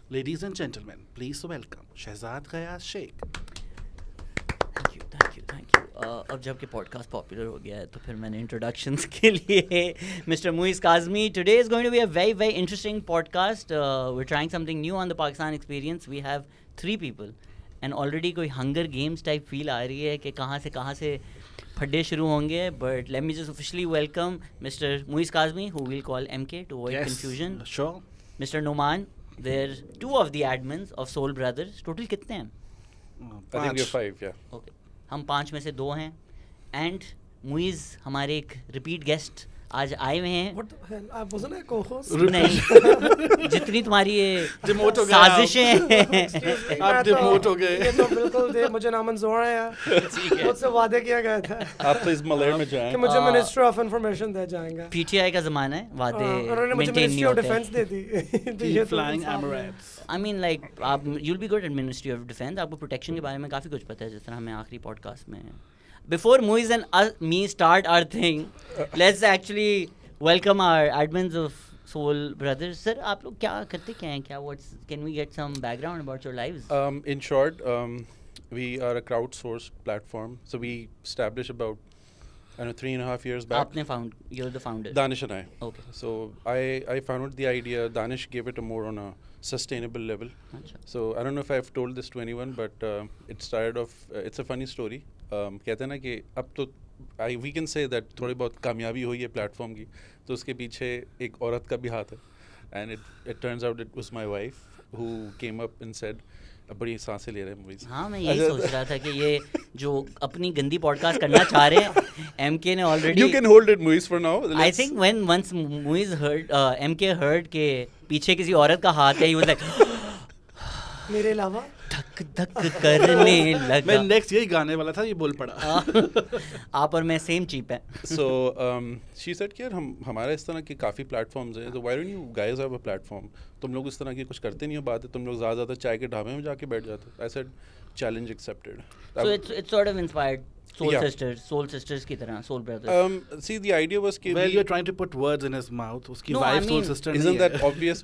Ladies and gentlemen, please welcome Shehzad Ghias Sheikh. Thank you अब जब कि podcast popular हो गया है तो फिर मैंने इंट्रोडक्शंस के लिए mister Muiz Kazmi. Today is going to be a very interesting podcast. We are trying something new on the Pakistan experience. We have 3 people and already कोई हंगर गेम्स टाइप फील आ रही है कि कहाँ से फड्डे शुरू होंगे. But let me just officially welcome mister Muiz Kazmi, who will call MK to avoid confusion. Sure. Mister Noman, there 2 of the admins of soul Brothers. Total कितने हैं? I think we're 5, yeah. Okay, हम 5 में से 2 हैं. एंड मुइज़ हमारे एक रिपीट गेस्ट आज आए हुए हैं. What the hell? I wasn't a co-host. नहीं, जितनी तुम्हारी ये Demote हो गए आप. साजिशें हैं आप डिमोट हो गए. ये तो बिल्कुल दे मुझे नामंजूर है यार. मुझसे वादे किया गया था आप प्लीज मलेर में जाएं. कि मुझे मिनिस्ट्री ऑफ इंफॉर्मेशन दे जाएंगे. PTI का ज़माना है, वादे उन्होंने मुझे मेंटेन नहीं मिनिस्ट्री ऑफ होते. डिफेंस दे दी. तो ये तो Flying इंसाफ है. Emirates. आई मीन लाइक आप you'll be good at Ministry of Defense. आपको प्रोटेक्शन के बारे में काफ़ी कुछ पता है, जिस तरह हमें आखिरी पॉडकास्ट में. Before Moiz and me start our thing, let's actually welcome our admins of Soul Brothers. Sir, आप लोग क्या करते क्या हैं? क्या can we get some background about your lives? In short, we are a crowdsourced platform. So we established about 3.5 years back. You're the founder. Danish and I. Okay. So I founded the idea. Danish gave it a more on a sustainable level. अच्छा. So I don't know if I've told this to anyone, but it started off. It's a funny story. कहते हैं ना कि अब तो we can say that थोड़ी बहुत कामयाबी हुई है प्लेटफॉर्म की, तो उसके पीछे एक औरत का भी हाथ है. And it turns out it was my wife who came up and said, अब बड़ी सांसें ले रहे हैं Moiz. हाँ, मैं यही सोच रहा था कि ये जो अपनी गंदी पॉडकास्ट करना चाह रहे हैं, MK ने already. You can hold it Moiz for now. I think once Moiz heard MK heard के पीछे किसी औरत का हाथ है, he was like मेरे अलावा धक धक करने लगा. मैं नेक्स्ट यही गाने वाला था, ये बोल पड़ा. आप और मैं सेम चीप है. So she said कि यार हमारा इस तरह के काफ़ी प्लेटफॉर्म्स हैं, तो why don't you guys have a platform? तुम लोग इस तरह की कुछ करते नहीं हो बातें, तुम लोग ज़्यादा चाय के ढाबे में जाके बैठ जाते हो. I said challenge accepted. So it's sort of inspired Soul Yeah. Sisters की तरह, Soul Brothers. See, the idea was कि Well, you're trying to put words in his mouth. उसकी No, I wife soul mean, sister isn't नहीं है. that obvious?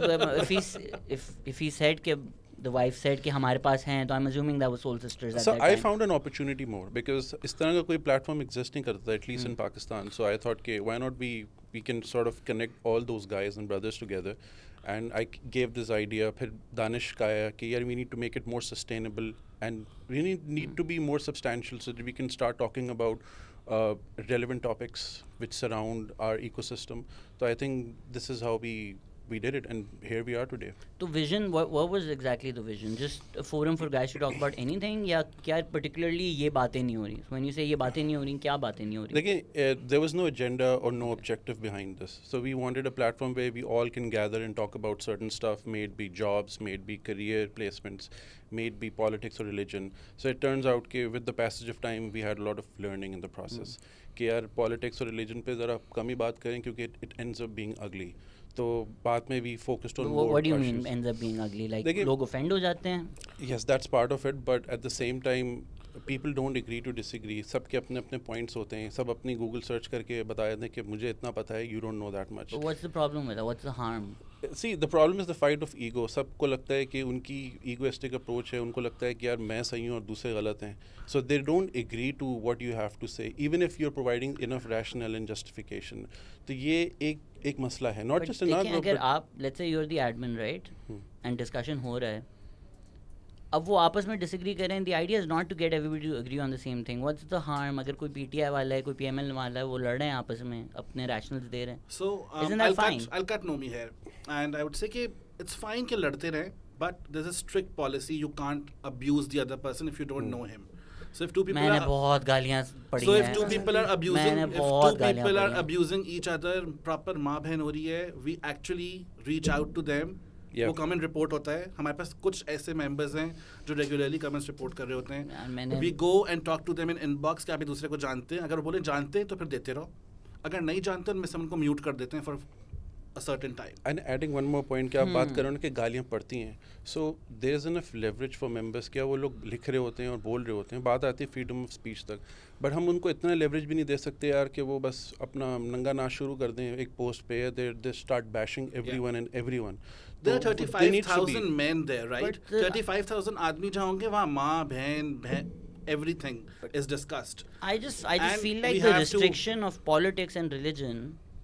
But if he said कि the wife said कि हमारे पास हैं, तो I'm assuming that was Soul Sisters at so that I time. found an opportunity more because इस तरह का कोई platform exist नहीं करता था, at least in Pakistan. So I thought कि why not we can sort of connect all those guys and brothers together. And I gave this idea. फिर दानिश का आया कि यार we need to make it more sustainable and we need to be more substantial so that we can start talking about relevant topics which surround our ecosystem. So I think this is how we did it, and here we are today. तो vision, what was exactly the vision? Just a forum for guys to talk about anything, या क्या particularly ये बातें नहीं हो रही? When you say ये बातें नहीं हो रही, क्या बातें नहीं हो रही? देखिए, there was no agenda or no objective behind this. So we wanted a platform where we all can gather and talk about certain stuff, may it be jobs, may it be career placements, may it be politics or religion. So it turns out कि with the passage of time, we had a lot of learning in the process. कि यार politics और religion पे ज़रा कम ही बात करें क्योंकि it ends up being ugly. तो बाद में we focused on more. What do you issues. mean ends up being ugly? Like देखिए, लोग offend हो जाते हैं? Yes, that's part of it, but at the same time, people don't agree to disagree. सबके अपने अपने points होते हैं. सब अपनी Google search करके बता देते हैं कि मुझे इतना पता है, you don't know that much. So what's the problem with that? What's the harm? See, the problem is the fight of ego. सबको लगता है कि उनकी egoistic approach है. उनको लगता है कि यार मैं सही हूँ और दूसरे गलत हैं. So they don't agree to what you have to say, even if you're providing enough rationale and justification. तो ये एक मसला है. Not But just another. देखें, अगर आप let's say you're the admin, right? And discussion हो रहा है. अब वो आपस में disagree करें. The idea is not to get everybody to agree on the same thing. What's the harm? अगर कोई PTI वाला है, कोई PML वाला है, वो लड़ रहे हैं आपस में, अपने rationals दे रहे हैं. So Isn't that fine? I'll cut Nomi here, and I would say कि it's fine कि लड़ते रहें, but there's a strict policy. You can't abuse the other person if you don't know him. So if two people मैंने are बहुत गालियाँ पढ़ी so हैं. if two people are abusing, मैंने if बहुत two गालियाँ people are पढ़ी हैं. abusing each other, proper माँ बहन हो रही है, we actually reach out to them. वो कमेंट रिपोर्ट होता है. हमारे पास कुछ ऐसे मेंबर्स हैं जो रेगुलरली कमेंट्स रिपोर्ट कर रहे होते हैं. We go and talk to them in inbox कि आप एक दूसरे को जानते हैं. अगर वो बोले जानते हैं तो फिर देते रहो. अगर नहीं जानते उनमें से उनको म्यूट कर देते हैं for a certain time. And adding one more point कि आप बात कर रहे हो कि गालियाँ पड़ती हैं, so there is enough leverage for members क्या वो लोग लिख रहे होते हैं और बोल रहे होते हैं, बात आती है freedom of speech तक, but हम उनको इतना leverage भी नहीं दे सकते यार कि वो बस अपना नंगा नाच शुरू कर दें एक post पे, they start bashing everyone and everyone. There are 35,000 men there, right? 35,000 आदमी जहाँ होंगे वहाँ माँ बहन everything is discussed. I just feel like the restriction of politics and religion,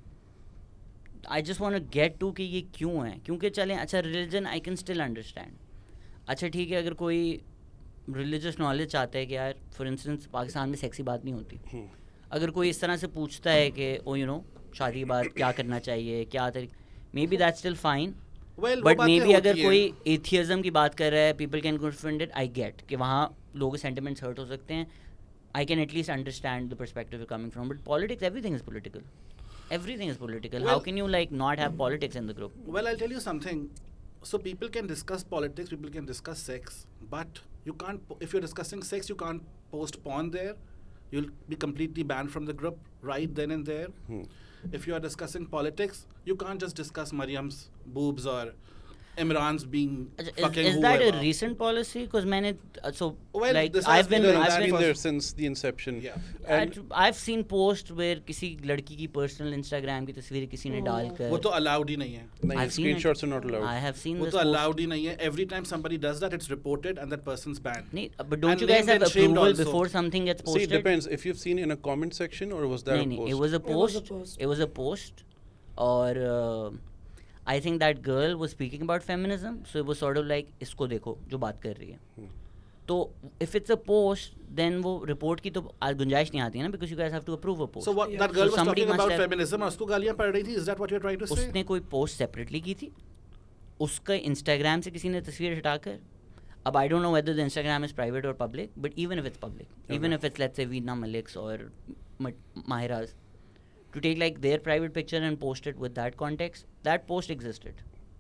I just want to get to कि ये क्यों है, क्योंकि चलें अच्छा religion I can still understand, अच्छा ठीक है अगर कोई religious knowledge चाहता है कि यार for instance पाकिस्तान में सेक्सी बात नहीं होती, अगर कोई इस तरह से पूछता है कि oh you know शादी के बाद क्या करना चाहिए क्या maybe that's still fine. But maybe अगर कोई atheism की बात कर रहा है, people can confront it, I get कि वहाँ लोगों के sentiments hurt हो सकते हैं, I can at least understand the perspective you're coming from. But politics, everything is political. Everything is political. Well, how can you like not have politics in the group? Well, I'll tell you something. So people can discuss politics, people can discuss sex, but you can't, if you're discussing sex, you can't post porn there. You'll be completely banned from the group right then and there. If you are discussing politics, you can't just discuss Mariam's boobs or Imran's being fucking is whoever. That a recent policy? Because मैंने like I've been there since the inception. Yeah. And I've seen posts where किसी लड़की की personal Instagram की तस्वीर किसी ने डालकर वो तो allowed ही नहीं है. नहीं, screenshots are not allowed. I have seen वो this तो allowed ही नहीं है. Every time somebody does that, it's reported and that person's banned. नहीं, but don't you guys have approval before something gets posted? See, it depends. If you've seen in a comment section or was that a post? It was a post. It was a post. Or I think that girl was speaking about feminism, so it was sort of like इसको देखो जो बात कर रही है. तो if it's a post, then वो report की तो गुंजाइश नहीं आती है ना, because you guys have to approve a post. So what that girl was talking about feminism और उसको गालियाँ पड़ रही थी. Is that what you're trying to say? उसने कोई post separately की थी. उसका Instagram से किसी ने तस्वीर हटाकर. अब I don't know whether the Instagram is private or public, but even if it's public, even if it's let's say Veena Malik's or Mahira's, to take like their private picture and post it with that context, that post existed.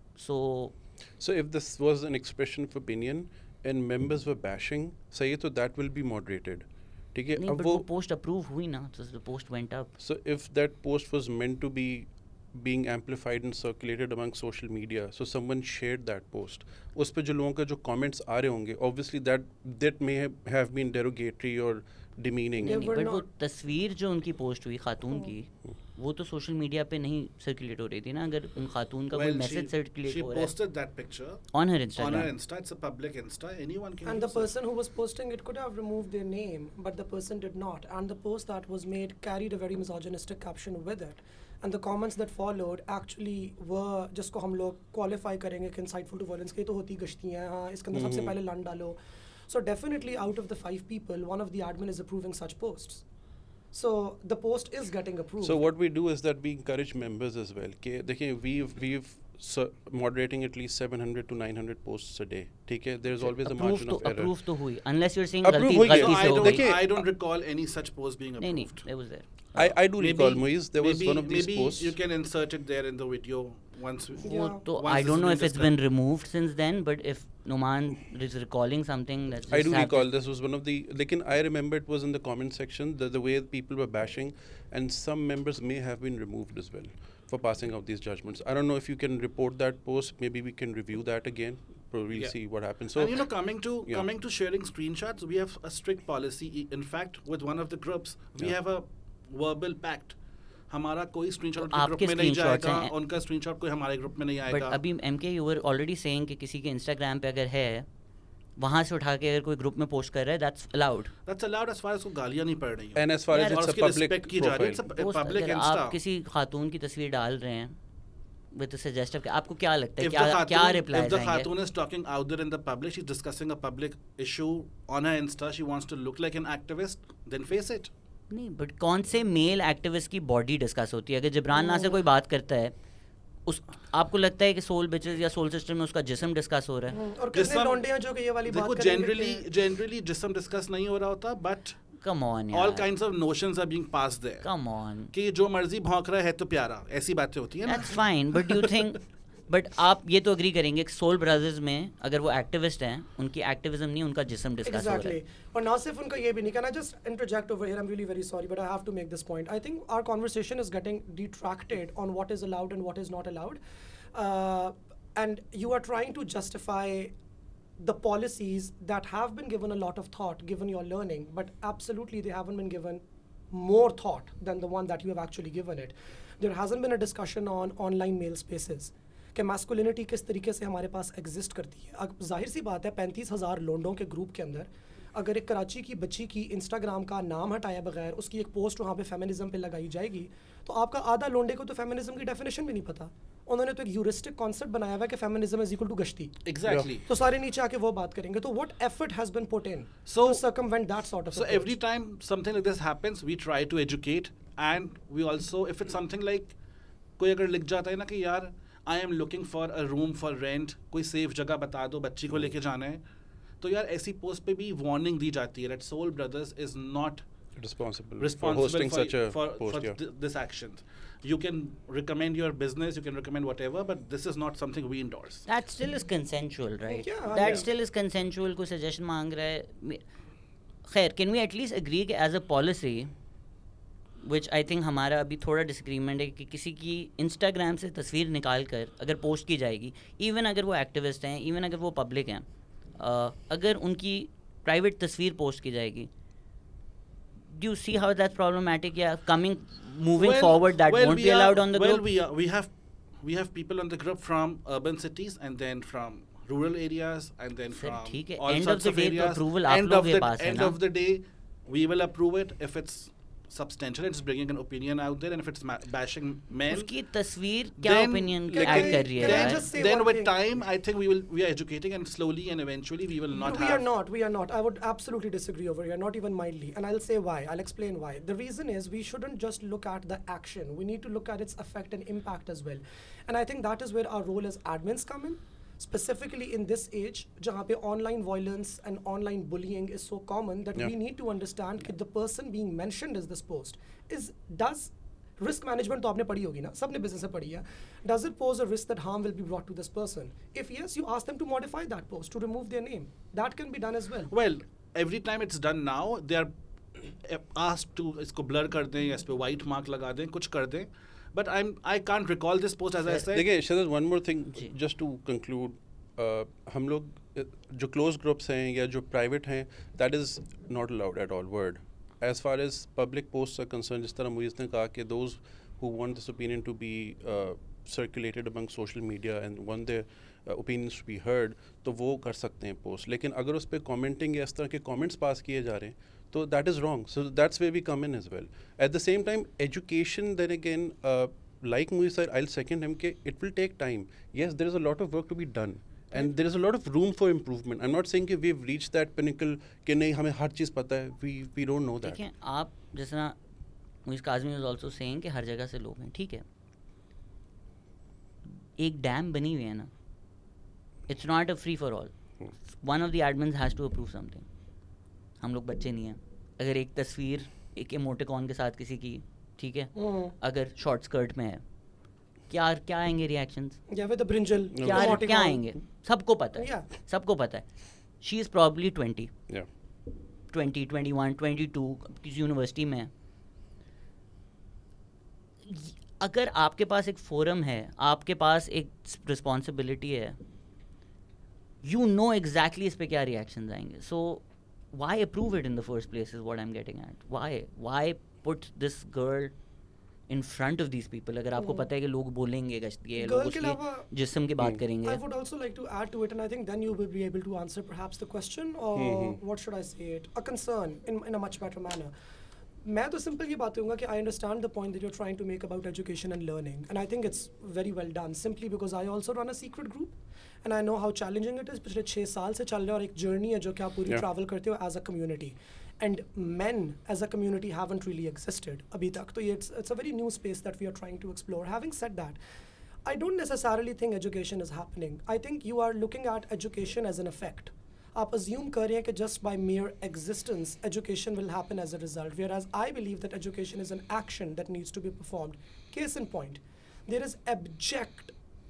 So if this was an expression of opinion and members were bashing, say तो that will be moderated. ठीक है? नहीं, but वो post approve हुई ना, so the post went up. So if that post was meant to be being amplified and circulated among social media, so someone shared that post, उस पे जो लोगों का जो comments आ रहे होंगे, obviously that may have been derogatory or demeaning. But वो तस्वीर जो उनकी पोस्ट हुई खातून की, वो तो सोशल मीडिया पे नहीं सर्कुलेट हो रही थी ना. अगर उन खातून का कोई मैसेज सर्कुलेट हो रहा है, she posted that picture on her Instagram. On her Insta, it's a public Insta, anyone can. And the person who was posting it could have removed their name, but the person did not. And the post that was made carried a very misogynistic caption with it. And the comments that followed actually were जिसको हम लोग qualify करेंगे कि insightful to violence की तो होती गश्तियाँ, हाँ इसके अंदर सबसे पहले लन डालो. So definitely out of the 5 people, one of the admin is approving such posts. So the post is getting approved. So what we do is that we encourage members as well. Okay, देखिए we've moderating at least 700 to 900 posts a day. ठीक है, there's always a margin of error. Approve तो हुई, unless you're saying गलती से हो गई. I don't recall any such post being approved. नहीं, it was there. I do recall, Moiz, there was one of these posts. Maybe you can insert it there in the video once. I don't know if it's been removed since then, but if Numan is recalling something that's I do recall this was one of the, lekin I remember it was in the comment section, the way people were bashing, and some members may have been removed as well for passing out these judgments. I don't know if you can report that post, maybe we can review that again. We'll see what happens. So, and coming to sharing screenshots, we have a strict policy. In fact, with one of the groups, we have a verbal pact. हमारा कोई screenshot group में नहीं जाएगा, उनका screenshot कोई हमारे group में नहीं आएगा. बट अभी MK you were already saying कि किसी के Instagram पे अगर है, वहाँ से उठा के अगर कोई ग्रुप में पोस्ट कर रहा है, that's allowed. That's allowed as far as उसको गालियाँ नहीं पड़ रही हैं. And as far as it's a public profile. It's a public Insta. आप किसी खातून की तस्वीर डाल रहे हैं with the suggestive, आपको क्या लगता है क्या रिप्लाई आएंगे? If the Khatoon is talking out there in the public, she's discussing a public issue on her Insta, she wants to look like an activist, then face it. नहीं, but कौन से male activist की body discuss होती है? अगर जिब्रान नासिर कोई बात करता है, उस आपको लगता है कि सोल बिचेस या सोल सिस्टम में उसका जिस्म डिस्कस हो रहा है? और कितने लौंडियां जो कि ये वाली बात करेंगे? जनरली जिस्म डिस्कस नहीं हो रहा होता, but come on all kinds of notions are being passed there. Come on. कि जो मर्जी भौंक रहा है तो प्यारा, ऐसी बातें होती है ना? That's fine, but do you think but आप ये तो अग्री करेंगे कि सोल ब्रदर्स में अगर वो एक्टिविस्ट हैं, उनकी एक्टिविज्म नहीं, उनका जिस्म डिस्कस हो रहा है. और ना सिर्फ उनका ये भी नहीं. Can I just interject over here? I'm really very sorry, but I have to make this point. I think our conversation is getting detracted on what is allowed and what is not allowed, and you are trying to justify the policies that have been given a lot of thought given your learning, but absolutely they haven't been given more thought than the one that you have actually given it. There hasn't been a discussion on online male spaces कि masculinity किस तरीके से हमारे पास exist करती है. अब जाहिर सी बात है 35,000 लोंडों के ग्रुप के अंदर अगर एक कराची की बच्ची की इंस्टाग्राम का नाम हटाया बगैर उसकी एक पोस्ट वहाँ पे फेमिनिज्म पे लगाई जाएगी तो आपका आधा लोंडे को तो फेमिनिज्म की डेफिनेशन भी नहीं पता. उन्होंने तो एक ह्यूरिस्टिक कॉन्सेप्ट बनाया हुआ है कि फेमिनिज्म इज इक्वल टू गश्ती. एग्जैक्टली. तो सारे नीचे आके वो बात करेंगे. तो what effort has been put into circumvent that sort of so every time something like this happens we try to educate and we also if it's something like कोई अगर लिख जाता है ना कि यार I am looking for a room for rent, कोई safe जगह बता दो, बच्ची को लेके जाना है, तो यार ऐसी पोस्ट पे भी वार्निंग दी जाती है that Soul Brothers is not responsible for hosting such a post. This action. You can recommend your business, you can recommend whatever, but this is not something we endorse. That still is consensual, right? Yeah, that still is consensual. कोई suggestion मांग रहा है. खैर, can we at least agree कि as a policy, which I think हमारा अभी थोड़ा disagreement है कि किसी की इंस्टाग्राम से तस्वीर निकाल कर अगर पोस्ट की जाएगी, इवन अगर वो एक्टिविस्ट हैं, इवन अगर वो पब्लिक हैं, अगर उनकी प्राइवेट तस्वीर पोस्ट की जाएगी, do you see how that's problematic? Yeah, moving forward, that won't be allowed on the group. Well, we have people on the group from urban cities and then from rural areas and then from all sorts of areas. End of the day, we will approve it if it's substantial, it's bringing an opinion out there, and if it's bashing men, उसकी तस्वीर क्या opinion add कर रही है? Then with time, I think we are educating, and slowly and eventually we will not have. We are not. I would absolutely disagree over here, not even mildly, and I'll say why. I'll explain why. The reason is we shouldn't just look at the action. We need to look at its effect and impact as well, and I think that is where our role as admins come in. Specifically in this age, जहाँ पे online violence and online bullying is so common that we need to understand that the person being mentioned as this post does risk management तो आपने पढ़ी होगी ना, सबने business से पढ़ी है. Does it pose a risk that harm will be brought to this person? If yes, you ask them to modify that post, to remove their name. That can be done as well. Well, every time it's done now, they are asked to इसको blur कर दें या इस पे white mark लगा दें, कुछ कर दें. But I can't recall this post as I said. देखिए Shehzad, one more thing just to conclude. हम लोग जो closed groups हैं या जो private हैं, that is not allowed at all. Word. As far as public posts are concerned, जिस तरह मोइज़ ने कहा कि those who want this opinion to be circulated among social media and want their opinions to be heard, तो वो कर सकते हैं post. लेकिन अगर उस पर commenting या इस तरह के comments पास किए जा रहे हैं, so that is wrong. So that's where we come in as well. At the same time, education, then again, like Moiz said, I'll second him, it will take time. Yes, there is a lot of work to be done. And there is a lot of room for improvement. I'm not saying that we've reached that pinnacle कि नहीं हमें हर चीज़ पता है. We don't know that. देखिए, आप जैसा Moiz Kazmi was also saying कि हर जगह से लोग हैं, ठीक है. एक डैम बनी हुई है ना. It's not a free for all. One of the admins has to approve something. हम लोग बच्चे नहीं हैं. अगर एक तस्वीर एक इमोटिकॉन के साथ किसी की, ठीक है, अगर शॉर्ट स्कर्ट में है, क्या आएंगे रिएक्शंस? या विद द ब्रिंजल, क्या आएंगे? सबको पता है. सबको पता है. शी इज़ प्रॉब्ली 20, 21, 22 किसी यूनिवर्सिटी में है. अगर आपके पास एक फोरम है, आपके पास एक रिस्पॉन्सिबिलिटी है, यू नो एग्जैक्टली इस पे क्या रिएक्शंस आएंगे. सो why approve it in the first place is what I'm getting at. Why put this girl in front of these people? अगर आपको पता है कि लोग बोलेंगे ये लोग उसके जिस्म की बात करेंगे. I would also like to add to it, and I think then you will be able to answer perhaps the question, or what should I say it, a concern in a much better manner. मैं तो simple ये बात कहूँगा कि I understand the point that you're trying to make about education and learning, and I think it's very well done, simply because I also run a secret group, and I know how challenging it is. पिछले 6 साल से चल रहा है और एक journey है जो कि आप पूरी travel करते हो as a community, and men as a community haven't really existed अभी तक. तो ये it's a very new space that we are trying to explore. Having said that, I don't necessarily think education is happening. I think you are looking at education as an effect. आप assume कर रहे हैं कि just by mere existence, education will happen as a result, whereas I believe that education is an action that needs to be performed. Case in point, there is abject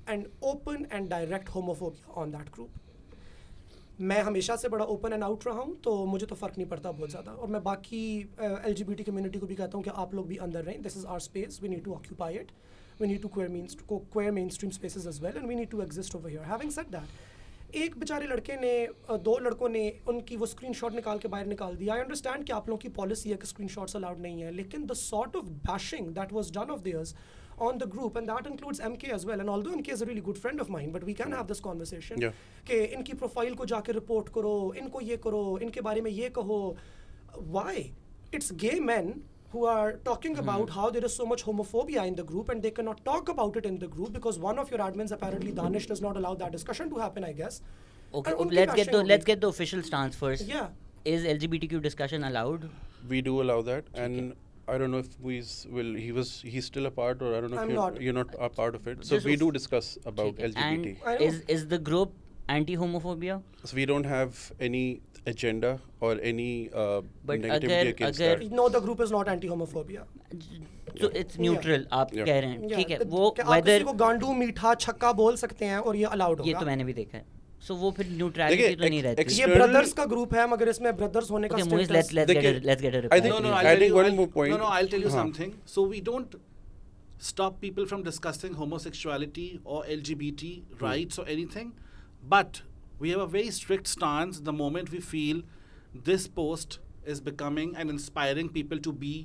an open and direct homophobia on that group. मैं हमेशा से बड़ा open and out रहा हूँ, तो मुझे तो फ़र्क नहीं पड़ता बहुत ज़्यादा. और मैं बाकी LGBT कम्युनिटी को भी कहता हूँ कि आप लोग भी अंदर रहें. This is our space, we need to occupy it, we need to queer mainstream spaces as well, and we need to exist over here. Having said that, एक बेचारे लड़के ने, 2 लड़कों ने उनकी वो स्क्रीनशॉट निकाल के बाहर निकाल दिया. आई अंडरस्टैंड कि आप लोगों की पॉलिसी है कि स्क्रीनशॉट्स अलाउड नहीं है, लेकिन the sort of bashing that was done of theirs on the group, and that includes MK as well, and although MK is a really good friend of mine, but we can have this conversation कि इनकी profile को जाके report करो, इनको ये करो, इनके बारे में ये कहो. Why? It's gay men who are talking about how there is so much homophobia in the group, and they cannot talk about it in the group because one of your admins, apparently Danish, does not allow that discussion to happen, I guess. Okay, let's get the official stance first. Yeah. Is LGBTQ discussion allowed? We do allow that, and I don't know if he's still a part, or I don't know if you're not a part of it. So we do discuss about LGBT. And is the group anti-homophobia? So we don't have any agenda or any negativity against that. No, the group is not anti-homophobia. So it's neutral. आप कह रहे हैं, ठीक है. वो आप किसी को गांडू, मीठा, छक्का बोल सकते हैं और ये अलाउड होगा. ये तो मैंने भी देखा है. So वो फिर न्यूट्रलिटी तो नहीं रहती. ये ब्रदर्स का ग्रुप है, मगर इसमें ब्रदर्स होने का Moiz, let's get a reply. I think adding one more point. No, I'll tell you something. So we don't stop people from discussing homosexuality or LGBT rights or anything, but we have a very strict stance the moment we feel this post is becoming and inspiring people to be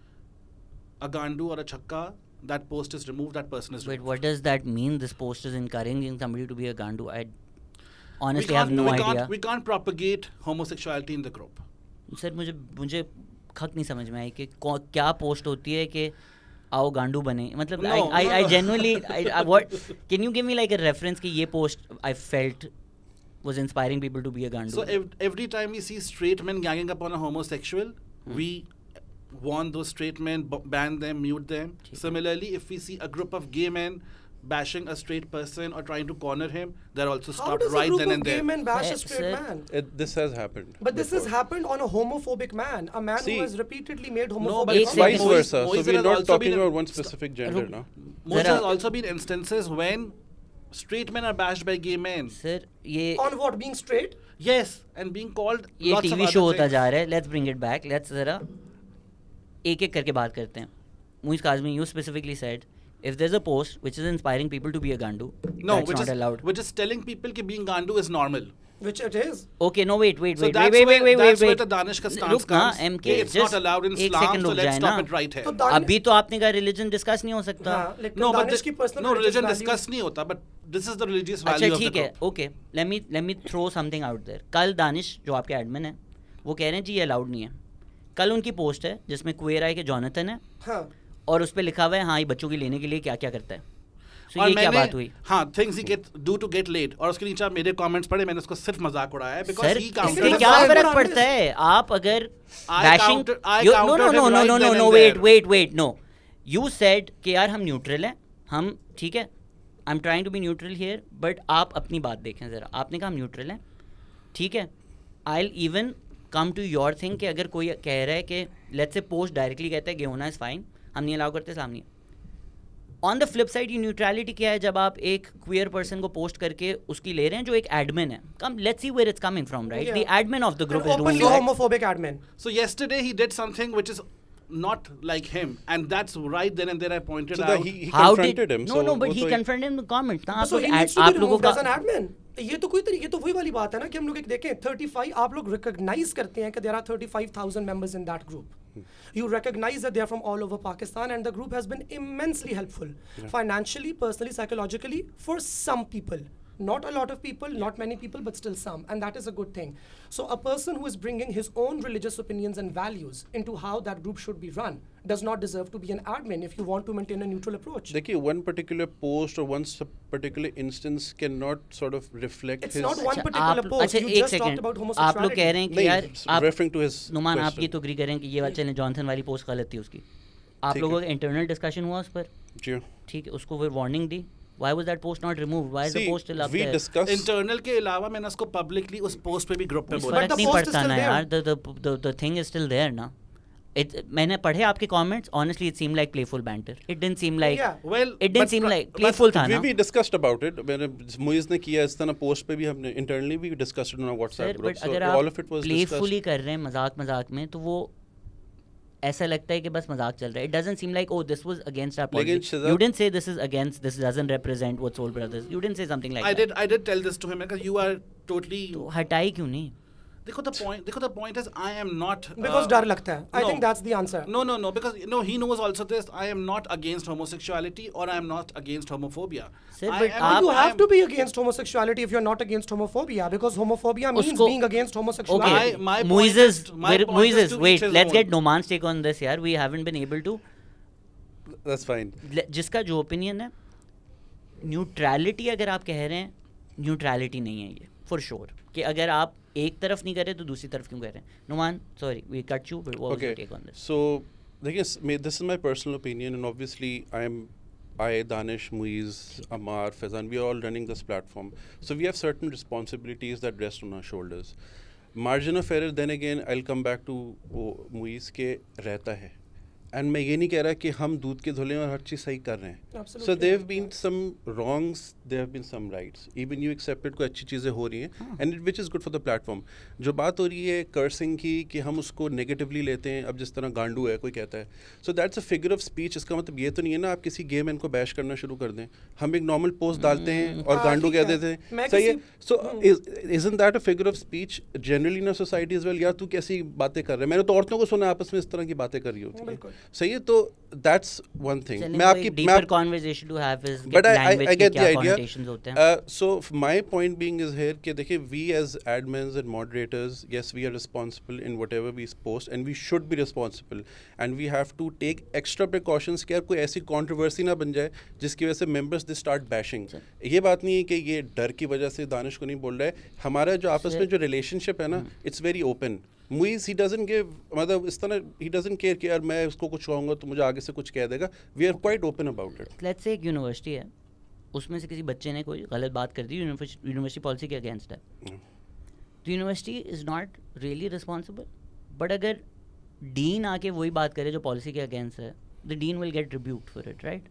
a gandu or a chakka. That post is removed, that person is removed. Wait, what does that mean? This post is encouraging somebody to be a gandu? I honestly have no idea. We can't propagate homosexuality in the group. Sir मुझे खक नहीं समझ में आई कि क्या post होती है कि आओ गांडू बने. मतलब I genuinely what can you give me like a reference कि ये post I felt was inspiring people to be a gandu? So every time we see straight men ganging up on a homosexual, we warn those straight men, ban them, mute them. Similarly, if we see a group of gay men bashing a straight person or trying to corner him, they're also stopped right then and there. How does a group of gay men bash a straight man? This has happened. But this has happened on a homophobic man, a man who has repeatedly made homophobic. No, but vice versa. So we're not talking about one specific gender now. Moiz, there have also been instances when straight men are bashed by gay men. Sir, ये on what, being straight? Yes, and being called ये lots of TV other show होता things. जा रहा है. Let's bring it back. Let's जरा एक करके बात करते हैं. Moiz Kazmi, you specifically said, if there's a post which is inspiring people to be a gandu, that's not allowed. Which is telling people that being gandu is normal. Which it is. Okay, no, wait. So that's where the Danish ka stance comes. MK, it's not allowed in Islam, so let's stop it right here. अभी तो आपने कहा religion discuss नहीं हो सकता. No, but no, religion discuss नहीं होता, but this is the religious value of the group. अच्छा, ठीक है. Okay, let me throw something out there. कल दानिश जो आपके admin है, वो कह रहे हैं जी ये allowed नहीं है. कल उनकी पोस्ट है जिसमें क्वेयर आई के जॉनथन है, और उस पे लिखा हुआ है हाँ ये बच्चों की लेने के लिए क्या क्या करता है. So ये क्या बात हुई? हाँ, things he do to get laid. और उसके नीचे मेरे comments पढ़े, मैंने उसको सिर्फ मजाक उड़ाया है because he countered. इससे क्या फर्क पड़ता है? आप अगर bashing, no, wait, no. You said कि यार हम neutral हैं, हम ठीक है. I'm trying to be neutral here, but आप अपनी बात देखें जरा. आपने कहा हम neutral हैं, ठीक है. I'll even come to your thing कि अगर कोई कह रहा है कि let's say post directly कहता है गे होना is fine, हम नहीं अलाउ करते, इस्लाम नहीं. ऑन द फ्लिप साइड ये न्यूट्रलिटी क्या है जब आप एक क्वियर पर्सन को पोस्ट करके उसकी ले रहे हैं जो एक एडमिन है. Come let's see where it's coming from, right? The admin of the group is doing openly homophobic admin. So yesterday he did something which is not like him, and that's right then and there I pointed out. So he confronted him. No, but he confronted him in the comments. So he needs to be removed as an admin. ये तो कोई तरीके तो वही वाली बात है ना कि हम लोग एक देखें 35 आप लोग रिकॉग्नाइज करते हैं कि there are 35,000 members in that group. You recognize that they are from all over Pakistan, and the group has been immensely helpful, financially, personally, psychologically, for some people. Not a lot of people, not many people, but still some, and that is a good thing. So a person who is bringing his own religious opinions and values into how that group should be run does not deserve to be an admin if you want to maintain a neutral approach. देखिए, one particular post or one particular instance cannot sort of reflect it's not one particular post. You just talked about homosexuality. आप लोग कह रहे हैं कि यार आप referring to his Numan आप ये तो agree करें कि ये वाली चलें जॉनसन वाली पोस्ट गलत थी उसकी. आप लोगों का इंटरनल डिस्कशन हुआ उस पर? जी ठीक है, उसको फिर वार्निंग दी. Why was that post not removed? Why is the post still up there? We discussed internal के अलावा मैंने उसको publicly उस post पे भी group पे बोला. फर्क नहीं पड़ता ना यार. The thing is still there ना. मैंने पढ़े आपके comments, honestly it seemed like playful banter. It didn't seem like it didn't seem like playful था ना. We discussed about it. मैंने मोइज़ ने किया इस तरह पोस्ट पे भी हमने internally भी discussed it on our WhatsApp group. So all of it was discussed. playfully कर रहे हैं मजाक में तो वो ऐसा लगता है कि बस मजाक चल रहा है. It doesn't seem like, oh, this was against our politics. You didn't say this is against, this doesn't represent what Soul Brothers. You didn't say something like that. I did tell this to him because you are totally. तो हटाई क्यों नहीं? देखो the point is I am not because डर लगता है. I think that's the answer. No, because he knows also this. I am not against homosexuality or I am not against homophobia. Sir, you have to be against homosexuality if you're not against homophobia, because homophobia means being against homosexuality. Okay, Moiz, wait, let's get Noman's take on this. यार, we haven't been able to. That's fine. जिसका जो opinion है, neutrality अगर आप कह रहे हैं, neutrality नहीं है ये, for sure. कि अगर आप एक तरफ नहीं कर रहे तो दूसरी तरफ क्यों कर रहे हैं? Numan, sorry, we cut you, but what was your take on this? So, this is my personal opinion, and obviously I, Danish, Moiz, Amar, Faizan, we are all running this platform. So we have certain responsibilities that rest on our shoulders. Margin of error, then again, I'll come back to Moiz के रहता है. And मैं ये नहीं कह रहा कि हम दूध के धुले और हर चीज़ सही कर रहे हैं. So there have been some wrongs, there have been some rights. Even you accepted कोई अच्छी चीज़ें हो रही हैं, and which is good for the platform. जो बात हो रही है cursing की कि हम उसको negatively लेते हैं, अब जिस तरह गांडू है कोई कहता है. So that's a figure of speech. इसका मतलब ये तो नहीं है ना आप किसी गे मैन को बैश करना शुरू कर दें. हम एक normal post डालते हैं और गांडू कह देते हैं. सही है. So isn't that a figure of speech generally in a society as well? यार तू कैसी बातें कर रहा है? मैंने तो औरतों को सुना आपस में इस तरह की बातें कर रही होती हैं. सही है. तो that's one thing. मैं आपकी deeper conversation to have is but I get the idea. So my point being is here कि देखिए we as admins and moderators, yes, we are responsible in whatever we post and we should be responsible and we have to take extra precautions कि यार कोई ऐसी controversy ना बन जाए जिसकी वजह से members they start bashing. ये बात नहीं है कि ये डर की वजह से दानिश को नहीं बोल रहा है. हमारा जो आपस में जो relationship है ना, it's very open. Moiz, he doesn't give, मतलब इस तरह he doesn't care कि यार मैं उसको कुछ कहूँगा तो मुझे आगे से कुछ कह देगा. We are quite open about it. Let's say एक यूनिवर्सिटी है, उसमें से किसी बच्चे ने कोई गलत बात कर दी, यूनिवर्सिटी पॉलिसी के अगेंस्ट है, तो university is not really responsible. But अगर डीन आके वही बात करे जो पॉलिसी के अगेंस्ट है, the dean will get rebuked for it, right?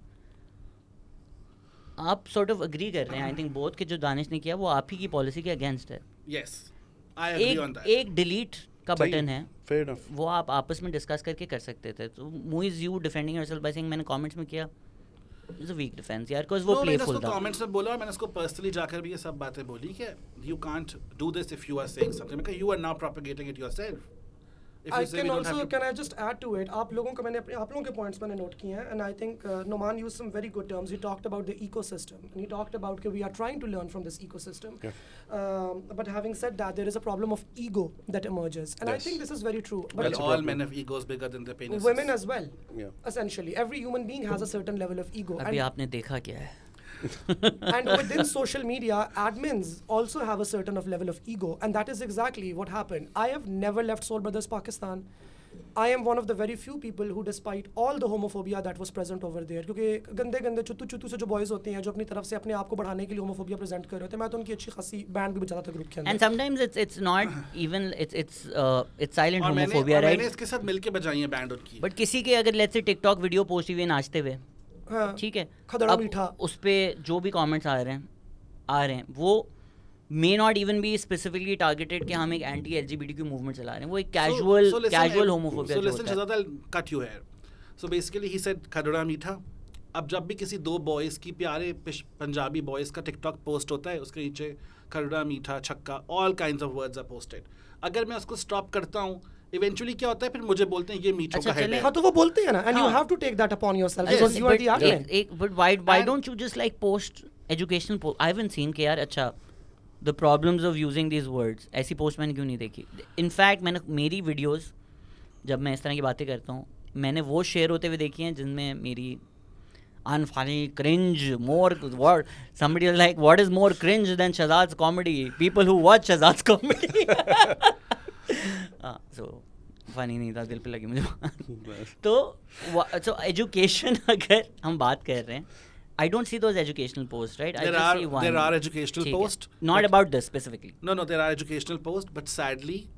आप सॉर्ट ऑफ अग्री कर रहे हैं, आई थिंक बोथ, कि जो दानिश ने किया वो आप ही की पॉलिसी के अगेंस्ट है. Yes, I agree on that. एक डिलीट का बटन है, वो आप आपस में डिस्कस करके कर सकते थे. तो Moiz, you defending yourself by saying मैंने कमेंट्स में किया, इट्स अ वीक डिफेंस यार, बिकॉज़ वो प्लेफुल था. कमेंट्स में बोला और मैंने उसको पर्सनली जाकर भी ये सब बातें बोली कि you can't do this if you are saying something because you are now propagating it yourself. Can I just add to it? आप लोगों के points मैंने note किए हैं, and I think Noman used some very good terms. He talked about the ecosystem, and he talked about that we are trying to learn from this ecosystem. But having said that, there is a problem of ego that emerges, and I think this is very true. But all men have egos bigger than their penises. Women as well. Essentially, every human being has a certain level of ego. अभी आपने देखा क्या है? And within social media, admins also have a certain level of ego, and that is exactly what happened. I have never left Soul Brothers Pakistan. I am one of the very few people who, despite all the homophobia that was present over there, क्योंकि गंदे चुत्तू से जो boys होते हैं जो अपनी तरफ से अपने आप को बढ़ाने के लिए homophobia present कर रहे होते हैं, मैं तो उनकी अच्छी खासी बैंड भी बजाता था ग्रुप के अंदर. And sometimes it's not even it's silent homophobia, right? मैंने इसके साथ मिलके बजाई है बैंड उनकी. But किसी के अगर let's say TikTok video post हुई नाचते हुए, ठीक है, अब उस पे जो भी कमेंट्स आ रहे हैं वो may not even be specifically targeted कि हम एक anti LGBTQ मूवमेंट चला रहे हैं, वो एक casual homophobia. So listen, Shehzad, I'll cut you here. So basically he said खदड़ा मीठा. अब जब भी किसी दो बॉयज़ की प्यारे पंजाबी बॉयज़ का टिकटॉक पोस्ट होता है, उसके नीचे खदड़ा मीठा छक्का all kinds of words are posted. अगर मैं उसको स्टॉप करता हूँ, इवेंचुअली क्या होता है, फिर मुझे बोलते हैं ये मीठों का हेड है. हाँ, तो वो बोलते हैं ना, and you have to take that upon yourself because you are the admin. But why don't you just like post educational post? I haven't seen कि यार अच्छा the problems of using these words, ऐसी post मैंने क्यों नहीं देखी. In fact मैंने मेरी वीडियोस जब मैं इस तरह की बातें करता हूँ, मैंने वो शेयर होते हुए देखी हैं जिनमें मेरी unfunny, cringe, more what somebody was like, what is more cringe than Shehzad's comedy? People who watch Shehzad's comedy. So funny नहीं था, दिल पे लगी मुझे. तो एजुकेशन अगर हम बात कर रहे हैं, I don't see those educational posts, right? There are educational posts. Not about this specifically. No, there are educational posts, but sadly,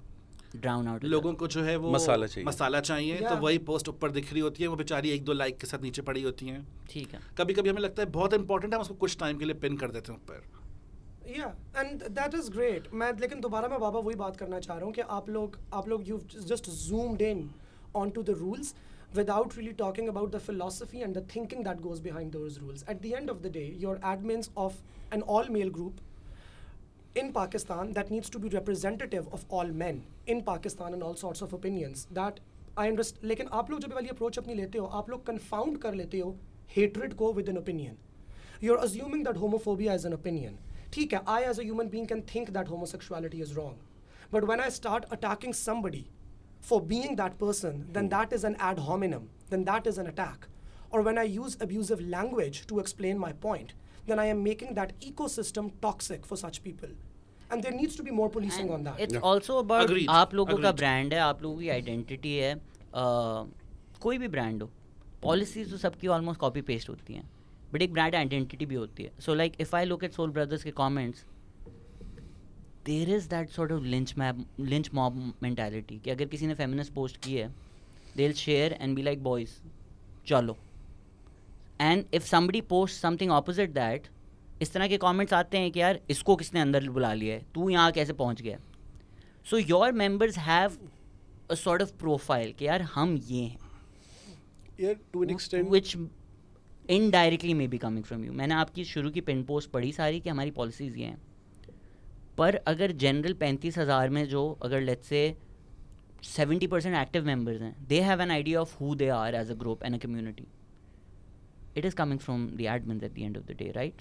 drown out लोगों को जो है वो मसाला चाहिए Yeah. तो वही पोस्ट ऊपर दिख रही होती है, वो बेचारी 1-2 लाइक के साथ नीचे पड़ी होती हैं. ठीक है. कभी कभी हमें लगता है बहुत इंपॉर्टेंट है, हम उसको कुछ टाइम के लिए पिन कर देते हैं ऊपर. Yeah, and that is great. मैं लेकिन दोबारा मैं बाबा वही बात करना चाह रहा हूँ कि आप लोग you've just zoomed in onto the rules without really talking about the philosophy and the thinking that goes behind those rules. At the end of the day, you're admins of an all-male group in Pakistan that needs to be representative of all men in Pakistan and all sorts of opinions. That I understand. लेकिन आप लोग जब वाली approach अपनी लेते हो, आप लोग confound कर लेते हो hatred को with an opinion. You're assuming that homophobia is an opinion. ठीक है, I as a human being can think that homosexuality is wrong. But when I start attacking somebody for being that person, then that is an ad hominem. Then that is an attack. Or when I use abusive language to explain my point, then I am making that ecosystem toxic for such people. And there needs to be more policing on that. It's also about Agreed. आप लोगों का brand है, आप लोगों की identity है, कोई भी brand हो, policies तो सबकी almost copy paste होती हैं, but एक brand identity भी होती है. So like if I look at Soul Brothers के comments, there is that sort of lynch mob mentality कि अगर किसी ने feminist post की है, they'll share and be like boys, चलो. And if somebody posts something opposite that, इस तरह के कमेंट्स आते हैं कि यार इसको किसने अंदर बुला लिया है, तू यहाँ कैसे पहुँच गया. So your members have a sort of profile कि यार हम ये हैं, to an extent which indirectly may be coming from you. मैंने आपकी शुरू की पिन पोस्ट पढ़ी सारी कि हमारी पॉलिसीज ये हैं, पर अगर जनरल 35,000 में जो अगर लेट्स से 70% एक्टिव मेंबर्स हैं, they have an idea of who they are as a group and a community. It is coming from the admins at the end of the day, right?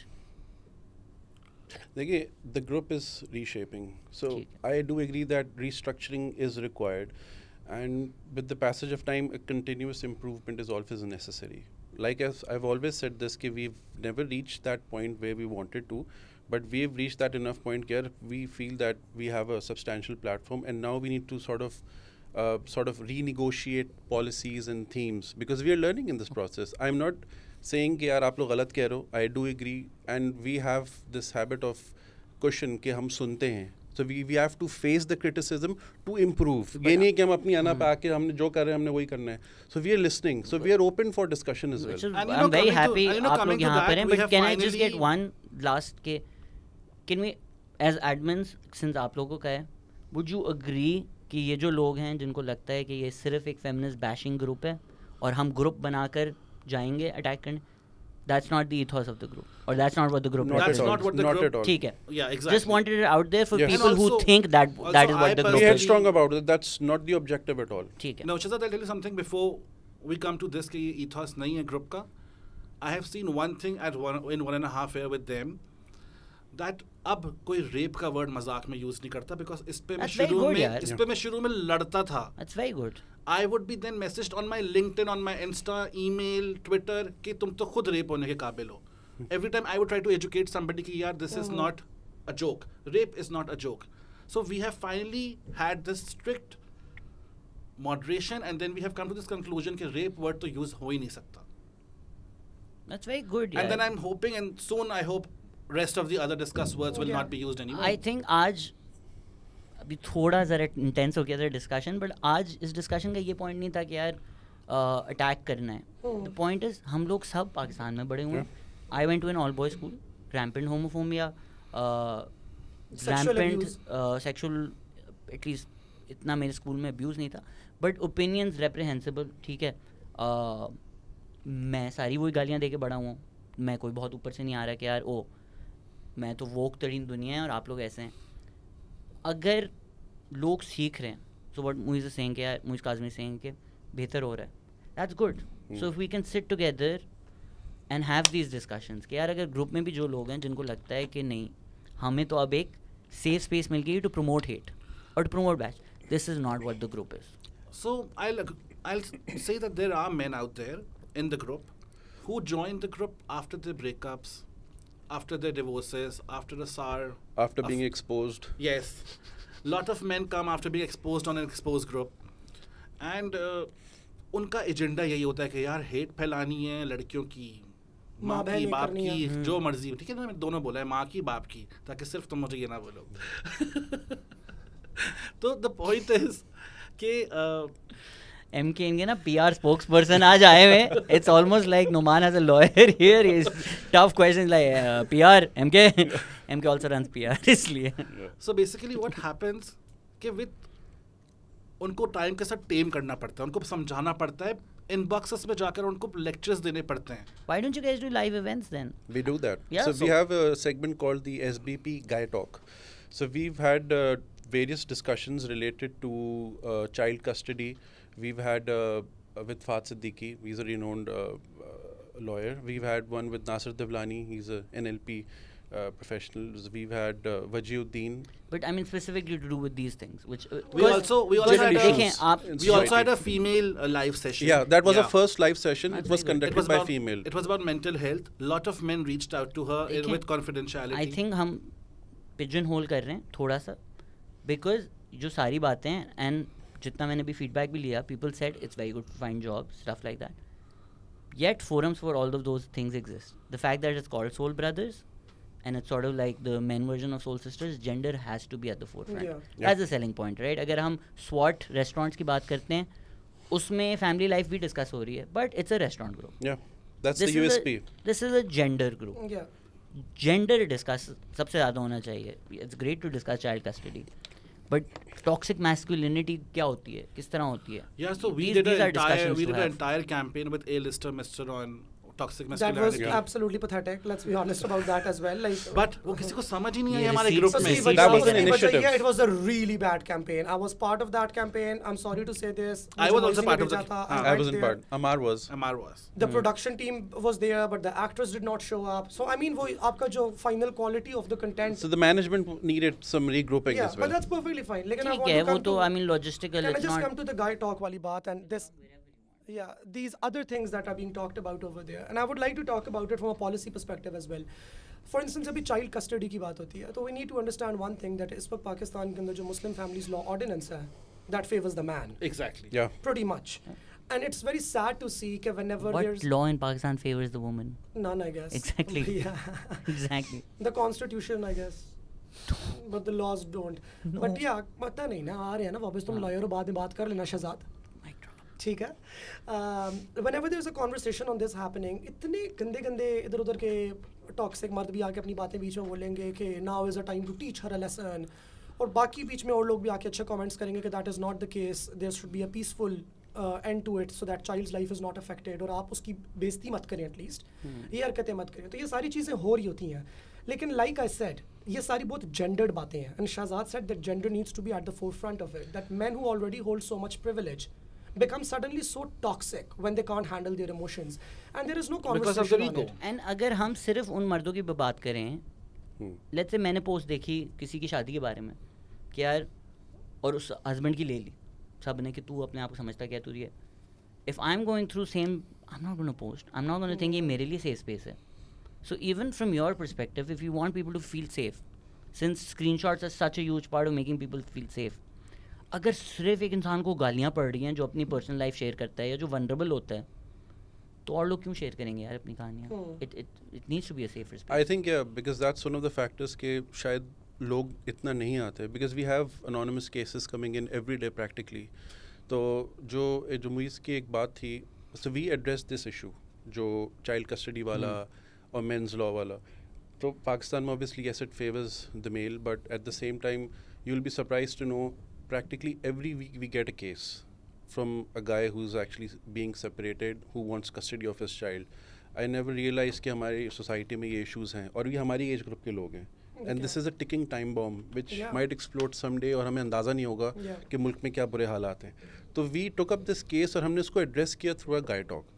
देखिए, the group is reshaping, so I do agree that restructuring is required, and with the passage of time a continuous improvement is always necessary. Like as I've always said this, कि we've never reached that point where we wanted to, but we've reached that enough point where we feel that we have a substantial platform, and now we need to sort of renegotiate policies and themes, because we are learning in this process. I'm not saying कि यार आप लोग गलत कह रहे हो. I do agree, and we have this habit of caution कि हम सुनते हैं. So we have to face the criticism to improve. ये नहीं कि हम अपनी आना पे आके हमने जो कर रहे हैं हमने वही करना है. So we are listening. So we are open for discussion as well. I'm very happy आप लोग यहाँ पर हैं, but can I just get one last के, can we as admins, since आप लोगों का है, would you agree कि ये जो लोग हैं जिनको लगता है कि ये सिर्फ एक feminist bashing group है और हम ग्रुप बनाकर जाएंगे अटैक करने, that's not the ethos of the group, or that's not what the group That's not what the not group. at all. ठीक है. Yeah, exactly. Just wanted it out there for Yes. people And who also- think that also that is I what the Be group personally- is. headstrong about it. That's not the objective at all. ठीक है. Now, Shehzad, I'll tell you something before we come to this कि ये ethos नहीं है group का. I have seen one thing in 1.5 year with them, that अब कोई rape का वर्ड मजाक में यूज नहीं करता, बिकॉज इस पे मैं शुरू में लड़ता था. That's very good. I would be then messaged on my LinkedIn, on my Insta, email, Twitter कि तुम तो खुद रेप होने के काबिल हो. Every time I would try to educate somebody कि यार this is not a joke. Rape is not a joke. So we have finally had this strict moderation, and then we have come to this conclusion कि rape word तो use हो ही नहीं सकता. That's very good. And then I'm hoping, and soon I hope rest of the other discussed words will not be used anymore. I think आज अभी थोड़ा ज़रा intense हो गया था डिस्कशन, बट आज इस डिस्कशन का ये पॉइंट नहीं था कि यार अटैक करना है. द पॉइंट इज हम लोग सब पाकिस्तान में बड़े हुए. I went to an all boy school. Rampant homophobia, rampant sexual, at least इतना मेरे स्कूल में अब्यूज़ नहीं था, बट ओपिनियंस रेप्रिहेंसिबल. ठीक है, मैं सारी वही गालियाँ दे के बड़ा हुआ हूँ. मैं कोई बहुत ऊपर से नहीं आ रहा कि यार ओ मैं तो वोक तरीन दुनिया है और आप लोग ऐसे हैं. अगर लोग सीख रहे हैं, so what Muiz is saying, यार मुइज़ काज़मी सेइंग कि बेहतर हो रहा है, that's good. So if we can sit together and have these discussions कि यार अगर ग्रुप में भी जो लोग हैं जिनको लगता है कि नहीं हमें तो अब एक सेफ स्पेस मिल गई टू प्रमोट हेट और to promote bash, this is not what the group is. So I'll say that there are men out there in the group who joined the group after their breakups, after their divorces, after a SAR. After being exposed. Yes. Lot of men come after being exposed on an exposed group. And उनका agenda यही होता है कि यार hate फैलानी है लड़कियों की, माँ की, बाप की, जो मर्जी. ठीक है ना, मैं दोनों बोला है, माँ की, बाप की, ताकि सिर्फ तुम मुझे ये ना बोलो. तो the point is कि MK इनके ना PR spokesperson आज आए हुए. It's almost like Numan as a lawyer here. Is tough questions like PR MK also runs PR इसलिए. So basically what happens कि with उनको टाइम के साथ टेम करना पड़ता है, उनको समझाना पड़ता है, इनबॉक्सेस में जाकर उनको लेक्चर्स देने पड़ते हैं. Why don't you guys do live events then? We do that. Yeah, so we have a segment called the SBP Guy Talk. So we've had various discussions related to child custody. We've had with Fat Siddiqui, he's a renowned lawyer. We've had one with Nasir Devlani, he's a NLP professional. We've had Wajiuddin. But I mean specifically to do with these things, which we also had a female live session. Yeah, that was our first live session. It was conducted by female. It was about mental health. Lot of men reached out to her with confidentiality. I think हम pigeonhole कर रहे हैं थोड़ा सा, because जो सारी बातें हैं and जितना मैंने भी feedback भी लिया, people said it's very good to find jobs, stuff like that. Yet forums for all of those things exist. The fact that it's called Soul Brothers, and it's sort of like the men version of Soul Sisters, gender has to be at the forefront. Yeah. That's the selling point, right? अगर हम SWAT restaurants की बात करते हैं, उसमें family life भी discuss हो रही है, but it's a restaurant group. Yeah, that's the USP. This is a gender group. Yeah. Gender discuss सबसे ज़्यादा होना चाहिए. It's great to discuss child custody, but toxic masculinity क्या होती है, किस तरह होती है? Yeah, so we did an entire campaign with A-lister Mr. on toxic masculinity. That was absolutely pathetic. Let's be honest about that as well. Like, but वो किसी को समझ ही नहीं है हमारे group में. That was an initiative. Yeah, it was a really bad campaign. I was part of that campaign. I'm sorry to say this. I was also part of that. I wasn't part. Amar was. The production team was there, but the actors did not show up. So I mean, वो आपका जो final quality of the content. So the management needed some regrouping as well. But that's perfectly fine. Like, ठीक है, वो तो I mean logistical. Can I just come to the guy talk वाली बात and this? Yeah, these other things that are being talked about over there, and I would like to talk about it from a policy perspective as well. For instance, अभी child custody की बात होती है, तो we need to understand one thing, that इस वक्त पाकिस्तान के अंदर जो Muslim families law ordinance है, that favors the man. Exactly. Yeah. Pretty much. And it's very sad to see that whenever what law in Pakistan favors the woman? None, I guess. Exactly. Yeah. Exactly. The constitution, I guess. But the laws don't. No. But yeah, पता नहीं ना, आ रहे हैं ना वापस, तुम lawyer हो, बाद में बात कर लेना शहजाद. ठीक है. Whenever there's a conversation on this happening, इतने गंदे गंदे इधर उधर के टॉक्सिक मर्द भी आके अपनी बातें बीच में बोलेंगे कि now is a time to teach her a lesson, और बाकी बीच में और लोग भी आके अच्छे कमेंट्स करेंगे कि that is not the case, there should be a peaceful end to it so that child's life is not affected, और आप उसकी बेइज्जती मत करें एटलीस्ट, ये हरकतें मत करें. तो ये सारी चीज़ें हो रही होती हैं, लेकिन like I said, ये सारी बहुत gendered बातें हैं, and Shehzad said that gender needs to be at the forefront of it, that men who already hold so much privilege become suddenly so toxic when they can't handle their emotions, and there is no conversation on it. And अगर हम सिर्फ उन मर्दों की बात करें, let's say मैंने post देखी किसी की शादी के बारे में कि यार, और उस हस्बैंड की ले ली सब ने कि तू अपने आप को समझता क्या तू है. If I'm going through same, I'm not going to post. I'm not going to think ये मेरे लिए safe space है. So even from your perspective, if you want people to feel safe, since screenshots are such a huge part of making people feel safe, अगर सिर्फ एक इंसान को गालियाँ पड़ रही हैं जो अपनी पर्सनल लाइफ शेयर करता है या जो वनरेबल होता है, तो और लोग क्यों शेयर करेंगे यार अपनी कहानियाँ? It needs to be a safer space. I think yeah, because that's one of the factors कि शायद लोग इतना नहीं आते, because we have anonymous cases coming in every day practically. तो जो मुइज़ की एक बात थी, so we addressed this issue, जो child custody वाला और men's law वाला. तो पाकिस्तान में obviously yes it favors the male, but at the same time you'll be surprised to know practically every week we get a case from a guy who's actually being separated, who wants custody of his child. I never realized कि हमारी society में ये issues हैं, और ये हमारी age group के लोग हैं. And this is a ticking time bomb which might explode someday, और हमें अंदाज़ा नहीं होगा कि मुल्क में क्या बुरे हालात हैं. तो we took up this case और हमने इसको address किया through a guy talk.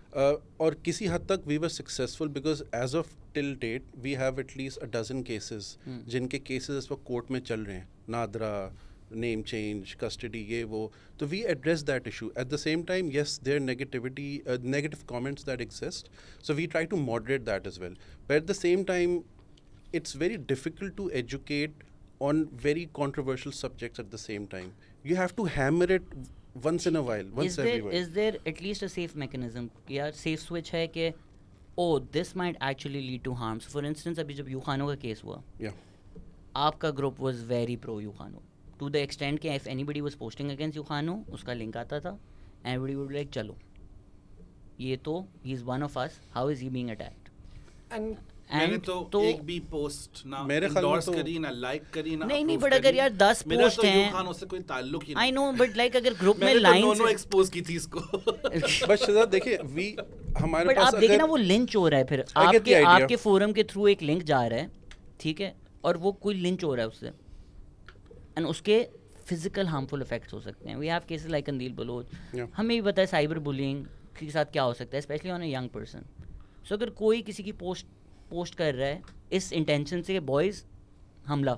और किसी हद तक we were successful because as of till date we have at least a dozen cases जिनके cases इस वक्त court में चल रहे हैं. नादरा, name change, custody, ये वो. So we address that issue. At the same time, yes, there are negative comments that exist. So we try to moderate that as well. But at the same time, it's very difficult to educate on very controversial subjects at the same time. You have to hammer it once in a while, everywhere. Is there at least a safe mechanism? या safe switch है कि oh, this might actually lead to harm. So for instance, अभी जब यूखानो का case हुआ, yeah, आपका group was very pro यूखानो. to the extent कि if anybody was posting against Yukhano, उसका link आता था, and everybody would be like, चलो, ये तो he is one of us, how is he being attacked? And मैंने तो एक भी पोस्ट ना endorse करी ना लाइक करी ना नहीं बट अगर यार 10 पोस्ट हैं, युखानो से कोई ताल्लुक ही नहीं। I know but like अगर ग्रुप में लाइंस मैंने तो एक्सपोज की थी इसको। बस शहजाद देखिए हमारे पास आप देखिए ना वो लिंच हो रहा है, फिर आपके फोरम के थ्रू एक लिंक जा रहा है, ठीक है, और वो कोई लिंच हो रहा है उससे, एंड उसके फिजिकल हार्मफुल इफेक्ट्स हो सकते हैं। We have cases like Qandeel Baloch, हमें भी पता है साइबर बुलिंग के साथ क्या हो सकता है, specially on a young person. So अगर कोई किसी की पोस्ट कर रहा है इस इंटेंशन से बॉयज हमला,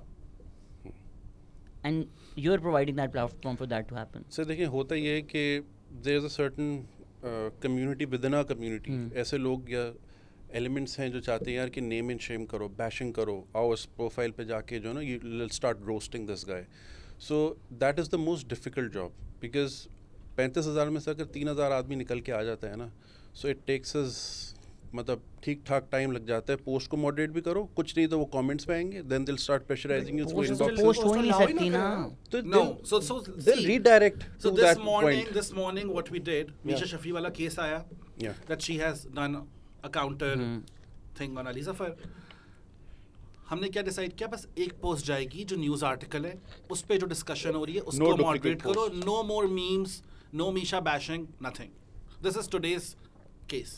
and you are providing that platform for that to happen. Sir देखिए होता ये है कि there is a certain community within a community, ऐसे लोग या एलिमेंट्स हैं जो चाहते हैं यार कि नेम एंड शेम करो, बैशिंग करो, आओ इस प्रोफाइल पे जाके जो ना you will start roasting this guy. So that is the most difficult job, because 35,000 में से अगर 3,000 आदमी निकल के आ जाता है ना, सो इट टेक्स अस मतलब ठीक ठाक टाइम लग जाता है। पोस्ट को मॉडरेट भी करो, कुछ नहीं तो वो कमेंट्स पे आएंगे, देन दिल स्टार्ट प्रेशराइजिंग यू, पोस्ट हो नहीं सकती ना, तो no so they'll redirect so to that point. this morning what we did, Misha Shafi वाला केस आया that she has done a counter thing on Ali Zafar। हमने क्या डिसाइड किया, बस एक पोस्ट जाएगी जो न्यूज़ आर्टिकल है, उस पे जो डिस्कशन हो रही है उसको मॉडरेट करो, no more memes, no Misha bashing, nothing. This is today's case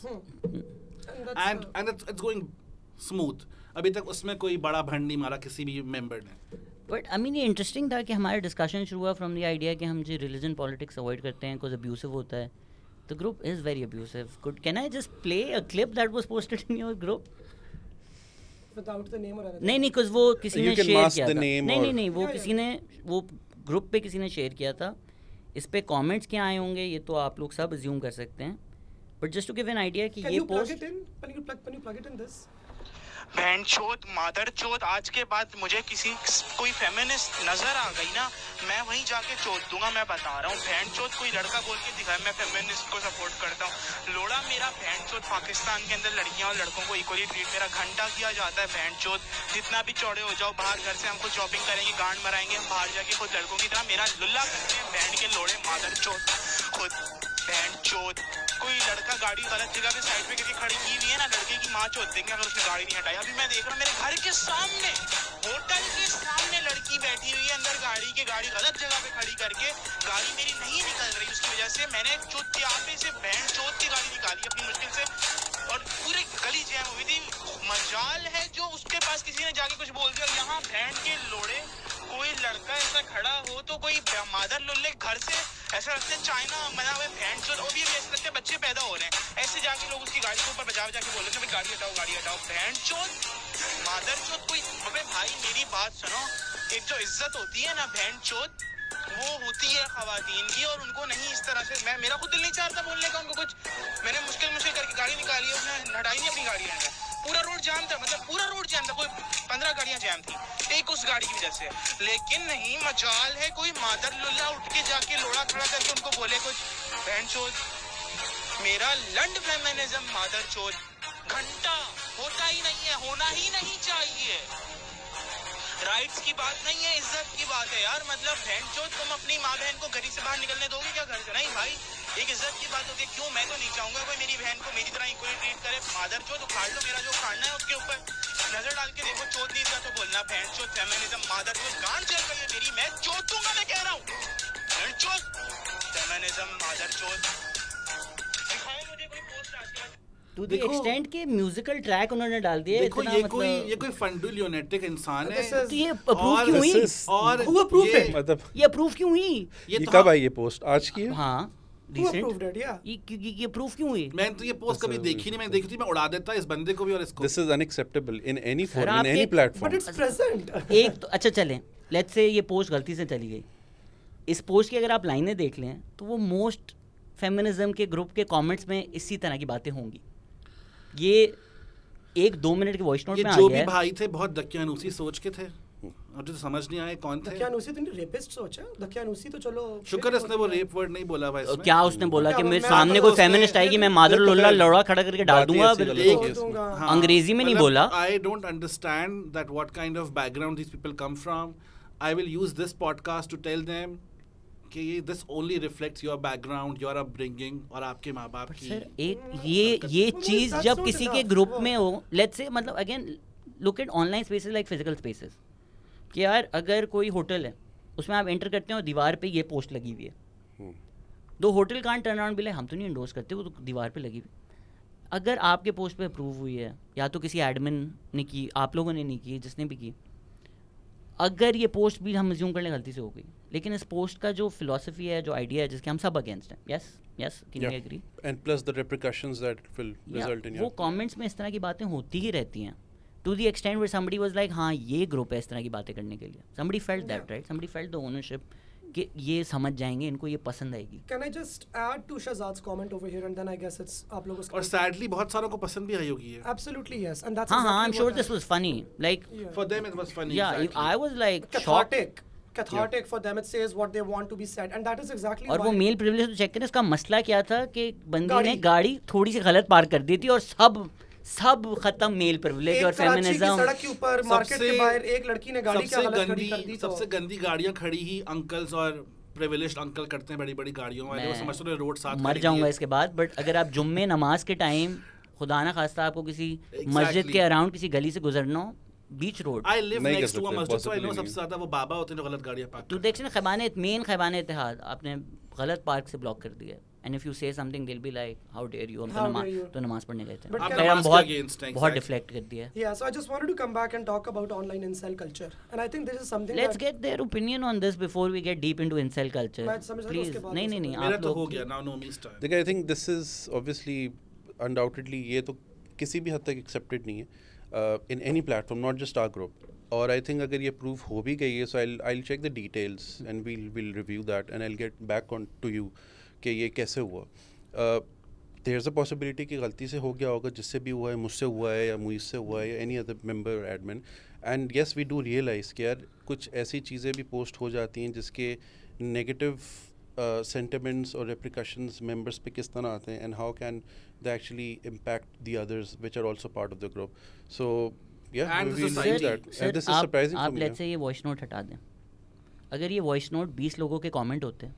and it's going smooth। अभी तक उसमें कोई बड़ा भंड नहीं मारा किसी भी मेंबर ने। बट आई मीन ये इंटरेस्टिंग था कि हमारा डिस्कशन शुरू हुआ फ्रॉम द आइडिया कि हम जो रिलीजन पॉलिटिक्स अवॉइड करते हैं, कुछ अब्यूसिव होता है, the group is very abusive. Could can I just play a clip that was posted in your group without the name or anything? नहीं कुछ वो किसी ने शेयर किया था, नहीं वो Yeah, किसी ने वो ग्रुप पे किसी ने शेयर किया था। इस पे कमेंट्स क्या आए होंगे ये तो आप लोग सब अज्यूम कर सकते हैं, but just to give an idea कि ये post Can you plug it in this? बहनचोद मादरचोद, आज के बाद मुझे कोई फेमिनिस्ट नजर आ गई ना, मैं वहीं जाके चोद दूंगा। मैं बता रहा हूँ, बहनचोद कोई लड़का बोल के दिखाए मैं फेमिनिस्ट को सपोर्ट करता हूँ। लोड़ा मेरा बहनचोद, पाकिस्तान के अंदर लड़कियां और लड़कों को इक्वली ट्रीट मेरा घंटा किया जाता है। बहनचोद जितना भी चौड़े हो जाओ, बाहर घर से हमको शॉपिंग करेंगे, गांड मराएंगे, हम बाहर जाके खुद लड़कों की तरह मेरा लुल्ला करते हैं। बहन के लोड़े मादरचोद खुद बहनचोद। कोई लड़का गाड़ी गलत जगह पे साइड पे करके खड़ी की हुई है ना, लड़के की माँ चोद देंगे अगर उसने गाड़ी नहीं हटाई। अभी मैं देख रहा हूँ मेरे घर के सामने, होटल के सामने लड़की बैठी हुई है अंदर गाड़ी गलत जगह पे खड़ी करके, गाड़ी मेरी नहीं निकल रही, उसकी वजह से मैंने चुतियापे से बहनचोद की गाड़ी निकाली अपनी मुश्किल से, और पूरी गली जैम हुई थी। मजाल है जो उसके पास किसी ने जाके कुछ बोल दिया। यहाँ बहन के लोड़े कोई लड़का ऐसा खड़ा हो तो कोई मादर लुल्ले घर से ऐसा लगता है चाइना मना हुए बहन चोद, वो भी ऐसे लगते हैं बच्चे पैदा हो रहे हैं, ऐसे जाके लोग उसकी गाड़ी के ऊपर बजा जाके बोल रहे हैं गाड़ी हटाओ बहन चोद मादर चोद। कोई अबे भाई मेरी बात सुनो, एक जो इज्जत होती है ना बहन चोद, वो होती है खवातीन की, और उनको नहीं इस तरह से मेरा खुद दिल नहीं चाहता बोलने का उनको कुछ। मैंने मुश्किल करके गाड़ी निकाली है, उसने हटाई नहीं अपनी गाड़ी है, पूरा रोड जाम था, मतलब पूरा रोड जाम था, कोई 15 गाड़ियां जाम थी एक उस गाड़ी की वजह से। लेकिन नहीं, मजाल है कोई मादर लुल्ला उठ के जाके लोड़ा खड़ा करके उनको बोले कुछ बहनचोद। मेरा लंड फेमिनिज्म मादरचोद घंटा होता ही नहीं है, होना ही नहीं चाहिए। राइट्स की बात नहीं है, इज्जत की बात है यार। मतलब बहनचोद तुम अपनी माँ बहन को घर से बाहर निकलने दोगे क्या घर से? नहीं भाई, एक इज्जत की बात होती है। क्यों? मैं तो नहीं चाहूंगा कोई मेरी बहन को मेरी तरह इक्वली ट्रीट करे। मादरचोद उखाड़ लो, मेरा जो उखाड़ना है उसके ऊपर नजर डाल के देखो, चोद नहीं दिया तो बोलना बहनचोद फेमिनिज्म मादरचोद गांड चल रही है मेरी, मैं चोद दूंगा, मैं कह रहा हूँ बहनचोद फेमिनिज्म मादरचोद। दिखाओ मुझे कोई पोस्ट आज के बाद टू द एक्सटेंट के म्यूजिकल ट्रैक उन्होंने डाल दिए। देखो ये कोई फंडुलियोनेटिक इंसान है, तो ये अप्रूव क्यों हुई? और हु अप्रूव है? मतलब ये अप्रूव क्यों हुई? ये कब आई ये पोस्ट? आज की है? हाँ Approved it, yeah. ये अप्रूव क्यों हुई? मैंने तो ये पोस्ट कभी देखी नहीं, मैंने देखी थी मैं उड़ा देता इस बंदे को भी और इसको। This is unacceptable in any form, in any platform. But it's present. एक तो अच्छा चलें, लेट्स से ये पोस्ट गलती से चली गई, इस पोस्ट की अगर आप लाइनें देख लें तो वो मोस्ट फेमिनिज्म के ग्रुप के कमेंट्स में इसी तरह की बातें होंगी। ये 1-2 मिनट के वॉइस नोट में आ गया है। जो भी भाई थे बहुत दकियानूसी सोच के थे, और जो समझ नहीं आए कौन थे। दकियानूसी तो रेपिस्ट सोचा, दकियानूसी तो चलो शुक्र है इसने वो रेप वर्ड नहीं बोला भाई इसमें। क्या उसने बोला कि मेरे सामने कोई फेमिनिस्ट आएगी मैं मादर लुल्ला लौड़ा खड़ा करके डाल दूंगा? अंग्रेजी में नहीं बोला। I don't understand that what kind of background these people come from. I will use this podcast to tell them कि this only reflects your background, your upbringing और आपके माँ बाप की. सर एक ये चीज जब किसी के ग्रुप में हो, लेट्स से मतलब again look at online spaces like physical spaces, कि यार अगर कोई होटल है उसमें आप एंटर करते हो दीवार पे ये पोस्ट लगी हुई है, दो होटल कांट टर्न अराउंड भी लाइक हम तो नहीं इंडोर्स करते, वो तो दीवार पे लगी हुई. अगर आपके पोस्ट पे अप्रूव हुई है या तो किसी एडमिन ने की, आप लोगों ने नहीं की, जिसने भी की, अगर ये पोस्ट भी हम अज्यूम करने गलती से हो गई, लेकिन इस पोस्ट का जो फिलॉसफी है, जो आइडिया है, जिसके हम सब अगेंस्ट हैं, yes yes can we agree, and plus the repercussions that will result in, वो कमेंट्स में इस तरह की बातें होती ही रहती हैं to the extent where somebody was like हाँ ये ग्रुप है इस तरह की बातें करने के लिए, somebody felt that, right, somebody felt the ownership कि ये समझ जाएंगे, इनको ये पसंद आएगी. Can I just add to Shehzad's comment over here and then I guess it's आप लोगों को. और sadly बहुत सारों को पसंद भी आई होगी ये. Absolutely yes, and that's. हाँ, I'm sure this was funny. Like for them it was funny. Yeah, exactly. I was like shocked. Cathartic for them, it says what they want to be said and that is exactly. और वो mail privilege check करें, उसका मसला क्या था कि बंदी ने गाड़ी थोड़ी सी गलत पार्क कर दी थी और सब खत्म मेल प्रिविलेज और फेमिनिज्म. सड़क के ऊपर मार्केट के बाहर एक लड़की ने गाड़ी क्या गलत खड़ी कर दी. सबसे गंदी गाड़ियां खड़ी ही अंकल्स और प्रिविलेज्ड अंकल करते हैं बड़ी-बड़ी गाड़ियों वाले, वो समझते हैं रोड साथ मर जाऊंगा इसके बाद. बट अगर आप जुम्मे नमाज के टाइम खुदा ना खास्ता आपको किसी मस्जिद के अराउंड किसी गली से गुजरना हो, बीच road, I live next to a मस्जिद, सो आई नो सबसे ज्यादा वो बाबा होते हैं जो गलत गाड़ियां पार्क. तो देखिए ना खैबान इत्तेहाद आपने गलत पार्क से ब्लॉक कर दिया, and if you say something they will be like how dare you, हम तो नमाज पढ़ने गए थे, हम बहुत डिफ्लेक्ट कर दिया. Yeah, so I just wanted to come back and talk about online incel culture, and I think this is something. Let's get their opinion on this before we get deep into incel culture. Please, नहीं मेरा तो हो गया, now no me style. देखिए, I think this is obviously undoubtedly ये तो किसी भी हद तक accepted नहीं है in any platform, not just our group. और I think अगर ये proof हो भी गई है, so I'll check the details and we'll review that and I'll get back on to you कि ये कैसे हुआ. There's a possibility कि गलती से हो गया होगा, जिससे भी हुआ है, मुझसे हुआ है या मुइज़ से हुआ है या any other member or admin. And yes, we do realize कि यार कुछ ऐसी चीज़ें भी post हो जाती हैं जिसके negative sentiments or repercussions members पे किस तरह आते हैं and how can they actually impact the others which are also part of the group. So yeah, and we will use that. And this is surprising for me. आप let's say ये voice note हटा दें, अगर ये voice note 20 लोगों के comment होते,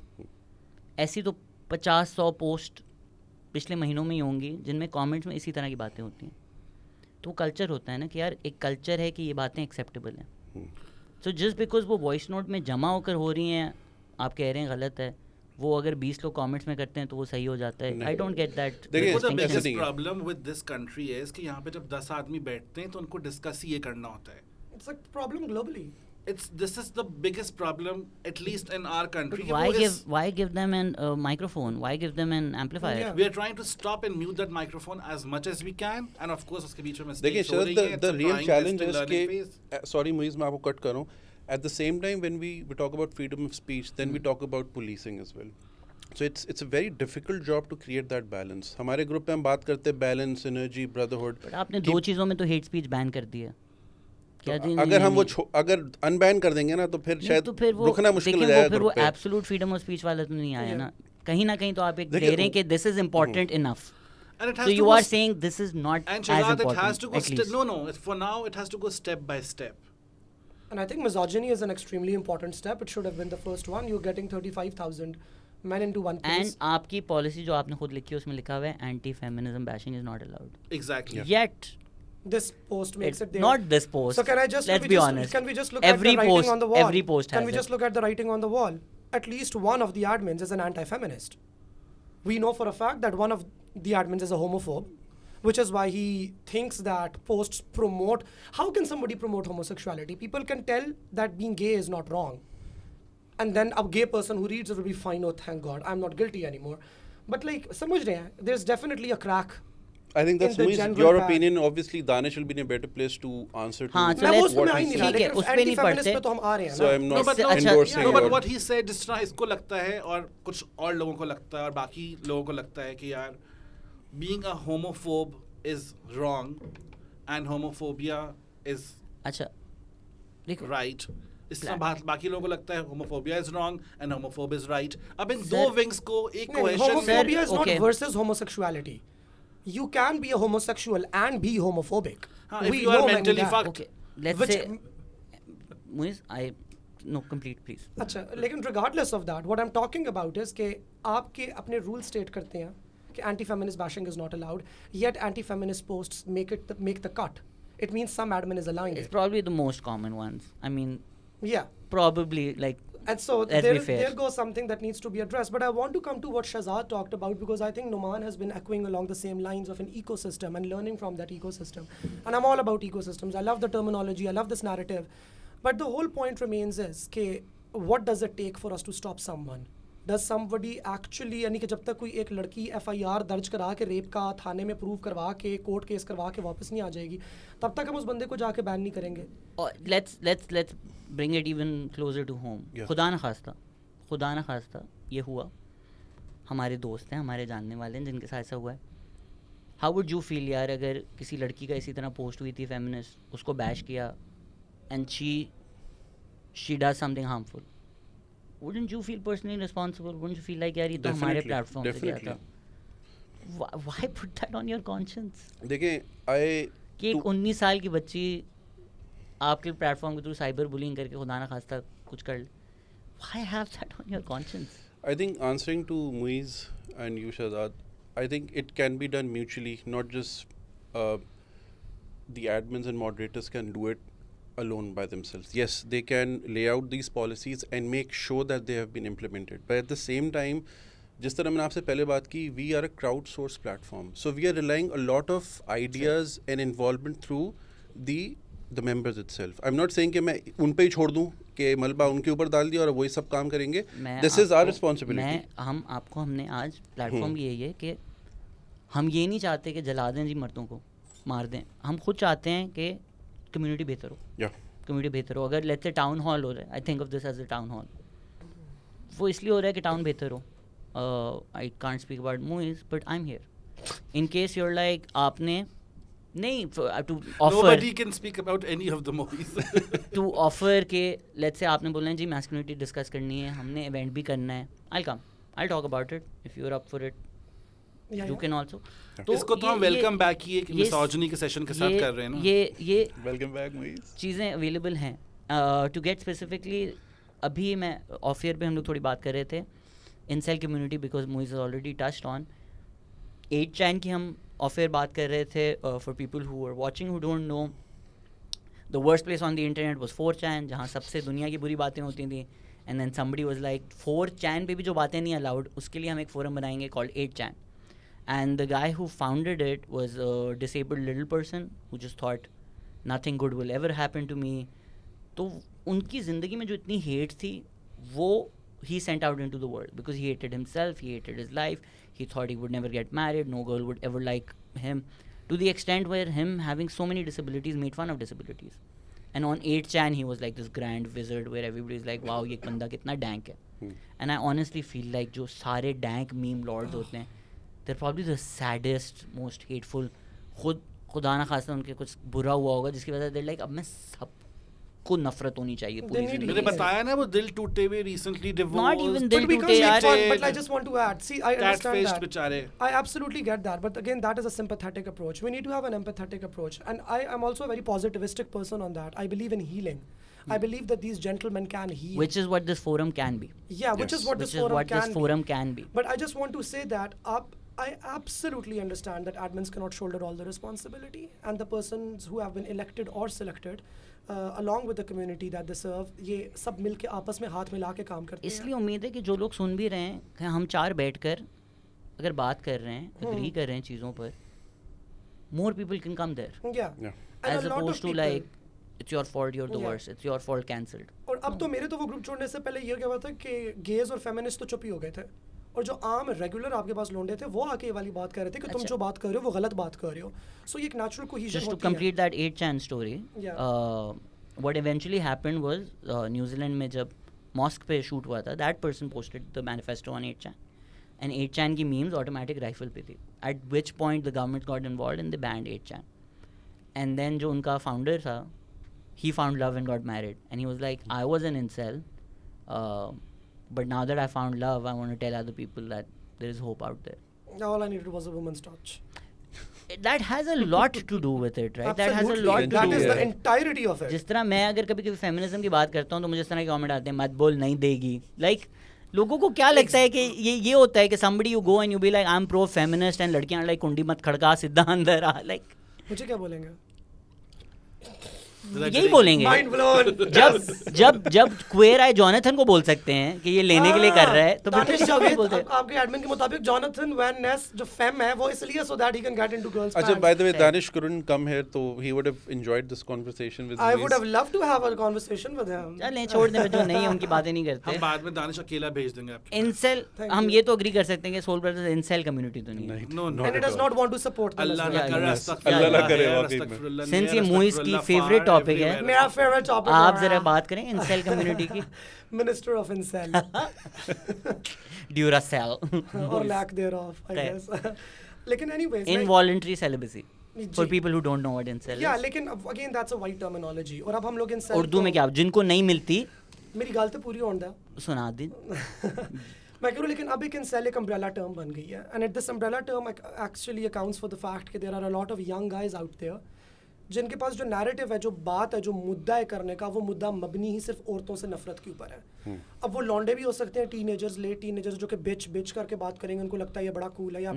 ऐसी तो 50-100 पोस्ट पिछले महीनों में ही होंगी जिनमें कमेंट्स में इसी तरह की बातें होती हैं. तो कल्चर होता है ना कि यार एक कल्चर है कि ये बातें एक्सेप्टेबल हैं. सो जस्ट बिकॉज वो वॉइस नोट में जमा होकर हो रही हैं, आप कह रहे हैं गलत है, वो अगर 20 लोग कमेंट्स में करते हैं तो वो सही हो जाता है. I don't get that. देखिए problem with this country is कि यहाँ पे जब 10 आदमी बैठते हैं तो उनको डिस्कस ही ये करना होता है. It's a problem globally. This is the biggest problem, at least in our country. Why give them a microphone? Why give them an amplifier? Yeah. We are trying to stop and mute that microphone as much as we can, and of course उसके बीच में देखिए शरद, the real challenge is कि sorry Muizz मैं आपको cut कर रहा हूँ. At the same time when we talk about freedom of speech, then we talk about policing as well. So it's a very difficult job to create that balance. हमारे group पे हम बात करते हैं balance, synergy, brotherhood. But आपने दो चीज़ों में तो hate speech ban कर दी है. तो अगर हम वो अगर अनबैन कर देंगे ना तो फिर शायद रुकना मुश्किल हो जाएगा. फिर वो एब्सोल्यूट फ्रीडम ऑफ स्पीच वाला तो नहीं आया ना. कहीं ना कहीं तो आप एक कह रहे हैं कि this is important enough. So you are saying this is not as important. It has to go no. For now, it has to go step by step. And I think misogyny is an extremely important step. It should have been the first one. You're getting 35,000 men into one place. And आपकी policy जो आपने खुद लिखी है उसमें लिखा हुआ है anti-feminism bashing is not allowed. Exactly. Yet. This post makes it there. Not this post. So can I just let's be honest? Can we just look at the writing on the wall? Every post has Can we just look at the writing on the wall? At least one of the admins is an anti-feminist. We know for a fact that one of the admins is a homophobe, which is why he thinks that posts promote. How can somebody promote homosexuality? People can tell that being gay is not wrong, and then a gay person who reads it will be fine. Oh, thank God, I'm not guilty anymore. But like, समझ रहे हैं? There's definitely a crack. I think that's your opinion. Obviously, Danish will be in a better place to answer to what he said. So I'm not endorsing. No, but what he said, जिस तरह इसको लगता है और कुछ और लोगों को लगता है और बाकी लोगों को लगता है कि यार being a homophobe is wrong and homophobia is right. इस तरह बाकी लोगों को लगता है homophobia is wrong and homophobe is right. अब इन दो wings को एक cohesion. Homophobia is not versus homosexuality. You can be a homosexual and be homophobic. If you are mentally fucked. Okay. Let's say, Moiz, I no, complete please. अच्छा, लेकिन regardless of that, what I'm talking about is कि आपके अपने rules state करते हैं कि anti-feminist bashing is not allowed, yet anti-feminist posts make the cut. It means some admin is allowing It's it. probably the most common ones. I mean, Yeah. probably like. And so there goes something that needs to be addressed. But I want to come to what Shehzad talked about, because I think Numan has been echoing along the same lines of an ecosystem and learning from that ecosystem. And I'm all about ecosystems. I love the terminology. I love this narrative. But the whole point remains is कि what does it take for us to stop someone? Does somebody actually, यानी कि जब तक कोई एक लड़की FIR दर्ज करा के रेप का थाने में प्रूव करवा के कोर्ट केस करवा के वापस नहीं आ जाएगी, तब तक हम उस बंदे को जाके बैन नहीं करेंगे. Let's bring it even closer to home. खुदा न खास्ता ये हुआ, हमारे दोस्त हैं, हमारे जानने वाले हैं जिनके साथ ऐसा हुआ है. How would you feel यार अगर किसी लड़की का इसी तरह पोस्ट हुई थी फेमिनिस्ट, उसको बैश किया and she does something harmful? Wouldn't you feel personally responsible? Wouldn't you feel like यार ये तो हमारे प्लेटफॉर्म पे गया था? Why put that on your conscience? देखिए कि एक 19 साल की बच्ची आपके प्लेटफॉर्म के थ्रू साइबर बुलिंग करके खुदा ना खास्ता कुछ कर ले. Why have that on your conscience? I think answering to Moiz and you, Shehzad, I think it can be done mutually, not just the admins and moderators can do it alone by themselves. Yes, they can lay out these policies and make sure that they have been implemented. But at the same time, जिस तरह मैंने आपसे पहले बात की, we are a crowdsourced platform. So we are relying a lot of ideas and involvement through the members itself. I'm not saying कि मैं उन पे ही छोड़ दूँ कि मलबा उनके ऊपर डाल दिया और वही सब काम करेंगे. This is our responsibility. हमने आज प्लेटफॉर्म यही है कि हम ये नहीं चाहते कि जला दें जी मर्दों को, मार दें. हम खुद चाहते हैं कि कम्युनिटी बेहतर हो. कम्युनिटी बेहतर हो. अगर लेट्स से टाउन हॉल हो रहा है, I think of this as a town hall, वो इसलिए हो रहा है कि टाउन बेहतर हो. I can't speak about movies but I am here in case your like आपने नहीं to offer, nobody can speak about any of the movies. To offer के लेट्स से आपने बोलना है जी मैस्कुलिनिटी डिस्कस करनी है, हमने इवेंट भी करना है, I come, I talk about it if you are up for it, you can also. तो इसको तो हम वेलकम बैक ही एक मिसोजिनी के सेशन के साथ कर रहे हैं ना. ये वेलकम बैक मूवीज चीज़ें अवेलेबल हैं. टू गेट स्पेसिफिकली अभी मैं ऑफ ईयर पे हम लोग थोड़ी बात कर रहे थे incel community because Moiz has already touched on 8chan की हम ऑफ एयर बात कर रहे थे. for people who are watching who don't know, the worst place on the internet was 4chan, जहाँ सबसे दुनिया की बुरी बातें होती थी. and then somebody was like 4chan पे भी जो बातें नहीं allowed, उसके लिए हम एक forum बनाएंगे called 8chan. and the guy who founded it was a disabled little person who just thought nothing good will ever happen to me. तो उनकी ज़िंदगी में जो इतनी hate थी वो he sent out into the world because he hated himself, he hated his life, he thought he would never get married, no girl would ever like him, to the extent where him having so many disabilities made fun of disabilities. And on 8chan he was like this grand wizard where everybody is like wow ये बंदा कितना dank है. And I honestly feel like जो सारे dank meme lords होते हैं, they're probably the saddest, most hateful. खुदा ना खास्ता उनके कुछ बुरा हुआ होगा जिसकी वजह से they're like अब मैं सब को नफरत होनी चाहिए पूरी जिंदगी. मैंने बताया ना वो दिल टूटे हुए recently divorced. Not even दिल टूटे यार. But I just want to add, see, I understand that. बेचारे. I absolutely get that, but again, that is a sympathetic approach. We need to have an empathetic approach, and I am also a very positivistic person on that. I believe in healing. I believe that these gentlemen can heal. Which is what this forum can be. Yeah, which is what this forum can be. But I just want to say that I absolutely understand that admins cannot shoulder all the responsibility, and the persons who have been elected or selected along with the community that they serve, ये सब मिल के आपस में हाथ मिला के काम करते हैं. इसलिए उम्मीद है कि जो लोग सुन भी रहे हैं कि हम चार बैठकर अगर बात कर रहे हैं, एग्री कर रहे हैं चीज़ों पर, more people can come there. Yeah. As opposed to like it's your fault, you're the worst, it's your fault, cancelled. और अब तो मेरे तो वो ग्रुप छोड़ने से पहले ये क्या हुआ था कि गेज और फेमिनिस्ट तो चुप ही हो गए थे, और जो आम रेगुलर आपके पास लोंडे थे वो आके ये वाली बात कर रहे थे कि तुम जो बात कर रहे हो वो गलत बात कर रहे हो. सो ये एक नेचुरल कोहेजन होती है. Just to complete that 8chan story, what eventually happened was New Zealand में जब मॉस्क पे शूट हुआ था, that person posted the manifesto on 8chan, and 8chan की memes automatic राइफल पे थी, at which point the government got involved and they banned 8chan. and then जो उनका founder था, he found love and got married, and he was like I was an incel, but now that I found love I want to tell other people that there is hope out there. All I needed was a woman's touch. that has a lot to do with it, right? That has a Absolutely. lot to That do is with the entirety of it. जिस तरह मैं अगर कभी कभी feminism की बात करता हूँ तो मुझे इस तरह के कमेंट आते हैं मत बोल नहीं देगी, लाइक लोगों को क्या लगता है कि ये होता है कि somebody you go and you be like I'm pro feminist and लड़कियां like कुंडी मत खड़का सीधा अंदर आ, like मुझे क्या बोलेंगे? यही बोलेंगे जब क्वेयर आए जोनाथन को बोल सकते हैं कि ये लेने के लिए कर रहा है तो दानिश जावेद आपके एडमिन के मुताबिक जोनाथन वैन नेस जो फेम है वो इसलिए so that he can get into girls' अच्छा, by the way, Danish couldn't come here, so he would have enjoyed this conversation with I would have loved to have a conversation with him. चलें छोड़ दें, जो नहीं है उनकी बातें नहीं करते. हम बाद में दानिश अकेला भेज देंगे आपको. इंसेल हम ये तो एग्री कर सकते हैं कि सोल ब्रदर्स इंसेल कम्युनिटी तो नहीं है. No, and it does not want to support them. अल्लाह ना करे, अस्तगफिरुल्लाह. Since ये मुइज़ की फेवरेट टॉपिक है, मेरा फेवरेट टॉपिक आप जरा बात करें इंसेल कम्युनिटी की. मिनिस्टर ऑफ इंसेल ड्यूरासेल और लैक देयरऑफ, आई गेस. लेकिन anyways involuntary celibacy for people who don't know what incel is. Yeah, लेकिन again that's a white terminology. और अब हम लोग incel उर्दू में क्या जिनको नहीं मिलती, मेरी गाल तो पूरी होने दे, सुना दी. मैं कह रहा हूँ लेकिन अब एक incel एक umbrella term बन गई है, and this umbrella term actually accounts for the fact कि there are a lot of young guys out there जिनके पास जो नैरेटिव है, जो बात है, जो मुद्दा है करने का, वो मुद्दा मबनी ही सिर्फ औरतों से नफरत के ऊपर है. अब वो लौंडे भी हो सकते हैं, टीनेजर्स, लेट टीनेजर्स जो कि बिच करके बात करेंगे, उनको लगता है ये बड़ा कूल है, या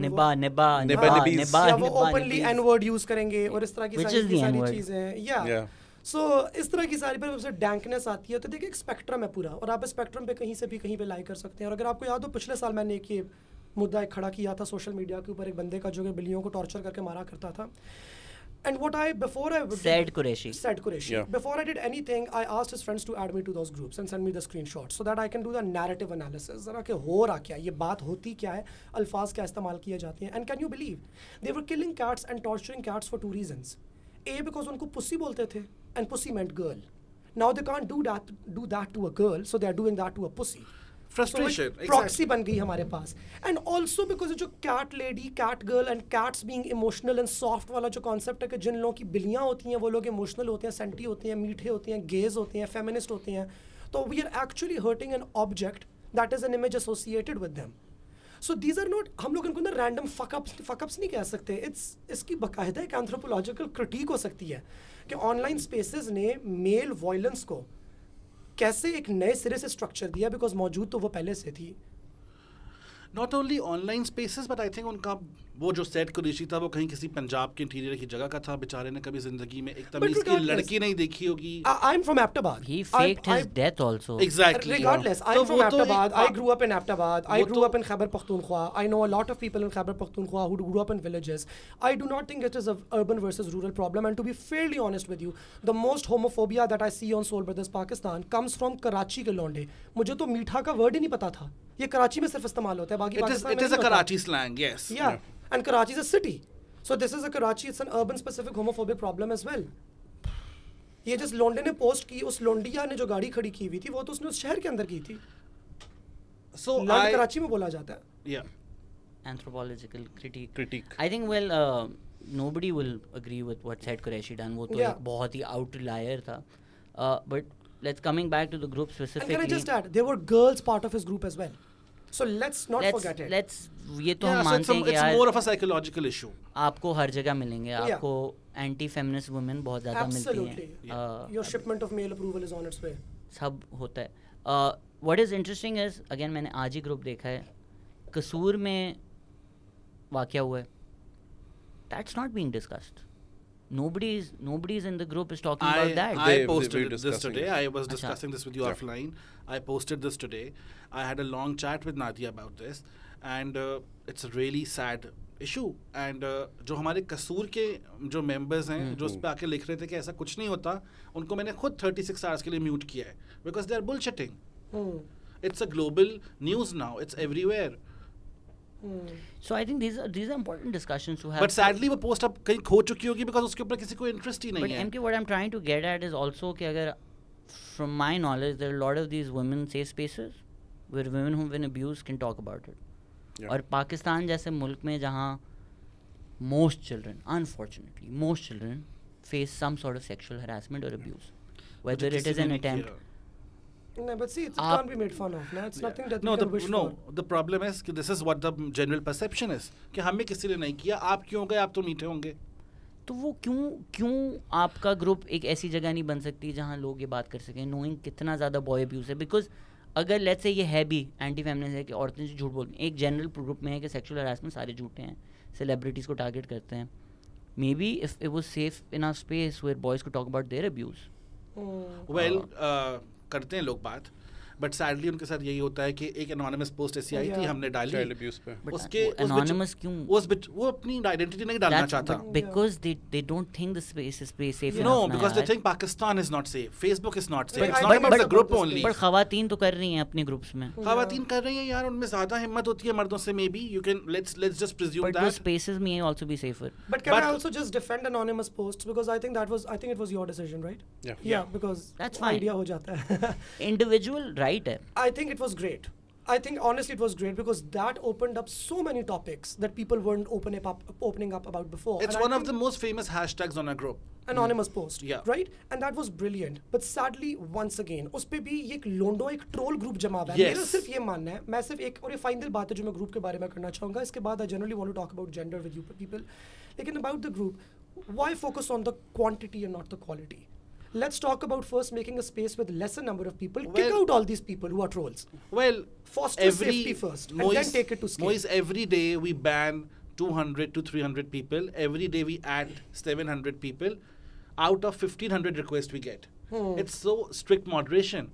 वो ओपनली एन वर्ड यूज करेंगे और इस तरह की सारी चीजें. या सो इस तरह की सारी पर डैंकनेस आती है. तो देखिए एक स्पेक्ट्रम है पूरा, और आप स्पेक्ट्रम पे कहीं से भी कहीं पे लाई कर सकते हैं. और अगर आपको याद हो पिछले साल मैंने एक ये मुद्दा खड़ा किया था सोशल मीडिया के ऊपर, एक बंदे का जो कि बिल्लियों को टॉर्चर करके मारा करता था. And before I said Qureshi. Yeah. Before I did anything, I asked his friends to add me to those groups and send me the screenshots so that I can do the narrative analysis. जरा कि हो रहा क्या, ये बात होती क्या है, अल्फाज क्या इस्तेमाल किए जाते हैं. And can you believe they were killing cats and torturing cats for 2 reasons. A, because उनको pussy बोलते थे, and pussy meant girl. Now they can't do that to a girl, so they are doing that to a pussy. Frustration, so proxy बन गई हमारे पास. And also because जो cat lady, cat girl and cats being emotional and soft वाला जो concept है कि जिन लोगों की बिल्लियाँ होती हैं वो लोग emotional होते हैं, senti होते हैं, मीठे होते हैं, gays होते हैं, feminist होते हैं, तो we are actually hurting an object that is an image associated with them. So these are not, हम लोग इनको ना random fuck-ups नहीं कह सकते. इसकी बाकायदा एक anthropological critique हो सकती है कि online spaces ने male violence को कैसे एक नए सिरे से स्ट्रक्चर दिया, बिकॉज मौजूद तो वो पहले से थी. Not only online spaces but I think उनका वो जो सेट कुरैशी था वो कहीं किसी पंजाब के इंटीरियर की जगह का था. बेचारे ने कभी जिंदगी में एक तमीज की लड़की नहीं देखी होगी. I am from Abbottabad. He faked his death also. Exactly. Regardless, I am from Aptabad. I grew up in Aptabad. I grew up in Khyber Pakhtunkhwa. I know a lot of people in Khyber Pakhtunkhwa who grew up in villages. I do not think it is a urban versus rural problem. And to be fairly honest with you, the most homophobia that I see on Soul Brothers Pakistan comes from Karachi के लौंडे. मुझे तो मीठा का word ही नहीं पता था. ये कराची में सिर्फ इस्तेमाल होता है, बाकी पाकिस्तान में नहीं. It is a Karachi slang, yes. Yeah. And Karachi is a city. So this is a Karachi, it's an urban specific homophobic problem as well. ये जिस लोंडे ने पोस्ट की, उस लोंडिया ने जो गाड़ी खड़ी की हुई थी, वो तो उसने उस शहर के अंदर की थी. So कराची में बोला जाता है. Yeah. Anthropological critique. I think nobody will agree with what said Qureshi done. वो तो एक बहुत ही outlier था. But coming back to the group specifically. And can I just add, there were girls part of his group as well. So let's not forget it. ये तो हम मानते हैं कि it's more of a psychological issue. आपको हर जगह मिलेंगे, आपको anti-feminist women बहुत ज़्यादा मिलती हैं. Your shipment of male approval is on its way. सब होता है. What is interesting is, again मैंने आज ही ग्रुप देखा है, कसूर में वाक़या हुआ है. That's not being discussed. Nobody's in the group is talking about that. I posted this today. I was discussing this with you offline. I posted this today. I had a long chat with Nadia about this, and it's a really sad issue. And जो हमारे कसूर के जो members हैं, जो उस पे आके लिख रहे थे कि ऐसा कुछ नहीं होता, उनको मैंने खुद 36 hours के लिए mute किया है, because they are bullshitting. It's a global news now. It's everywhere. So I think these are important discussions to have. But sadly वो post अब कहीं खो चुकी होगी because उसके ऊपर किसी को interest ही नहीं है. But MK, what I'm trying to get at is also कि अगर from my knowledge there are a lot of these women safe spaces where women who've been abused can talk about it. Yeah. और पाकिस्तान जैसे मुल्क में जहाँ most children face some sort of sexual harassment or abuse, whether it is an attempt. No, but see, it can't be made fun of. No? It's nothing that we can wish for. The problem is that this is what the general perception is. कि हमें किसी ने नहीं किया, आप क्यों गए, आप तो मीठे होंगे. तो वो क्यों आपका ग्रुप एक ऐसी जगह नहीं बन सकती जहाँ लोग ये बात कर सकें, नोइंग कितना ज़्यादा बॉय अब्यूज़ है. बिकॉज अगर लेट्स से ये है भी एंटी फेमिनिस्ट है कि औरतें झूठ बोलती हैं, एक जनरल ग्रुप में है कि सेक्सुअल हरासमेंट सारे झूठे हैं, सेलिब्रिटीज़ को टारगेट करते हैं. Maybe if it was safe in a space where boys को talk about their abuse. Well करते हैं लोग बात, बट सैडली उनके साथ यही होता है कि एक एनोनिमस पोस्ट ऐसी आई थी, हमने डाली उसके एनोनिमस क्यों, वो अपनी आइडेंटिटी नहीं डालना चाहता, because they don't think the space is safe. No, because they think Pakistan is not safe, Facebook is not safe, it's not about the group only. पर खवातीन तो कर रही हैं अपने ग्रुप्स में, खवातीन कर रही हैं यार, उनमें ज्यादा हिम्मत होती है मर्दों से. Maybe you can let's just presume that, but spaces में also be safer. But can I also just defend anonymous posts, because I think it was your decision, right? Yeah, because that's fine. Idea हो जाता है. Individual right है. I think it was great. I think honestly it was great because that opened up so many topics that people weren't opening up about before. It's one of the most famous hashtags on our group. Anonymous post, right? And that was brilliant. But sadly, once again, उस पे भी ये एक लोंडो, एक troll group जमा हुआ है. मेरा सिर्फ ये मानना है, मैं सिर्फ एक, और ये फाइनल बात है जो मैं ग्रुप के बारे में करना चाहूँगा. इसके बाद I generally want to talk about gender with you people. लेकिन about the group, why focus on the quantity and not the quality? Let's talk about first making a space with lesser number of people. Kick out all these people who are trolls. Well, foster safety first, and then take it to scale. Moiz, every day we ban 200 to 300 people. Every day we add 700 people. Out of 1,500 requests we get. It's so strict moderation.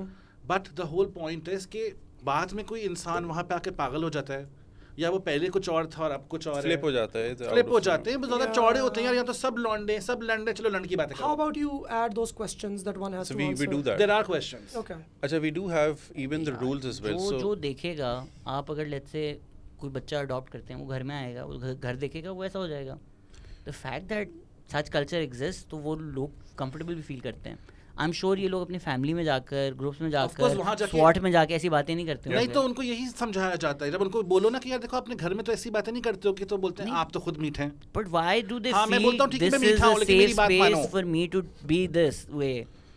But the whole point is कि बाद में कोई इंसान वहाँ पे आके पागल हो जाता है, या वो पहले कुछ और था और अब कुछ और फ्लिप हो जाता है, फ्लिप हो जाते हैं, ज़्यादा चौड़े होते हैं यार, यहाँ तो सब लौंडे सब लंडे. चलो लंड की बात है. How about you add those questions that one has to answer? We do that. There are questions. Okay. अच्छा, we do have even the rules as well. जो देखेगा, आप अगर लेट्स से कोई बच्चा अडॉप्ट करते हैं, वो घर में आएगा, वो घर देखेगा, वो ऐसा हो जाएगा. The fact that such culture exist, तो वो लोग कंफर्टेबल भी फील करते हैं. आई एम श्योर ये लोग अपनी फैमिली में जाकर, ग्रुप्स में जाकर, स्वॉट में जाके ऐसी बातें नहीं करते. नहीं तो उनको यही समझाया जाता है, जब उनको बोलो ना कि यार देखो अपने घर में तो ऐसी बातें नहीं करते हो, कि तो बोलते हैं आप तो खुद मीठे हैं. But why do they feel this is a safe space for me to be this way?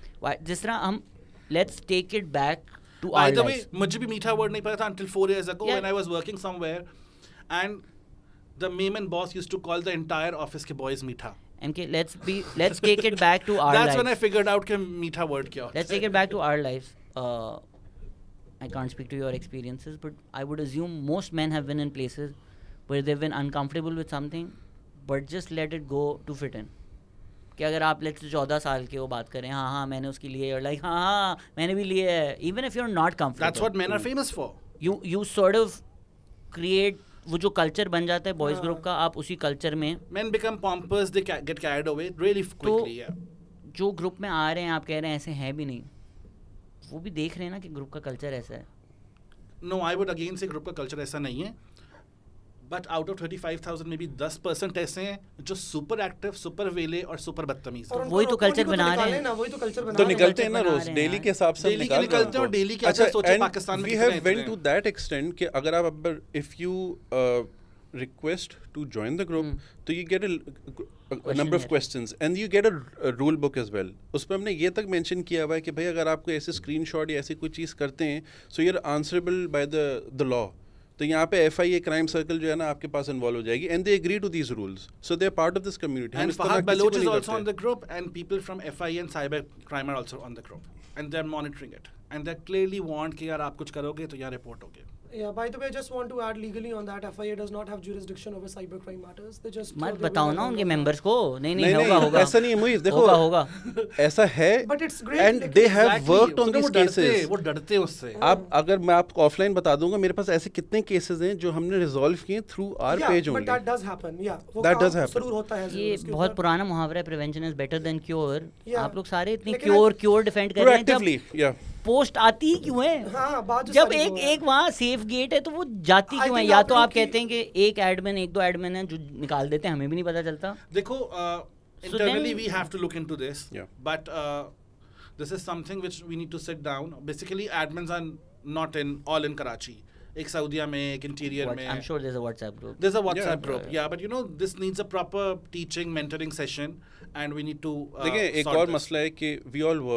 जिस तरह हम let's take it back to our life. मुझे भी मीठा वर्ड नहीं पता था until 4 years ago when I was working somewhere and the main boss used to call the entire office के boys मीठा. MK, let's take it back to our lives. That's when I figured out कि मीठा word क्या होता है. Let's take it back to our lives. I can't speak to your experiences, but I would assume most men have been in places where they've been uncomfortable with something, but just let it go to fit in. कि अगर आप let's 14 साल के वो बात करें, हाँ मैंने उसके लिए, और लाइक हाँ मैंने भी लिए है, even if you're not comfortable. That's what men are famous for. You sort of create वो जो कल्चर बन जाता है बॉयज ग्रुप का, आप उसी कल्चर में men become pompous, they get carried away really quickly. तो जो ग्रुप में आ रहे हैं, आप कह रहे हैं ऐसे हैं भी नहीं, वो भी देख रहे हैं ना कि ग्रुप का कल्चर ऐसा है. No, I would again say group का कल्चर ऐसा नहीं है, बट आउट ऑफ 35,000 में भी 10% ऐसे हैं जो सुपर एक्टिव, सुपर वेले और सुपर बदतमीज. वही तो कल्चर बना रहे हैं, वही तो कल्चर बना तो निकलते हैं ना रोज, डेली के हिसाब से निकलते हैं. और डेली के अच्छा सोचो पाकिस्तान में we have went to that extent कि अगर आप if you request to join the group, तो you get a number of questions and you get a rule book as well. उस पर हमने ये तक मेंशन किया हुआ है कि भाई अगर आपको ऐसे स्क्रीनशॉट या ऐसी कोई चीज़ करते हैं, so you're answerable by the law. तो यहाँ पे FIA क्राइम सर्कल जो है ना आपके पास इन्वॉल्व हो जाएगी, and they agree to these rules, so they are part of this community. And Fahad Baloch is also on the group, and people from FIA and cyber crime are also on the group, and they are monitoring it, and they clearly want कि यार आप कुछ करोगे तो यहाँ report होगे. Yeah, by the way, I just want to add legally on that, FIA does not have jurisdiction over cybercrime matters. They just मत बताओ ना उनके मेंबर्स को. नहीं होगा ऐसा नहीं है मुइज़, देखो होगा ऐसा है. But it's great, and they have worked on these cases. वो डरते हैं उससे. अब अगर मैं आपको ऑफलाइन बता दूंगा, मेरे पास ऐसे कितने केसेस हैं जो हमने रिजॉल्व किए through our page only. But that does happen. Yeah, that does happen. जरूर होता है. ये बहुत पुराना मुहावरा है, prevention is better than cure. आप लोग सारे इतने क्योर डिफेंड कर रहे हैं, proactively. पोस्ट आती ही क्यों है? हाँ, जब एक वहाँ सेफ गेट है तो वो जाती क्यों है? या तो आप कहते हैं कि एक दो एडमिन है जो निकाल देते हैं, हमें भी नहीं पता चलता. देखो internally we have to look into this, but this is something which we need to sit down. Basically admins are not all in Karachi. एक सऊदिया में, एक इंटीरियर में. I'm sure there's a WhatsApp group. There's a WhatsApp group, but you know this needs a proper teaching, mentoring session, and we need to. देखिए एक और मसला है कि we all work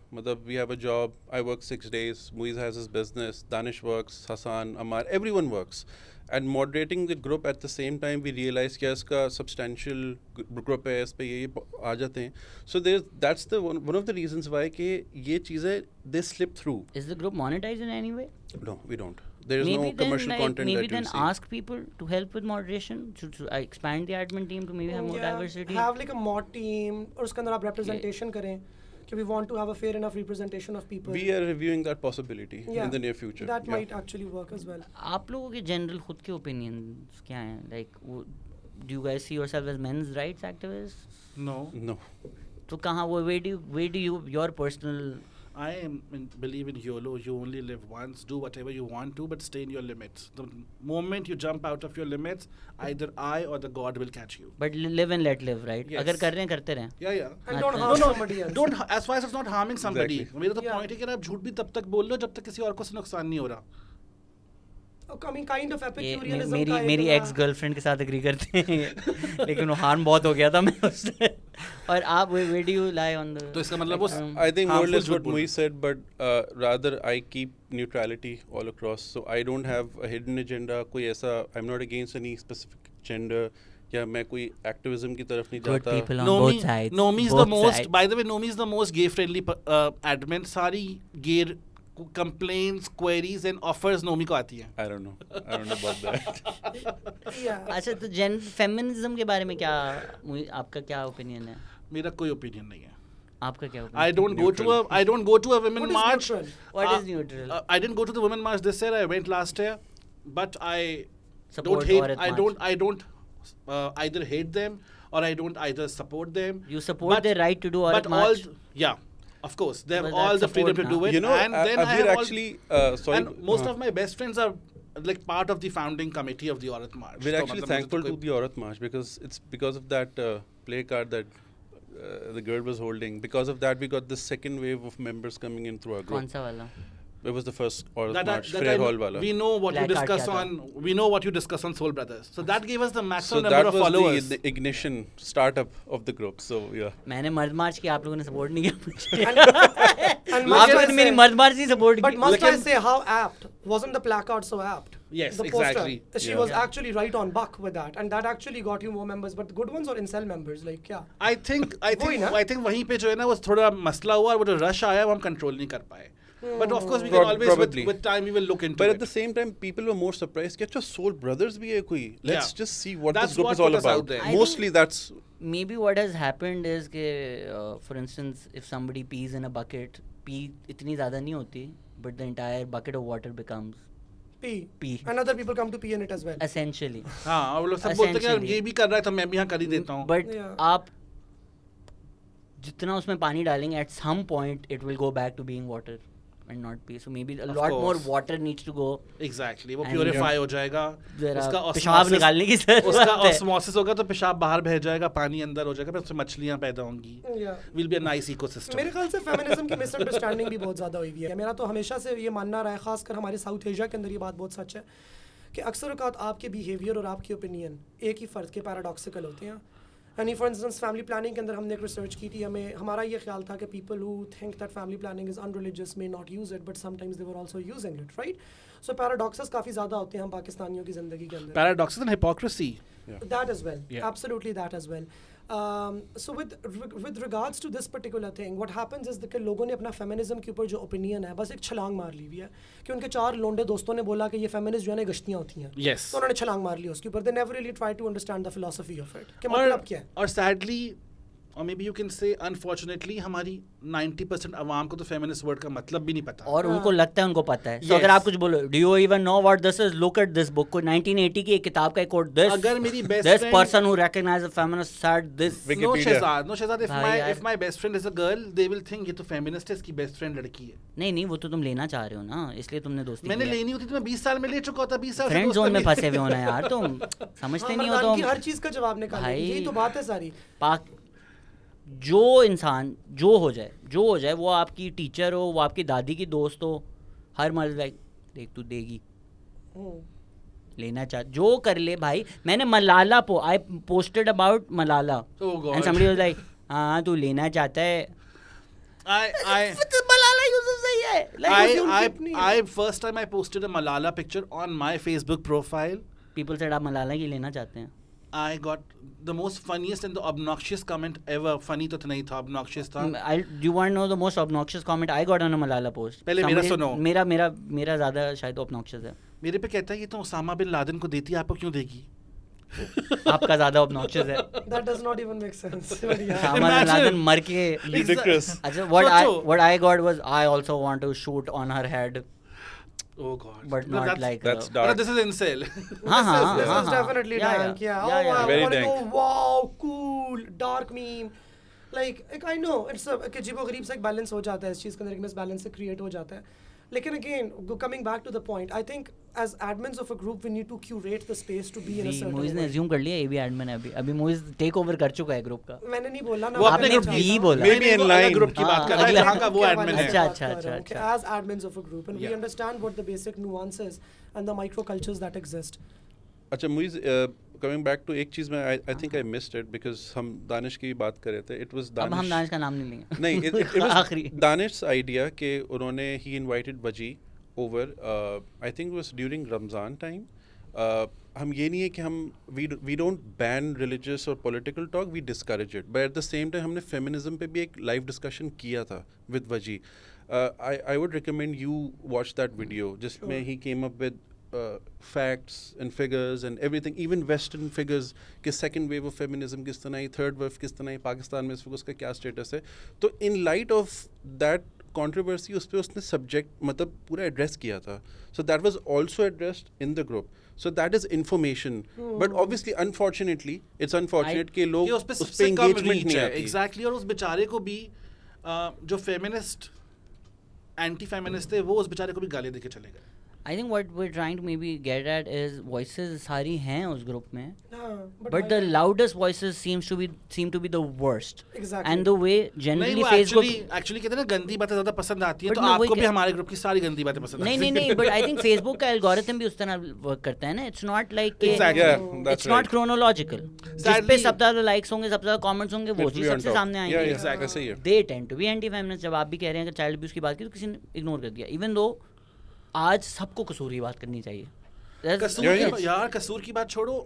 मतलब we have a job, I work 6 days, Moiz has his business, Danish works, Hassan, Ammar, everyone works. And moderating the group at the same time, we realize कि इसका substantial group है, इस पे ये आ जाते हैं. So that's the one of the reasons why कि ये चीज़ें they slip through. Is the group monetized in any way? No, we don't. There is no commercial content maybe that you then see. ask people to help with moderation, to expand the admin team to maybe have more diversity. Have like a mod team और उसके अंदर आप representation करें कि we want to have a fair enough representation of people. We are reviewing that possibility in the near future. That might actually work as well. आप लोगों के general खुद के opinions क्या हैं? Like, do you guys see yourself as men's rights activists? No. तो कहाँ where do you your personal I believe in YOLO. You only live once. Do whatever you want to, but stay in your limits. The moment you jump out of your limits, either I or the God will catch you. But live and let live, right? Yes. अगर कर रहे हैं करते रहें. Yeah. And don't harm somebody else. Don't. As far as it's not harming somebody. Exactly. मेरा तो point है कि आप झूठ भी तब तक बोल लो जब तक किसी और को से नुकसान नहीं हो रहा. I mean, kind of Epicureanism. मेरी ex girlfriend के साथ agree करते हैं लेकिन वो harm बहुत हो गया था मैं उससे. और आप where do you lie on the? तो इसका मतलब वो I think more or less what Moiz said, but rather I keep neutrality all across. So I don't have a hidden agenda. कोई ऐसा I'm not against any specific gender. या मैं कोई activism की तरफ नहीं जाता. Good people on both sides. Nomi is the most. By the way, Nomi is the most gay friendly admin. सारी gay complaints, queries and offers Nomi को आती हैं. I don't know about that. अच्छा तो feminism के बारे में क्या आपका क्या opinion है? मेरा कोई opinion नहीं है. आपका क्या opinion? I don't go to a women march. What is neutral? I didn't go to the women march this year. I went last year, but I Support I don't either hate them or I don't either support them. You support their right to do Aurat march? Of course, they have all the freedom to do it. You know, and then I have actually, and most of my best friends are like part of the founding committee of the Aurat March. We're actually thankful to the Aurat March because it's because of that play card that the girl was holding. Because of that, we got the second wave of members coming in through our group. कौन सा वाला? It was the first Aurat March, Frey Hall wala. We know what you discuss on. We know what you discuss on Soul Brothers. So that gave us the maximum number of followers. So that was the ignition startup of the group. So yeah. मैंने मर्द मार्च की आप लोगों ने support नहीं किया मुझे. आप लोगों ने मेरी मर्द मार्च ही support की. But must I say how apt? Wasn't the placard so apt? Yes, the exactly. She was actually right on buck with that, and that actually got you more members. But the good ones or incel members, like yeah. I think वहीं पे जो है ना वो थोड़ा मसला हुआ और वो जो rush आया वो हम control नहीं कर पाए. But of course we can always with time we will look into it. But at the same time people were more surprised कि अच्छा Soul Brothers भी है कोई. Let's just see what this group is all about. Mostly that's maybe what has happened is कि for instance if somebody pees in a bucket, pee इतनी ज़्यादा नहीं होती, but the entire bucket of water becomes pee. And other people come to pee in it as well. Essentially. हाँ और लोग सब बोलते हैं कि ये भी कर रहा है तो मैं भी यहाँ कर ही देता हूँ. But आप जितना उसमें पानी डालेंगे at some point it will go back to being water and not pee. So maybe a lot more water needs to go. Exactly. वो purify हो जाएगा. उसका पेशाब निकालने की ज़रूरत है. उसका osmosis होगा तो पेशाब बाहर बह जाएगा, पानी अंदर हो जाएगा, फिर उससे मछलियाँ पैदा होंगी. Will be a nice ecosystem. मेरे ख्याल से फेमिनिज्म की मिसअंडरस्टैंडिंग भी बहुत ज़्यादा हुई है. मेरा तो हमेशा से ये मानना रहा है, खासकर हमारे साउथ एशिया के अंदर ये बात बहुत सच है कि अक्सर औक़ात आपके बिहेवियर और आपकी ओपिनियन एक ही फ़र्द के पैराडॉक्सिकल होते हैं. यानी फॉर इंस्टेंस फैमिली प्लानिंग के अंदर हमने एक रिसर्च की थी, हमारा ये ख्याल था कि people who think that family planning is unreligious may not use it but sometimes they were also using it, right? So paradoxes काफ़ी ज़्यादा होते हैं हम पाकिस्तानियों की ज़िंदगी के अंदर. Paradoxes and hypocrisy. That as well. Yeah. Absolutely that as well. So with regards to this particular thing, what happens is कि लोगों ने अपना फेमिनिज्म के ऊपर जो ओपिनियन है बस एक छलांग मार ली हुई है कि उनके 4 लोंडे दोस्तों ने बोला कि ये फेमिनिस्ट जो है ना गश्तियाँ होती हैं. Yes. तो उन्होंने छलांग मार ली उसके ऊपर. They never really try to understand the philosophy of it. कि मतलब क्या है? और sadly or maybe you can say unfortunately हमारी 90% अवाम को तो feminist word का मतलब भी नहीं पता. और उनको लगता है उनको पता है. तो अगर आप कुछ बोलो, do you even know what this is? Look at this book. 1980 की एक किताब का एक quote. अगर मेरी best this friend, person who recognizes a feminist said this. No Shehzad, if my best friend is a girl, they will think ये तो feminist है, इसकी best friend लड़की है. नहीं वो तो तुम लेना चाह रहे हो ना, इसलिए तुमने दोस्ती. मैंने लेनी होती तो मैं 20 साल में ले चुका होता. 20 साल फ्रेंड जोन में फंसे हुए हो ना यार तुम. समझते नहीं हो तुम. हर चीज का जवाब निकालना, यही तो बात है सारी. जो इंसान जो हो जाए वो आपकी टीचर हो, वो आपकी दादी की दोस्त हो, हर मर्द लाइक देख तू देगी लेना चाह जो कर ले भाई. मैंने Malala I posted about Malala and somebody was like हाँ तू लेना चाहता है. Malala Yousafzai hai. I first time I posted a Malala picture on my Facebook profile. People said आप मलाला की लेना चाहते हैं. I got the most funniest and the obnoxious comment ever. Funny तो नहीं था, obnoxious था. Do you want to know the most obnoxious comment I got on a Malala post? पहले मेरा सुनो. मेरा ज़्यादा शायद obnoxious है. मेरे पे कहता है ये तो उसामा बिन लादेन को देती है, आपको क्यों देगी? आपका ज़्यादा obnoxious है. That does not even make sense. Osama bin Laden मर के. Ludicrous. अच्छा, what I got was I also want to shoot on her head. Oh God! But not like that's dark. This is incel. This is definitely dark. Yeah. Very I dank. want to go, wow, cool, dark meme. Like I know it's a अजीबो-गरीब सा एक balance हो जाता है इस चीज़ के अंदर, एक misbalance से create हो जाता है. लेकिन again, coming back to the point, I think as admins of a group we need to curate the space to be in a certain way. Moiz ने assume कर लिया ये भी admin है अभी मोइज take over कर चुका है ग्रुप का. मैंने नहीं बोला ना. वो अपने ग्रुप भी बोला. Maybe in line. ग्रुप की बात कर रहा है, जहाँ का वो admin है. अच्छा. As admins of a group and we understand what the basic nuances and the micro cultures that exist. अच्छा मुइज, coming back to एक चीज़ में I think I missed it because हम दानिश की बात कर रहे थे. It was Danish. अब हम दानिश का नाम नहीं लेंगे. नहीं, it was Danish's idea कि उन्होंने he invited Waji over. I think it was during Ramzan time. हम ये नहीं है कि हम we don't ban religious or political talk, we discourage it. But at the same time हमने feminism पे भी एक live discussion किया था with Waji. I would recommend you watch that video. जिसमें he came up with facts and figures and everything, even Western figures कि second wave of feminism किस तरह आई, third wave किस तरह आई, पाकिस्तान में इस वक्त उसका क्या status है. तो in light of that controversy उस पे उसने subject मतलब पूरा address किया था. So that was also addressed in the group. So that is information. But obviously unfortunately it's unfortunate कि लोग उस पे engagement नहीं आती. Exactly. और उस बेचारे को भी जो feminist anti-feminist थे वो उस बेचारे को भी गाली देके चले गए. I think what we're trying to maybe get at is voices सारी हैं उस ग्रुप में, but the loudest voices seem to be the worst. Exactly. And the way generally Facebook actually कहते हैं ना गंदी बातें ज़्यादा पसंद आती है, तो आपको भी हमारे ग्रुप की सारी गंदी बातें पसंद आती हैं. नहीं, but I think Facebook का algorithm भी उस तरह work करता है ना. It's not like it's not chronological. जिस पे सबसे ज़्यादा likes होंगे, सबसे ज़्यादा comments होंगे, वो चीज़ सबसे सामने आएंगे. They tend to be anti-feminist. जब आप भी कह रहे हैं कि child abuse की बात की तो किसी ने ignore कर दिया. Even though आज सबको कसूर की बात करनी चाहिए. कसूर की बात छोड़ो.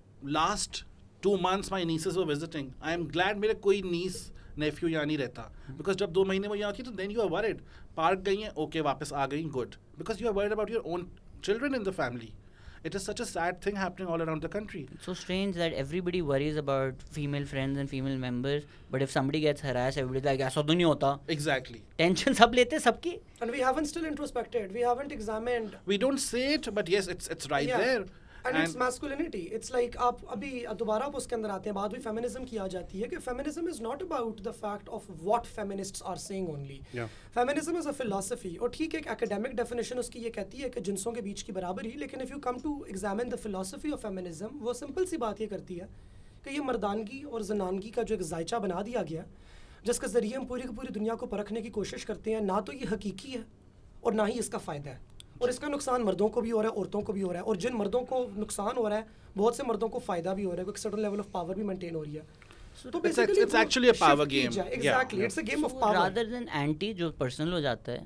Last 2 months my nieces were visiting. I am glad मेरे कोई niece nephew यहाँ नहीं रहता. Because जब 2 महीने वो यहाँ थी तो then you are worried. Park गई हैं, okay वापस आ गई, good. Because you are worried about your own children in the family. It is such a sad thing happening all around the country. It's so strange that everybody worries about female friends and female members, but if somebody gets harassed, everybody's like, ऐसा तो नहीं होता. Exactly. Tension सब लेते सबकी. And we haven't still introspected. We haven't examined. We don't say it, but yes, it's right there. And it's masculinity. It's like आप अभी दोबारा आप उसके अंदर आते हैं, बात भी feminism की आ जाती है कि feminism is not about the fact of what feminists are saying only. Feminism is a philosophy. और ठीक है एक academic definition उसकी ये कहती है कि जिन्सों के बीच की बराबरी, लेकिन if you come to examine the philosophy of feminism, वो simple सी बात ये करती है कि ये मर्दानगी और जनानगी का जो एक जायचा बना दिया गया, जिसके ज़रिए हम पूरी की पूरी दुनिया को परखने की कोशिश करते हैं, ना तो ये हकीकी है और ना ही इसका फ़ायदा है. और इसका नुकसान मर्दों को भी हो रहा है, औरतों को भी हो रहा है. और जिन मर्दों को नुकसान हो रहा है, बहुत से मर्दों को फ़ायदा भी हो रहा है, क्योंकि सर्टेन लेवल ऑफ पावर भी मेंटेन हो रही है. तो basically it's actually a power game. Exactly. It's a game of power. Rather than anti जो personal हो जाता है,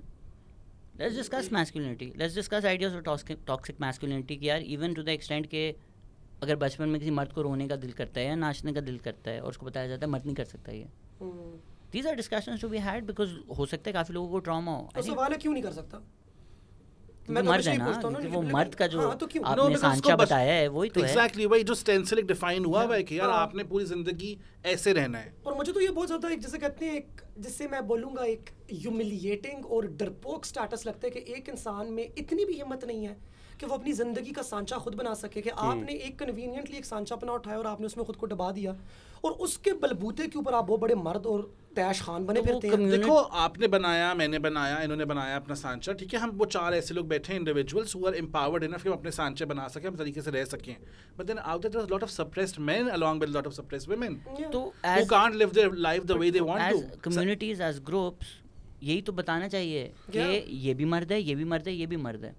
let's discuss masculinity. Let's discuss ideas of toxic masculinity कि यार even to the extent के अगर बचपन में किसी मर्द को रोने का दिल करता है या नाचने का दिल करता है और उसको बताया जाता है मर्द नहीं कर सकता ये. These are discussions to be had because हो सकता है काफ़ी लोगों को trauma हो. तो सवाल है क्यों नहीं कर सकता? मर्द है ना, वो मर्द का जो आपने सांचा बताया है वही तो है. Exactly, वही जो स्टेंसिल डिफाइन हुआ है कि यार आपने पूरी जिंदगी ऐसे रहना है. और मुझे तो ये बहुत ज़्यादा एक जैसे कहते हैं एक जिससे मैं बोलूँगा एक ह्यूमिलिएटिंग और डरपोक स्टेटस लगता है कि एक इंसान में इतनी भी हिम्मत नहीं है कि वो अपनी ज़िंदगी का सांचा खुद बना सके, कि आपने एक कन्वीनियंटली एक सांचा अपना उठाया और आपने उसमें खुद को दबा दिया और उसके बलबूते के ऊपर आप बहुत बड़े मर्द और तैश खान बने फिरते हैं. देखो आपने बनाया, मैंने बनाया, इन्होंने बनाया अपना सांचा, ठीक है. हम वो 4 ऐसे लोग बैठे हैं individuals who are empowered enough कि हम अपने सांचे बना सकें, हम तरीके से रह सकें. But then out there is lot of suppressed men along with lot of suppressed women तो who can't live their life the way they want to. As communities as groups यही तो बताना चाहिए कि ये भी मर्द है, ये भी मर्द है, ये भी मर्द है.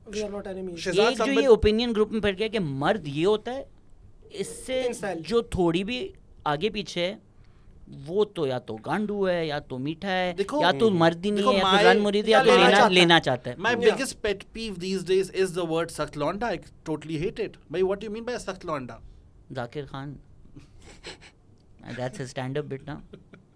एक जो ये ओपिनियन ग्रुप में पड़ गया कि मर्द ये होता है, इससे जो थोड़ी भी आगे पीछे है वो तो या तो गांडू है या तो मीठा है या तो मर्दी नहीं है या तो रन मुरीद या तो लेना चाहता है. My biggest pet peeve these days is the word sakht londa. I totally hate it. Bhai, what do you mean by sakht londa? Zakir Khan. That's his stand-up bit now.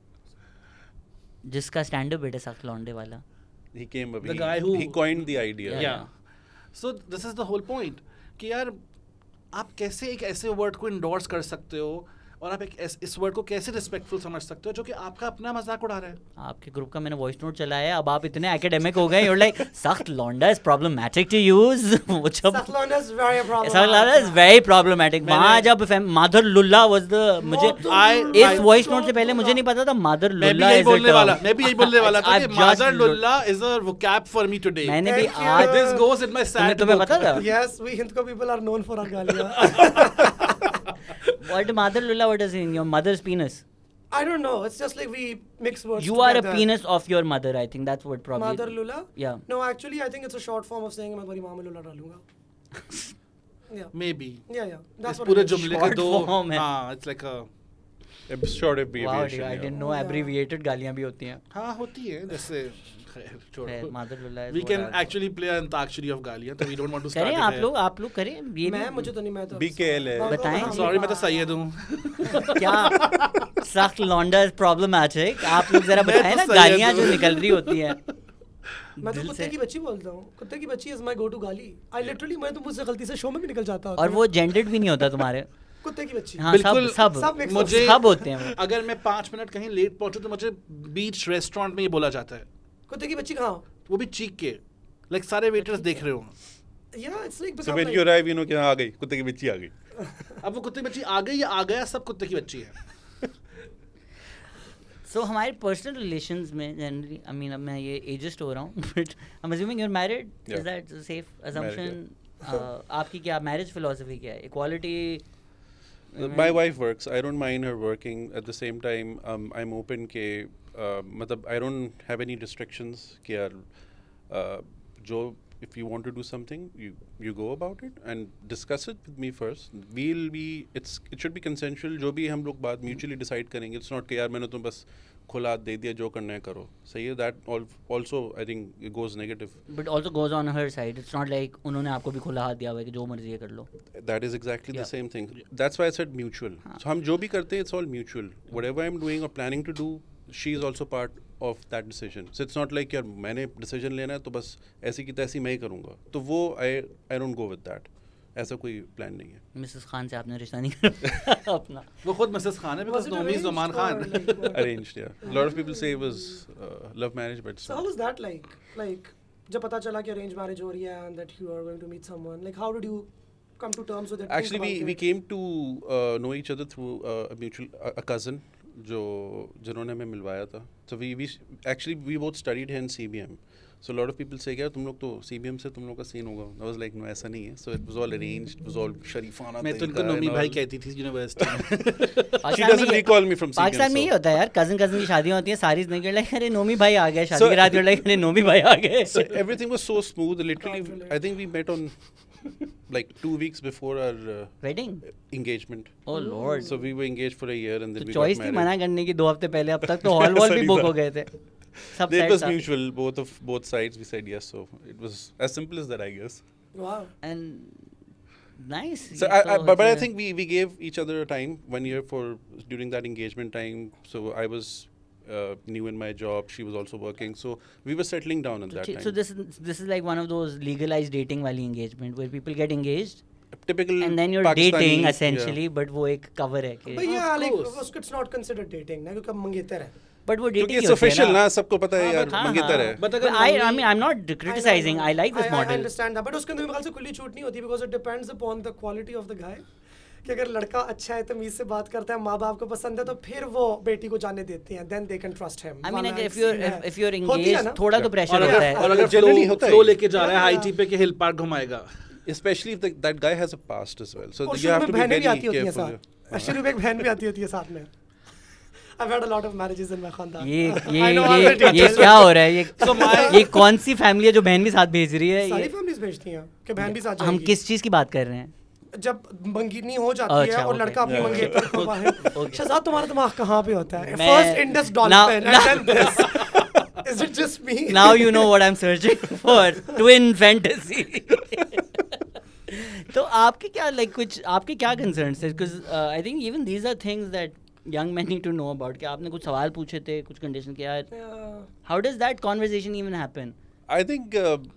जिसका stand-up bit है sakht londe वाला. He came up. The guy who he coined the idea. Yeah. So this is the whole point. कि यार आप कैसे एक ऐसे word को इंडोर्स कर सकते हो और आप एक इस वर्ड को कैसे रिस्पेक्टफुल समझ सकते हो जो कि आपका अपना मजाक उड़ा रहा है. आपके ग्रुप का मैंने वॉइस नोट चलाया है, अब आप इतने एकेडमिक हो गए, you're like सख्त लौंडा is problematic to use. सख्त लौंडा is very problematic. सख्त लौंडा is very problematic. वहाँ जब मादर लुल्ला was the मुझे इस वॉइस नोट से पहले मुझे नहीं पता था मादर लुल्ला मैं भी यही बोलने वाला था कि मादर Lulla is a vocab for me today. मैंने भी आज this goes in my sad. तुम्हें पता था? Yes, we Hindko people are known for our गालियाँ. What mother lulla? What is in your mother's penis? I don't know. It's just like we mix words. You together. are a penis of your mother. I think that's what probably. Mother lulla? Yeah. No, actually, I think it's a short form of saying मैं तुम्हारी माँ में लुल्ला डालूंगा. Yeah. Maybe. Yeah. That's what. पूरे जुमले के दो. हाँ, it's like a. Short abbreviation. Wow, I didn't know abbreviated गालियाँ भी होती हैं. हाँ होती है जैसे. Mother lulla. We can actually play an antakshari of गालियाँ, तो we don't want to start. करें आप लोग करें. ये मुझे तो नहीं मैं तो. BKL है. बताएं. Sorry मैं तो सैयद हूँ. क्या सख्त लौंडा is problematic? आप लोग जरा बताएं ना गालियाँ जो निकल रही होती हैं. मैं तो कुत्ते की बच्ची बोलता हूँ. कुत्ते की बच्ची is my go to गाली. I literally मैं तो मुझसे गलती से शो में भी निकल जाता हूँ. और वो gendered भी नहीं होता तुम्हारे. कुत्ते की बच्ची. हाँ, सब मुझे सब होते हैं. अगर मैं 5 मिनट कहीं लेट पहुंचूं तो मुझे बीच रेस्टोरेंट में ये बोला जाता है. कुत्ते की बच्ची कहाँ? वो भी चीख के. Like सारे वेटर्स देख रहे हो. Yeah, it's like. So when you arrive, you know कि आ गई कुत्ते की बच्ची आ गई. अब वो कुत्ते की बच्ची आ गई या आ गया सब कुत्ते की बच्ची है. So हमारे पर्सनल रिलेशंस में जनरली आई मीन अब मैं ये एजेस्ट हो रहा हूँ but I am assuming you are married. Is that safe assumption? आपकी क्या मैरिज फिलॉसफी क्या है? Equality? My wife works. I don't mind her working. At the same time, I'm open के मतलब I don't have any restrictions कि यार जो if you want to do something, you go about it and discuss it with me first. It should be consensual. जो भी हम लोग बात mutually decide करेंगे. It's not कि यार मैंने तुम बस खुला दे दिया जो करना है करो. सही है. That also I think it goes negative. But also goes on her side. It's not like उन्होंने आपको भी खुला हाथ दिया हुआ है कि जो मर्जी है कर लो. That is exactly the same thing. That's why I said mutual. So हम जो भी करते हैं it's all mutual. Whatever I'm doing or planning to do, she is also part of that decision. So it's not like यार मैंने decision लेना है तो बस ऐसी की तैसी मैं ही करूँगा. तो वो I don't go with that. ऐसा कोई प्लान नहीं है. मिसेस खान से आपने रिश्ता नहीं करा अपना? वो खुद मिसेस खान है because Moiz Zaman Khan. Arranged, yeah. A lot of people say it was love marriage, but so how was that like? Like जब पता चला कि arranged marriage हो रही है and that you are going to meet someone, like how did you come to terms with it? Actually, we came to know each other through a cousin जिन्होंने हमें मिलवाया था. So we both studied here in CBM. So a lot of people say क्या तुम लोग तो CBM से तुम लोग का सीन होगा. I was like no ऐसा नहीं है. So it was all arranged. It was all शरीफाना. मैं तो इनको नोमी भाई कहती थी यूनिवर्सिटी में. She doesn't recall me from CBM. Pakistan में ये होता है यार. कज़न की शादियाँ होती हैं सारी नहीं लाइक अरे नोमी भाई आ गए शादी की रात में लाइक अरे नोमी भाई आ गए. So everything was so smooth. Literally I think we met on like 2 weeks before our wedding engagement. Oh Lord. So we were engaged for a year and then we got married. Choice थी मना करने की 2 हफ्ते पहले. अब तक तो hall भी बुक हो गए थे. It was mutual. Both sides we said yes. So it was as simple as that, I guess. Wow. And nice. So but I think we gave each other a time, 1 year during that engagement time. So I was new in my job. She was also working. So we were settling down at that time. So this is like one of those legalized dating wali engagement where people get engaged. Typical. And then you're Pakistani, dating essentially, but वो एक cover है. But yeah, like it's not considered dating, ना क्योंकि मंगेतर है. But वो dating क्योंकि it's official ना सबको पता है यार मंगेतर है. But I mean I'm not criticizing. I like this model. I understand that. But उसके अंदर मेरे ख्याल से खुली छूट नहीं होती because it depends upon the quality of the guy. कि अगर लड़का अच्छा है तमीज से बात करता है माँ बाप को पसंद है तो फिर वो बेटी को जाने देते हैं. Then they can trust him. I mean if you're engaged थोड़ा तो pressure होता है. और अगर generally flow लेके जा रहा है high tea पे के hill park घुमाएगा. Especially if that guy has a past as well. So you have to be very careful. शुरू में एक बहन भी आती होती है साथ में. I've had a lot of marriages in my खानदान. ये क्या हो रहा है? ये कौन सी फैमिली है जो बहन भी साथ भेज रही है? सारी फैमिलीज भेजती हैं कि बहन भी साथ जाएगी. हम किस चीज की बात कर रहे हैं? जब मंगनी हो जाती है और लड़का अपनी मंगेतर को बाहर, शहजाद तुम्हारा दिमाग कहाँ पे होता है? First Indus dolphin and then this. Is it just me? Now you know what I'm searching for. Twin fantasy. तो आपके क्या कुछ आपके क्या concerns थे? Because I think even these are things that young men need to know about. कि आपने कुछ सवाल पूछे थे, कुछ condition किया है. How does that conversation even happen? I think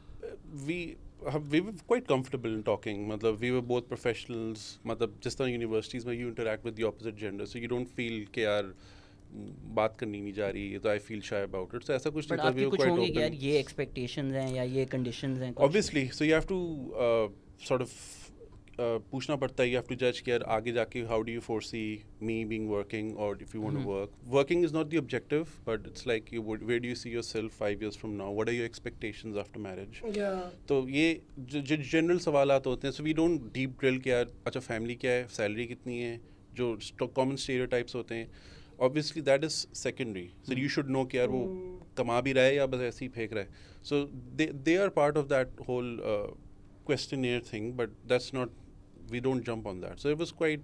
we were quite comfortable in talking. मतलब we were both professionals. मतलब जिस तरह universities में you interact with the opposite gender, so you don't feel कि यार बात करनी नहीं जा रही है, तो I feel shy about it. So ऐसा कुछ नहीं था. आपके कुछ होंगे कि यार ये expectations हैं या ये conditions हैं. Obviously, so you have to sort of पूछना पड़ता है. You have to judge कि यार आगे जाके how do you foresee me being working, or if you want to work. Working is not the objective, but it's like where do you see yourself 5 years from now? What are your expectations after marriage? Yeah. तो ये जो general सवालात होते हैं, so we don't deep drill कि यार अच्छा family क्या है, salary कितनी है, जो common stereotypes होते हैं. Obviously that is secondary. So you should know कि यार वो कमा भी रहा है या बस ऐसे ही फेंक रहा है. So they are part of that whole questionnaire thing, but that's not, we don't jump on that. So it was quite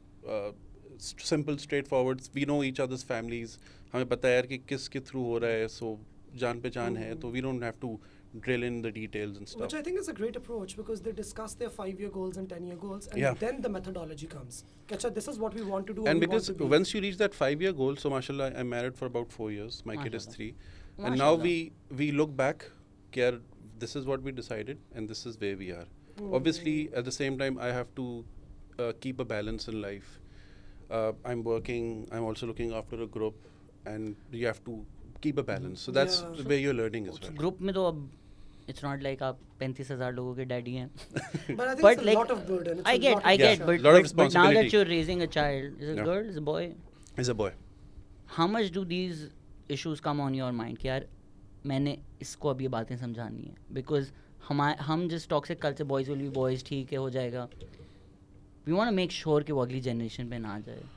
simple, straightforward. We know each other's families. हमें पता है यार कि किसके through हो रहा है, so जान पहचान है, तो we don't have to drill in the details and stuff. Which I think is a great approach, because they discuss their 5-year goals and 10-year goals, and then the methodology comes. Kacha, this is what we want to do. And because once you reach that 5-year goal, so mashallah, I'm married for about 4 years. My kid is 3. And now we look back, yaar, this is what we decided, and this is where we are. Obviously, at the same time, I have to keep a balance in life. I'm working, I'm also looking after a group, and you have to keep a balance. So that's where you're learning as well. Group में तो अब it's not like आप 35,000 लोगों के daddy हैं. But I think it's a lot of burden. I get, but now that you're raising a child, is a girl, is a boy? Is a boy. How much do these issues come on your mind कि यार मैंने इसको अब ये बातें समझानी है? Because हम जिस toxic culture, boys will be boys, ठीक है हो जाएगा, we want to make sure कि वो अगली जनरेशन पे ना जाए.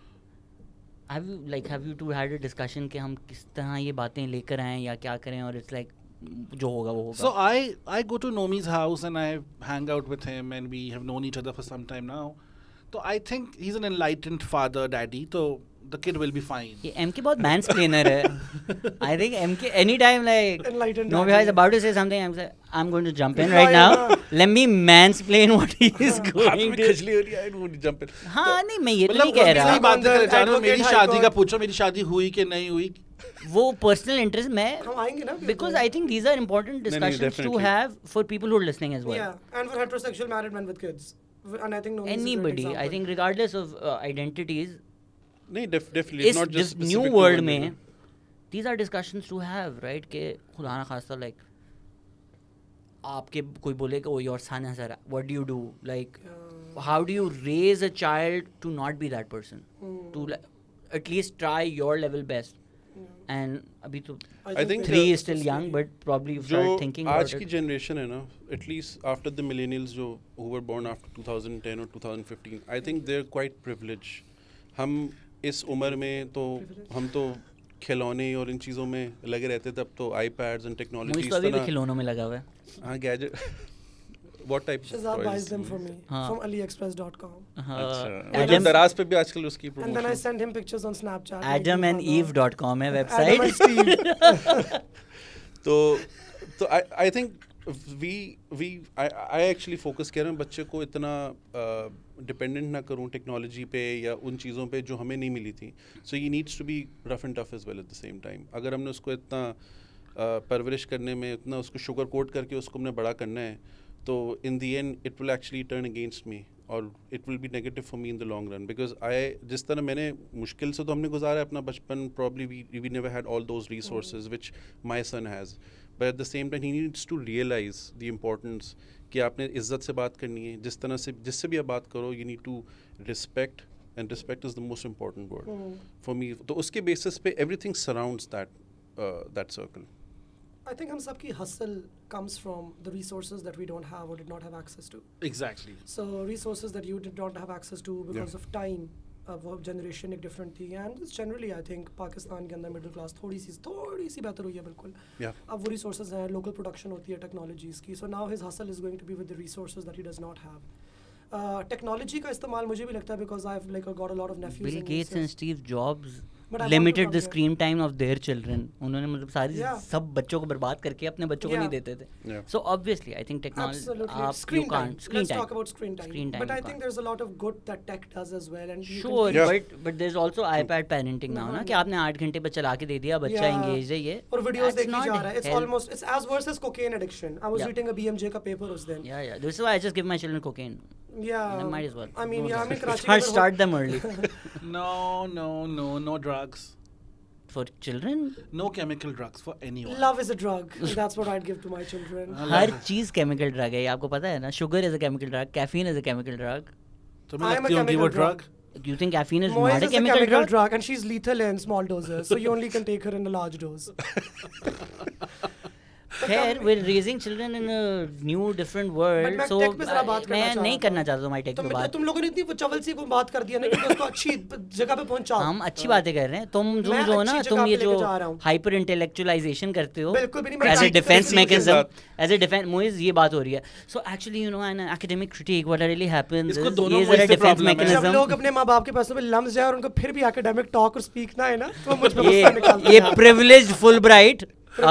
Have you two had a discussion कि हम किस तरह ये बातें लेकर आएं या क्या करें, और इट्स लाइक जो होगा वो होगा. So I go to Nomi's house and I hang out with him, and we have known each other for some time now. So I think he's an enlightened father, daddy. So the kid will be fine. ये MK बहुत mansplainer है. I think MK anytime like enlightened Nomi is about to say something, I'm going to jump in right now. Let me mansplain what he is going to. खजली हो रही है, I don't jump in. हाँ नहीं, मैं ये तो नहीं कह रहा. बात कर जानो, मेरी शादी का पूछो, मेरी शादी हुई कि नहीं हुई. वो पर्सनल इंटरेस्ट मैं हम आएंगे ना, because I think these are important discussions to have for people who are listening as well. Yeah, and for heterosexual married men with kids, and I think anybody, I think regardless of identities. नहीं, definitely it's not just new world में these are discussions to have, right? कि खुदा ना खास्ता like आपके कोई बोले कि oh your son has a, what do you do, like how do you raise a child to not be that person, to like, at least try your level best. And अभी तो I think 3 is still young, but probably you start thinking about it. आज की generation है ना, at least after the millennials जो who were born after 2010 or 2015, I think they're quite privileged. हम इस उम्र में तो हम तो खिलौने और इन चीज़ों में लगे रहते, तब तो iPads and technology. मुझे तो अभी भी खिलौनों में लगा हुआ है. हाँ, gadget. What type of Shehzad toys? buys them for me from AliExpress.com. अच्छा. दराज पे भी आजकल उसकी promotion. And then I send him pictures on Snapchat. AdamandEve.com है website. Adam and Steve. तो I think I actually focus कर रहा हूँ बच्चे को इतना dependent ना करूँ टेक्नोलॉजी पे या उन चीज़ों पे जो हमें नहीं मिली थी. So he needs to be rough and tough as well at the same time. अगर हमने उसको इतना परवरिश करने में इतना उसको शुगर कोट करके उसको हमने बड़ा करना है, तो in the end it will actually turn against me, और it will be negative for me in the long run, because जिस तरह मैंने मुश्किल से तो हमने गुजारा है अपना बचपन, probably we never had all those resources which my son has, but at the same time he needs to realize the importance कि आपने इज्जत से बात करनी है, जिस तरह से जिससे भी आप बात करो, you need to respect, and respect is the most important word for me. तो उसके basis पे everything surrounds that circle. I think हम सबकी hustle comes from the resources that we don't have or did not have access to. Exactly. So resources that you did not have access to because of time, वो generation एक different थी, and generally I think Pakistan के अंदर middle class थोड़ी सी बेहतर हुई है बिल्कुल. अब वो resources हैं, local production होती है technologies की, so now his hustle is going to be with the resources that he does not have. Technology का इस्तेमाल मुझे भी लगता है because I have like got a lot of nephews. Bill Gates and Steve Jobs limited the screen time of their children. उन्होंने मतलब सारी सब बच्चों को बर्बाद करके अपने बच्चों को नहीं देते थे. So obviously I think technology you can't screen let's time. talk about screen time. But I think there's a lot of good that tech does as well. And sure, but there's also iPad parenting now ना कि आपने 8 घंटे पर चला के दे दिया बच्चा engaged है ये और videos देखी जा रहा है. It's as worse as cocaine addiction. I was reading a BMJ का paper उस दिन. Yeah, this is why I just give my children cocaine. Yeah, might as well. I mean, yeah, I'm in Karachi. Start them early. No drugs. For children? No chemical drugs for anyone. Love is a drug. That's what I'd give to my children. हर चीज chemical drug है, आपको पता है ना? Sugar is a chemical drug, caffeine is a chemical drug. तो मैं लगती हूँ कि वो drug. You think caffeine is Moiz not a is chemical drug? And she's lethal in small doses, so you only can take her in a large dose. खैर we're raising children in a new different world, so मैं नहीं करना चाहता हूँ my tech पे बात. तुम लोगों ने इतनी चवल सी को बात कर दिया ना कि उसको अच्छी जगह पे पहुंचाओ. हम अच्छी बातें कर रहे हैं. तुम जो ना तुम ये जो hyper intellectualization करते हो as a defense mechanism, as a defense. Moiz ये बात हो रही है. So actually you know an academic critique what really happens is ये जरा defense mechanism. जब लोग अपने माँ बाप के पैसों में लम्स जाए और उनको फिर भी academic talk और speak ना है ना तो मुझ पे गुस्सा निकालते हैं. ये privileged Fulbright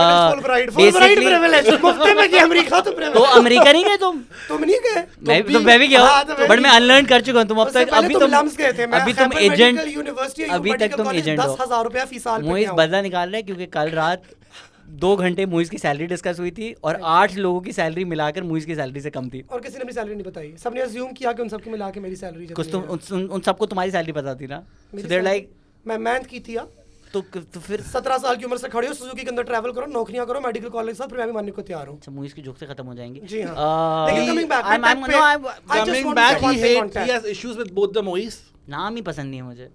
तो अमेरिका नहीं गए तुम नहीं गए. मैं भी गया हूँ बट मैं अनलर्न कर चुका हूँ. तुम अब तक अभी तुम एजेंट अभी तक तुम एजेंट हो. 10,000 रुपया फी साल. मोइज बदला निकाल रहा है क्योंकि कल रात 2 घंटे मोइज की सैलरी डिस्कस हुई थी और 8 लोगों की सैलरी मिलाकर मोइज की सैलरी से कम थी और किसी ने अपनी सैलरी नहीं बताई. सबने अज्यूम किया कि उन सबकी मिला के मेरी सैलरी कुछ उन सबको तुम्हारी सैलरी पता थी ना. लाइक मैं मेहनत की थी तो फिर 17 साल की उम्र से खड़े हो सुजुकी के अंदर ट्रैवल करो नौकरियां करो मेडिकल कॉलेज सब फिर मैं भी मानने को तैयार हूं. अच्छा मूवीज की जोक से खत्म हो जाएंगे. जी हां लेकिन coming back he has issues with both the Moiz. नाम ही पसंद नहीं है मुझे.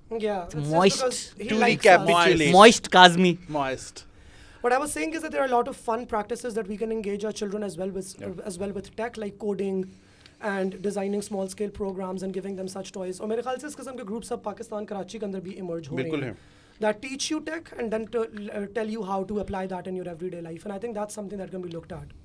Moist Kazmi. Moist. What I was saying is that there are a lot of fun practices that we can engage our children as well with tech like coding and designing small scale programs and giving them such toys. और मेरे ख्याल से इस किस्म के groups अब पाकिस्तान कराची के अंदर भी इमर्ज हो रहे हैं that teach you tech and then tell you how to apply that in your everyday life, and I think that's something that can be looked at.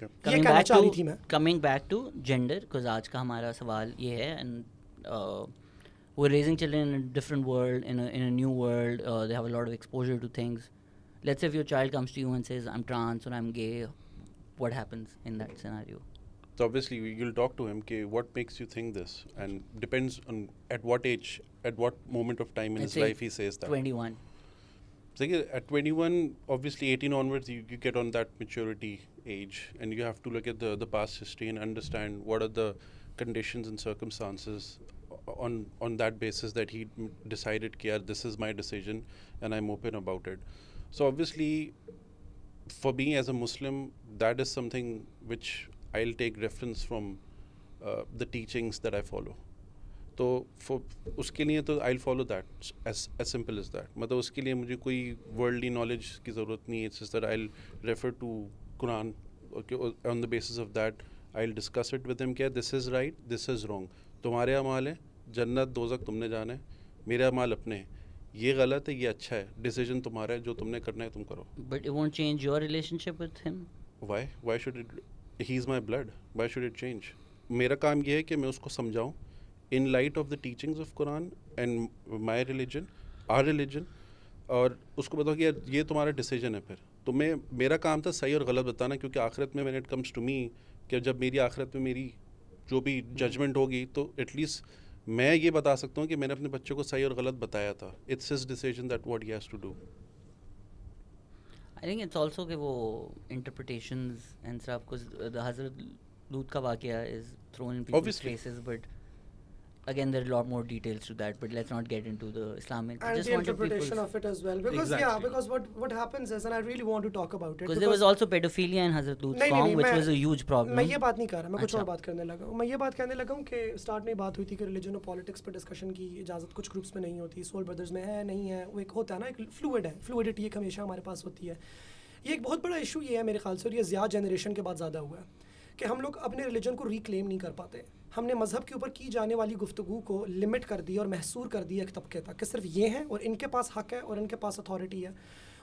Coming back to gender, because आज का हमारा सवाल ये है and we're raising children in a different world, in a new world. They have a lot of exposure to things. Let's say if your child comes to you and says I'm trans or I'm gay, what happens in that scenario? So obviously you'll talk to him कि what makes you think this, and depends on at what age, at what moment of time in his life he says that. 21. So at 21, obviously 18 onwards you get on that maturity age and you have to look at the past history and understand what are the conditions and circumstances on that basis that he decided कि यार this is my decision and I'm open about it. So obviously for me as a Muslim that is something which I'll take reference from the teachings that I follow. तो उसके लिए तो I'll follow that as simple as that. मतलब उसके लिए मुझे कोई worldly knowledge की ज़रूरत नहीं है. It's just that I'll refer to Quran. Okay, on the basis of that I'll discuss it with him कि this is right, this is wrong. तुम्हारे अमाल है, जन्नत दोज़ख तुमने जाना है, मेरे अमाल अपने हैं. ये गलत है, ये अच्छा है. Decision तुम्हारा है, जो तुमने करना है तुम करो. But it won't change your relationship with him. Why? Why should it? He's my blood. Why should it change? मेरा काम ये है कि मैं उसको समझाऊँ in light of the teachings of Quran and my religion, our religion, और उसको बताओ कि यार ये तुम्हारा डिसीजन है. फिर तो मेरा काम था सही और गलत बताना, क्योंकि आखिरत में when it comes to me कि जब मेरी आखिरत में मेरी जो भी जजमेंट होगी तो एटलीस्ट मैं ये बता सकता हूँ कि मैंने अपने बच्चे को सही और गलत बताया था. It's his decision that what he has to do. I think it's also कि वो interpretations and stuff, because the Hazrat Lut का वाक़या is thrown in people's faces, but again there are a lot more details to that, but let's not get into the Islamic and the interpretation of it as well, because because what happens is, and I really want to talk about it, because there was also pedophilia in Hazrat Lut's song, which was a huge problem. मैं ये बात नहीं कर रहा, मैं कुछ और बात करने लगा हूँ. मैं ये बात कहने लगा हूँ कि स्टार्ट में बात हुई थी कि रिलीजन और पॉलिटिक्स पर डिस्कशन की इजाज़त कुछ ग्रुप्स में नहीं होती, सोल ब्रदर्स में है नहीं है. वो एक होता है ना, एक फ्लूइड है, फ्लूइडिटी एक हमेशा हमारे पास होती है. ये एक बहुत बड़ा इशू ये है मेरे ख्याल से, और ये ज़्यादा जनरेशन के बाद ज़्यादा हुआ है कि हम लोग अपने रिलीजन को रिक्लेम नहीं कर पाते. हमने मज़हब के ऊपर की जाने वाली गुफ्तगू को लिमिट कर दी और महसूर कर दिया एक तबके तक कि सिर्फ ये हैं और इनके पास हक़ है और इनके पास अथॉरिटी है.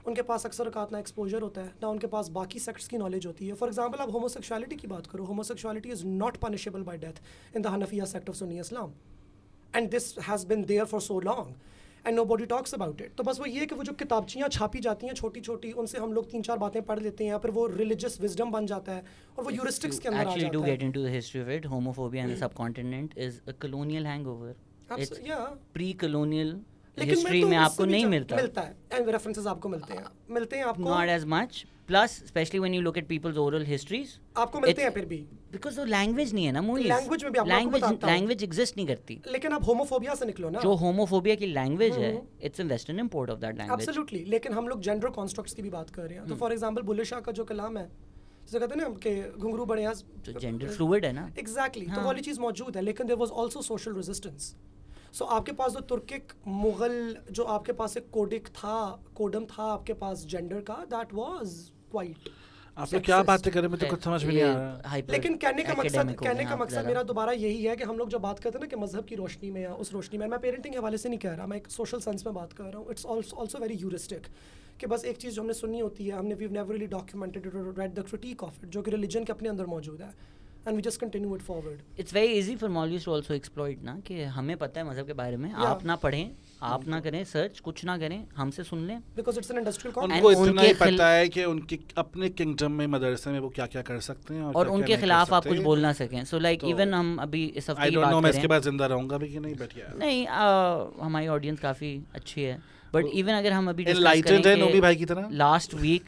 उनके पास अक्सर औकात ना एक्सपोजर होता है, ना उनके पास बाकी सेक्ट्स की नॉलेज होती है. फॉर एग्जांपल आप होमोसेक्सुअलिटी की बात करो, homosexuality is not punishable by death in the Hanafi sect of Sunni Islam, and this has been there for so long and nobody talks about it. तो बस वो ये कि वो जो किताबचियाँ छापी जाती हैं छोटी छोटी, उनसे हम लोग 3-4 बातें पढ़ लेते हैं, फिर वो रिलीजियस विजडम बन जाता है और वो यूरिस्टिक्स के अंदर आ जाता है. Actually do get into the history of it. Homophobia in the subcontinent is a colonial hangover. It's pre-colonial history में आपको नहीं मिलता है, एंड रेफरेंसेस आपको मिलते हैं आपको not as much. Plus, especially when you look at people's oral histories, आपको मिलते हैं फिर भी because वो language नहीं है ना Moiz. लैंग्वेज में भी आपको language exist नहीं करती. लेकिन आप होमोफोबिया से निकलो ना. जो होमोफोबिया की लैंग्वेज है, it's a western import of that language. Absolutely. लेकिन हम लोग जेंडर कॉन्स्ट्रक्ट्स की भी बात कर रहे हैं. तो फॉर एग्जांपल बुल्ले शाह का जो कलाम है, जैसे कहते हैं ना कि घुंघरू बड़े आज जो जेंडर फ्लूइड है ना. एग्जैक्टली. तो वाली चीज़ मौजूद है, लेकिन there was also social resistance. So आपके पास जो तुर्किक मुगल, जो आपके पास एक कोडम था आपके पास जेंडर का, दैट वाज क्वाइट. आप लोग क्या बातें कर रहे हैं, मुझे कुछ समझ में नहीं आ रहा. लेकिन कहने का मकसद मेरा दोबारा यही है कि हम लोग जब बात करते हैं ना कि मजहब की रोशनी में या उस रोशनी में, मैं पेरेंटिंग के हवाले से नहीं कह रहा, मैं एक सोशल सेंस में बात कर रहा हूँ. इट्स आल्सो वेरी ह्यूरिस्टिक कि बस एक चीज़ जो हमने सुनी होती है, हमने we have never really documented it और read the critique of it, जो कि रिलीजन के अपने अंदर मौजूद है, and we just continue it forward. It's very easy for Maulvis to also exploit ना, कि हमें पता है मजहब के बारे में, आप ना पढ़ें, आप ना करें सर्च, कुछ ना करें, हमसे सुन लें. Because it's an industrial company. उनको इतना ही पता है कि उनके अपने किंगडम में मदरसे में वो क्या क्या कर सकते हैं और उनके खिलाफ आप कुछ बोल ना सकें. So like even हम अभी इस हफ्ते की बात करें, मैं इसके बाद जिंदा रहूंगा भी कि नहीं, बट यार नहीं, हमारी ऑडियंस काफ़ी अच्छी है. बट इवन अगर हम अभी डिस्कस करें भाई की तरह, last week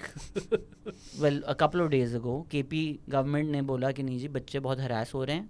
well a couple of days ago KP government ने बोला कि नहीं जी बच्चे बहुत हरास हो रहे हैं.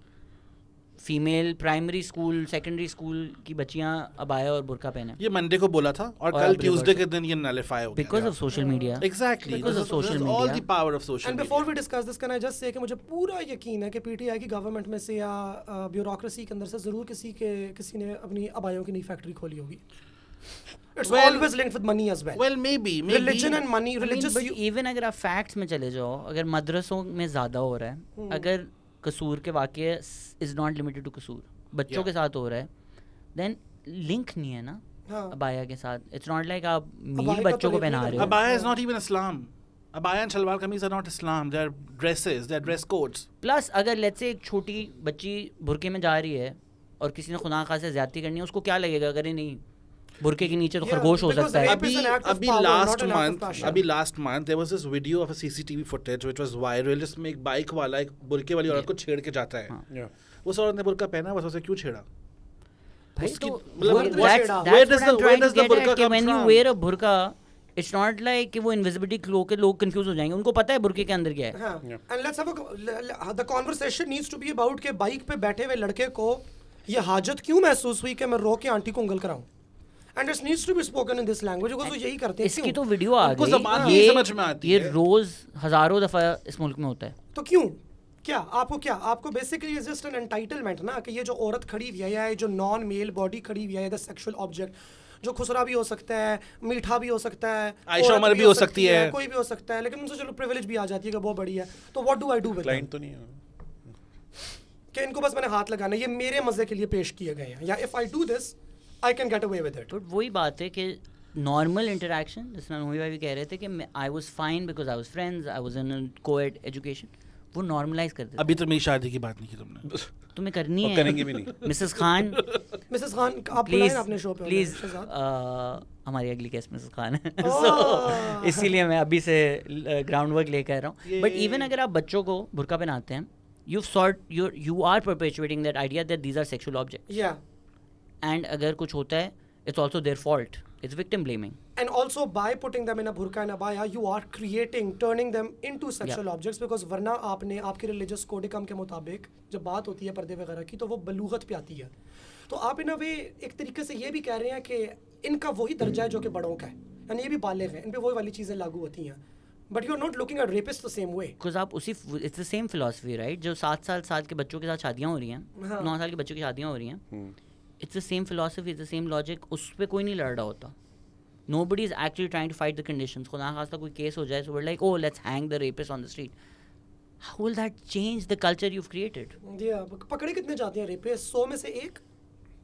Female primary school secondary school की बच्चियां अबाया और बुर्का पहने. ये मंडे को बोला था और कल ट्यूसडे के दिन ये नलिफाई हो गया because of social media. Exactly, because of social media, all the power of social media. And before we discuss this, can I just say कि मुझे पूरा यकीन है कि पीटीआई की गवर्नमेंट में से या ब्यूरोक्रेसी के अंदर से जरूर किसी ने अपनी अबायों की नई फैक्ट्री खोली होगी. It's always linked with money as well. Well, maybe. Religion and money, religious. But even अगर आप facts में चले जाओ, अगर मदरसों में ज़्यादा हो रहा है, अगर कसूर के वाक़े is not limited to कसूर, बच्चों के साथ हो रहा है, then link नहीं है ना अबाया के साथ. It's not like आप मील बच्चों को पहना रहे हो. Abaya is not even Islam. Abaya and shalwar kameez are not Islam. They are dresses, they are dress codes. Plus अगर let's say एक छोटी बच्ची बुरके में जा रही है और किसी ने खुदा खासा ज़्यादती करनी है, उसको क्या लगेगा अगर नहीं बुरके के नीचे तो खरगोश हो सकता है. अभी last month there was this video of a CCTV footage which was viral, जिसमें एक बाइक वाला एक बुरके वाली औरत को छेड़ के जाता है. उस औरत ने बुरका पहना, बस उसे क्यों छेड़ा? When you wear a burqa, it's not like कि वो इनविजिबिलिटी क्लोक के लोग कंफ्यूज हो जाएंगे. उनको पता है बुरके के अंदर क्या है. And let's have the conversation needs to be about के बाइक पे बैठे हुए लड़के को ये हाजत क्यों महसूस हुई कि मैं रो के आंटी को उंगल कराऊं. And it needs to be spoken in this language because वो यही करते हैं. इसकी तो वीडियो आ गई, ये रोज हजारों दफा इस मुल्क में होता है. तो क्यों, क्या आपको basically is just an entitlement ना, कि ये जो औरत खड़ी हुई है या ये जो नॉन मेल बॉडी खड़ी हुई है, द सेक्सुअल ऑब्जेक्ट जो खुसरा भी हो सकता है, मीठा भी हो सकता है, आयशा उमर भी हो सकती है, कोई भी हो सकता है, लेकिन उनसे चलो प्रिविलेज भी आ जाती है कि बहुत बड़ी है. तो what do I do with client तो नहीं है कि इनको बस मैंने हाथ लगाना, ये मेरे मजे के लिए पेश किए गए हैं, या if I do this I can get away with it. But वही बात है कि नॉर्मल इंटरेक्शन, जिसमें नोही भाई भी कह रहे थे कि I was fine because I was friends, I was in a co-ed education, वो नॉर्मलाइज कर देते. अभी तो मेरी शादी की बात नहीं की तुमने. तुम्हें करनी है, करेंगे भी नहीं. मिसेस खान आप बुलाएं अपने शो पे प्लीज. हमारी अगली गेस्ट मिसेस खान है, so इसीलिए मैं अभी से ग्राउंड वर्क लेकर आ रहा हूँ. बट इवन अगर आप बच्चों को बुर्का पहनाते हैं, you are perpetuating that idea that these are sexual objects. Yeah. And अगर कुछ होता है, it's also their fault. It's victim blaming. And also by putting them in a burqa and abaya, you are turning them into sexual objects, because वरना आपने आपके religious codicum के मुताबिक जब बात होती है पर्दे वगैरह की, तो वो बलूगत पे आती है. तो आप इन वे एक तरीके से ये भी कह रहे हैं कि इनका वही दर्जा है जो कि बड़ों का है, यानी ये भी बालिग हैं, इन पे वही वाली चीज़ें लागू होती हैं. But you're not looking at rapists the same way. Because आप उसी it's the same philosophy, right? जो 7 साल के बच्चों के साथ शादियाँ हो रही हैं, 9 साल के बच्चों की शादियाँ हो रही हैं. It's the same philosophy, it's the same logic. उस पे कोई नहीं लड़ रहा होता. Nobody is actually trying to fight the conditions. खुदा खास्ता कोई केस हो जाए, so we're like, oh, let's hang the rapist on the street. How will that change the culture you've created? Yeah, पकड़े कितने जाते हैं रेपिस्ट? 100 में से एक,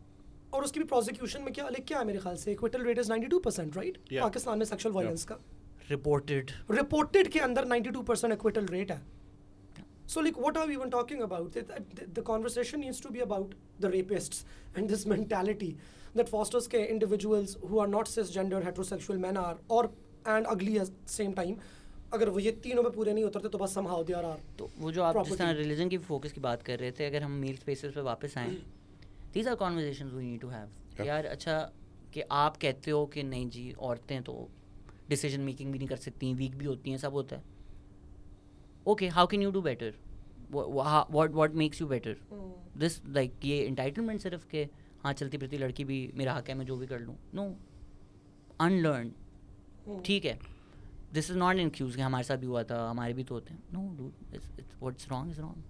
और उसकी भी प्रोसिक्यूशन में क्या है मेरे ख्याल से acquittal rate is 92%, right? Pakistan में सेक्सुअल वायलेंस का reported के अंदर 92% acquittal rate है. So like what are we even talking about? The conversation needs to be about the rapists and this mentality that fosters के individuals who are not cisgender heterosexual men are or and ugly at the same time. अगर वो ये तीनों में पूरे नहीं उतरते तो बस somehow they are. तो वो जो आप जिस तरह रिलीजन की फोकस की बात कर रहे थे, अगर हम मेल स्पेसेस पे वापस आएं, these are conversations we need to have. यार अच्छा कि आप कहते हो कि नहीं जी औरतें तो डिसीजन मेकिंग भी नहीं कर सकती, वीक भी होती हैं, सब होता है. Okay, how can you do better? What makes you better? This like ये entitlement सिर्फ के हाँ चलती फिरती लड़की भी मेरा हक है मैं जो भी कर लूँ. No, unlearn. ठीक है. This is not an excuse कि हमारे साथ भी हुआ था, हमारे भी तो होते हैं. No, dude, what's wrong is wrong.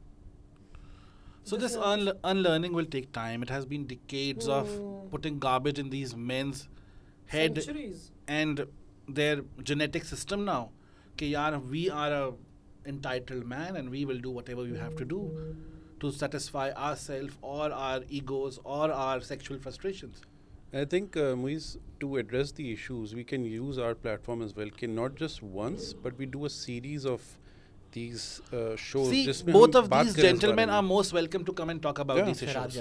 So this unlearning will take time. It has been decades of putting garbage in these men's head Centuries. and their genetic system now. कि यार we are a entitled man and we will do whatever we have to do to satisfy ourselves or our egos or our sexual frustrations. I think Moiz, to address the issues, we can use our platform as well. Can not just once, but we do a series of these shows. See, both of these gentlemen are most welcome to come and talk about these issues.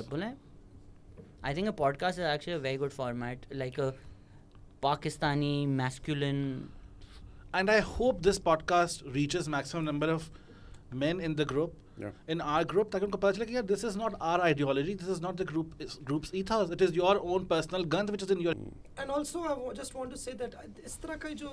I think a podcast is actually a very good format, like a Pakistani masculine. And I hope this podcast reaches maximum number of men in the group. Yeah. In our group, ताकि उनको पता चले कि यार this is not our ideology, this is not the group's ethos, it is your own personal guns which is in your. And also I just want to say that इस तरह का जो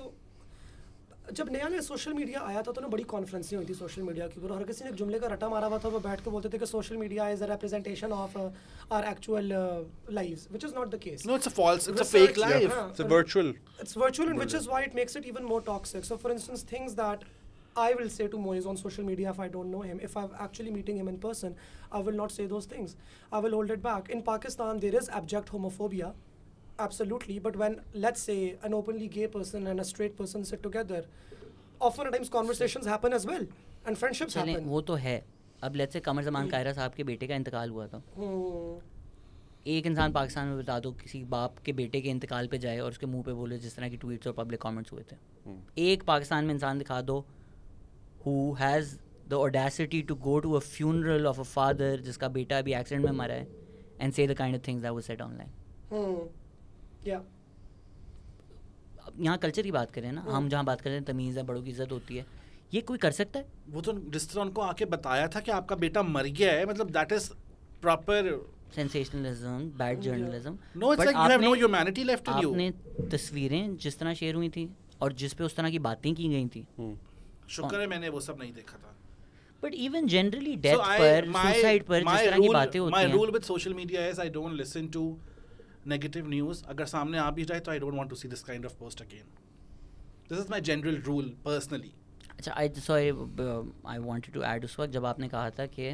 जब नया सोशल मीडिया आया था तो ना बड़ी कॉन्फ्रेंसें हुई थी सोशल मीडिया के ऊपर, हर किसी ने एक जुमले का रटा मारा हुआ था, वो बैठ के बोलते थे कि social media is a representation of our actual lives, which is not the case. No, it's a false, it's a fake life. It's a virtual. It's virtual, and which is why it makes it even more toxic. So for instance, things that I will say to Moiz on social media if I don't know him, if I'm actually meeting him in person, I will not say those things. I will hold it back. In Pakistan, there is abject homophobia, absolutely. But when, let's say, an openly gay person and a straight person sit together, often at times conversations happen as well, and friendships happen. वो तो है. अब let's say कमर ज़मान कायरा साहब के बेटे का इंतकाल हुआ था. एक इंसान पाकिस्तान में बता दो किसी बाप के बेटे के इंतकाल पे जाए और उसके मुंह पे बोले जिस तरह की ट्वीट्स और पब्लिक कमेंट्स हुए थे. एक पाकिस्तान में इंसान दिखा दो who has the audacity to go to a funeral of a father जिसका बेटा अभी एक्सीडेंट में मरा है and say the kind of things that was said online. Yeah. यहाँ कल्चर की बात करें ना, हम जहाँ बात करें तमीज़ है, बड़ों की इज्जत होती है, ये कोई कर सकता है? वो तो जिस तरह उनको आके बताया था कि आपका बेटा मर गया है, मतलब that is proper sensationalism, bad journalism. No, it's like you have no humanity left in you. आपने तस्वीरें जिस तरह शेयर हुई थी और जिस पे उस तरह की बातें की गई थी, शुक्र है मैंने वो सब नहीं देखा था. But even generally death पर, suicide पर जिस तरह की बातें होती हैं. My rule with social media is I don't listen to negative news. अगर सामने आ भी जाए तो I don't want to see this kind of post again. This is my general rule personally. अच्छा, I wanted to add उस वक्त जब आपने कहा था कि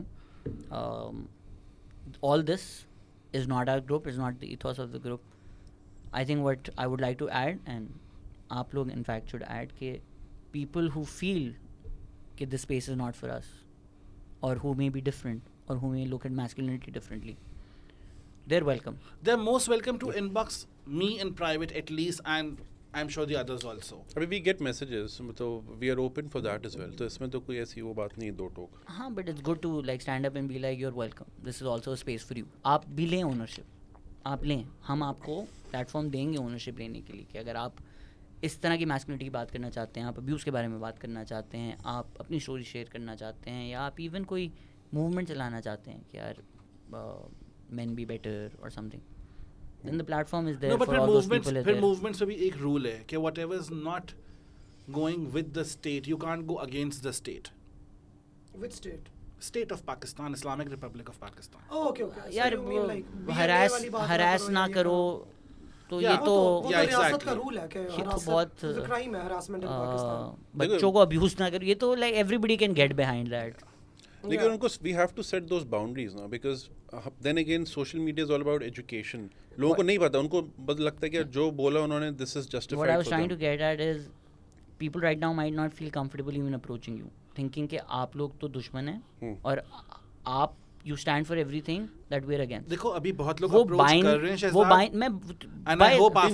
all this is not our group, is not the ethos of the group. I think what I would like to add, and आप लोग in fact should add, कि people who feel that this space is not for us, or who may be different, or who may look at masculinity differently, they're welcome. They're most welcome to inbox me in private at least, and I'm sure the others also. I mean, we get messages, so we are open for that as well. So इसमें तो कोई ऐसी वो बात नहीं है दो टोक. हाँ, but it's good to like stand up and be like you're welcome. This is also a space for you. आप भी लें ownership. आप लें. हम आपको platform देंगे ownership लेने के लिए कि अगर आप इस तरह की मैस्कुलिनिटी की बात करना चाहते हैं, आप अब्यूज़ के बारे में बात करना चाहते हैं, आप अपनी स्टोरी शेयर करना चाहते हैं, या आप इवन कोई मूवमेंट चलाना चाहते हैं कि यार men be better or something, then the platform is there for all those people. फिर movements में भी एक rule है कि whatever is not going with the state, you can't go against the state. Which state? State of Pakistan, Islamic Republic of Pakistan. Oh, okay. यार harass ना करो तो ये तो रियासत का रूल है कि बहुत क्राइम है हरासमेंट इन पाकिस्तान. बच्चों को अब्यूज ना करो, ये तो like everybody can get behind that. लेकिन उनको we have to set those boundaries now, because then again social media is all about education. लोगों को नहीं पता, उनको बस लगता है कि जो बोला उन्होंने this is justified. What I was trying to get at is people right now might not feel comfortable even approaching you, thinking कि आप लोग तो दुश्मन हैं और आप you stand for everything that we're against. देखो अभी बहुत लोग approach कर रहे हैं Shahzad. And I hope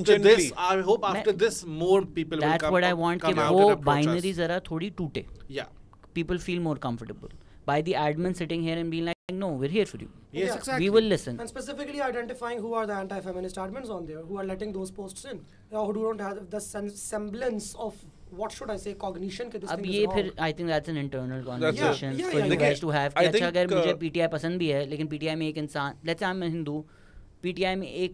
after this more people will come. That's what I want. कि वो binary जरा थोड़ी टूटे. Yeah. People feel more comfortable by the admin sitting here and being like, no, we're here for you. Yes, exactly. We will listen. And specifically identifying who are the anti-feminist admins on there, who are letting those posts in, or who don't have the semblance of, what should I say, cognition कि this thing is wrong. I think that's an internal conversation for you guys to have. कि अच्छा अगर मुझे PTI पसंद भी है, लेकिन PTI में एक इंसान, let's say I'm a Hindu, PTI में एक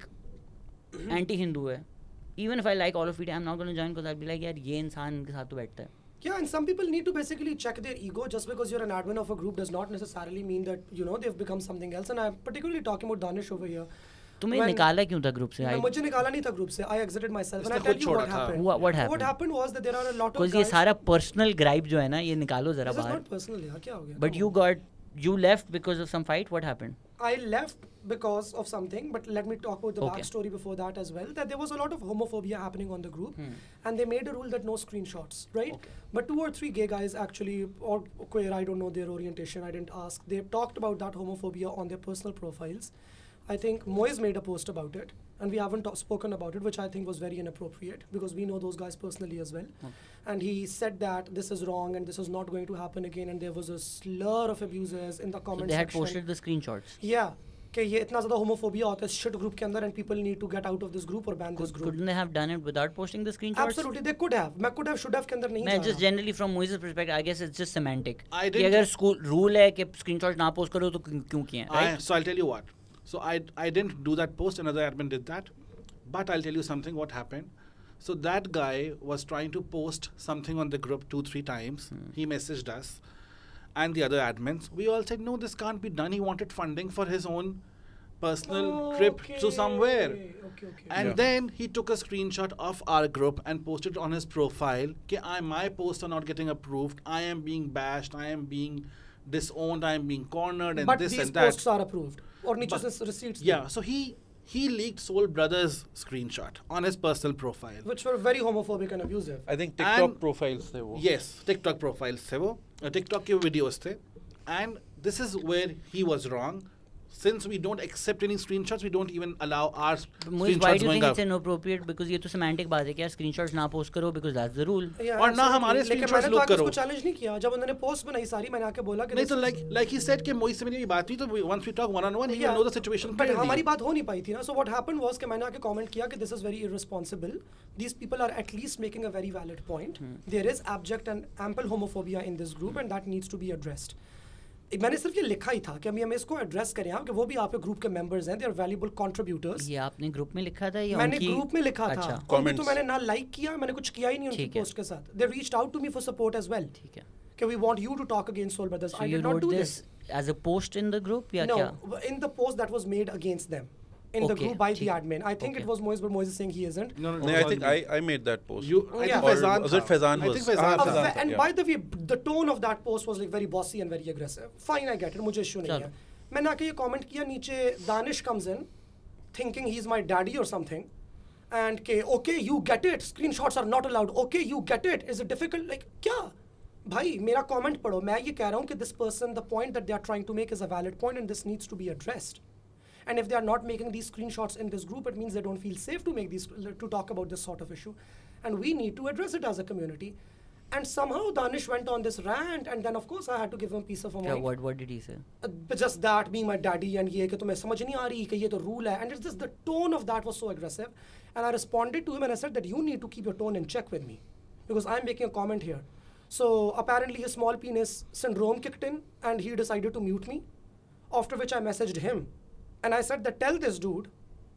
anti-Hindu है. Even if I like all of PTI, I'm not going to join because I'll be like, यार ये इंसान इनके साथ तो बैठता है. Yeah, and some people need to basically check their ego. Just because you're an admin of a group does not necessarily mean that, you know, they've become something else. And I'm particularly talking about Danish over here. तुम्हें निकाला क्यों था group से? मुझे निकाला नहीं था group से. I exited myself. And I tell you what happened. What happened? What happened was that there are a lot of guys. Because ये सारा personal gripe जो है ना, ये निकालो जरा बाहर. This is not personal यार, क्या हो गया? But you left because of some fight. What happened? I left because of something, but let me talk about the backstory before that as well. That there was a lot of homophobia happening on the group, and they made a rule that no screenshots, right? Okay. But 2 or 3 gay guys actually, or queer, I don't know their orientation, I didn't ask. They talked about that homophobia on their personal profiles. I think Moiz made a post about it, and we haven't spoken about it, which I think was very inappropriate because we know those guys personally as well. Okay. And he said that this is wrong and this is not going to happen again, and there was a slur of abusers in the comment section. They had posted the screenshots. Yeah. कि ये इतना ज़्यादा homophobia होता है shit group के अंदर and people need to get out of this group or ban this group. Couldn't they have done it without posting the screenshots? Absolutely, they could have. मैं could have, should have के अंदर नहीं जा रहा. Just generally from Moiz's perspective, I guess it's just semantic. कि अगर school rule है कि screenshot ना post करो तो क्यों किए? Right? So I'll tell you what. So I didn't do that post. Another admin did that. But I'll tell you something. What happened? So that guy was trying to post something on the group 2-3 times. He messaged us and the other admins. We all said no, this can't be done. He wanted funding for his own personal trip to somewhere. Okay. And then he took a screenshot of our group and posted it on his profile. My posts are not getting approved. I am being bashed. I am being disowned. I am being cornered and this and that. But these posts are approved. Or नीचे receipts. Yeah. So he leaked Soul Brothers screenshot on his personal profile. Which were very homophobic and abusive. I think TikTok profiles थे वो. Yes, TikTok profiles थे वो. TikTok के videos थे. And this is where he was wrong. Since we don't accept any screenshots, we don't even allow our screenshots going up. Why do you think it's inappropriate? Because ये तो semantic बात है क्या screenshots ना post करो because that's the rule. और ना हमारे screenshots लोग करो. लेकिन मैंने तो challenge नहीं किया. जब उन्होंने post बनाई सारी मैंने आके बोला कि नहीं तो like he said कि मोइज़ से मेरी ये बात हुई तो once we talk one-on-one, he will know the situation clearly. But हमारी बात हो नहीं पाई थी ना. So what happened was कि मैंने आके comment किया कि this is very irresponsible. These people are at least making a very valid point. There is abject and ample homophobia in this group and that needs to be addressed. मैंने सिर्फ ये लिखा ही था कि हम इसको एड्रेस करें कि वो भी आपके ग्रुप के मेंबर्स हैं, दे आर वैल्यूएबल कंट्रीब्यूटर्स. ये आपने ग्रुप में लिखा था या मैंने ग्रुप में लिखा था. कमेंट्स तो मैंने ना लाइक किया, मैंने कुछ किया ही नहीं उनकी पोस्ट के साथ. They reached out to me for support as well. ठीक है कि we want you to talk against soul brothers. I did not do this as a post in the group या क्या? No, in the post that was made against them. In the group by the admin. I think it was Moiz, but Moiz is saying he isn't. No, I think I made that post. I think Faizan was it Faizan was? I think Faizan. And by the way, the tone of that post was like very bossy and very aggressive. Fine, I get it. मुझे issue नहीं है. मैंने आके ये comment किया नीचे. Danish comes in, thinking he's my daddy or something, and okay, you get it. Screenshots are not allowed. Okay, you get it. Is it difficult? Like क्या? भाई मेरा comment पढ़ो. मैं ये कह रहा हूँ कि this person, the point that they are trying to make is a valid point, and this needs to be addressed. And if they are not making these screenshots in this group, it means they don't feel safe to make these, to talk about this sort of issue. And we need to address it as a community. And somehow Danish went on this rant, and then of course I had to give him a piece of mind. What did he say? Just that, being my daddy, and ये कि तुम्हें समझ नहीं आ रही कि ये तो rule है. And it's just the tone of that was so aggressive. And I responded to him and I said that you need to keep your tone in check with me. Because I'm making a comment here. So apparently his small penis syndrome kicked in, and he decided to mute me. After which I messaged him. And I said that tell this dude,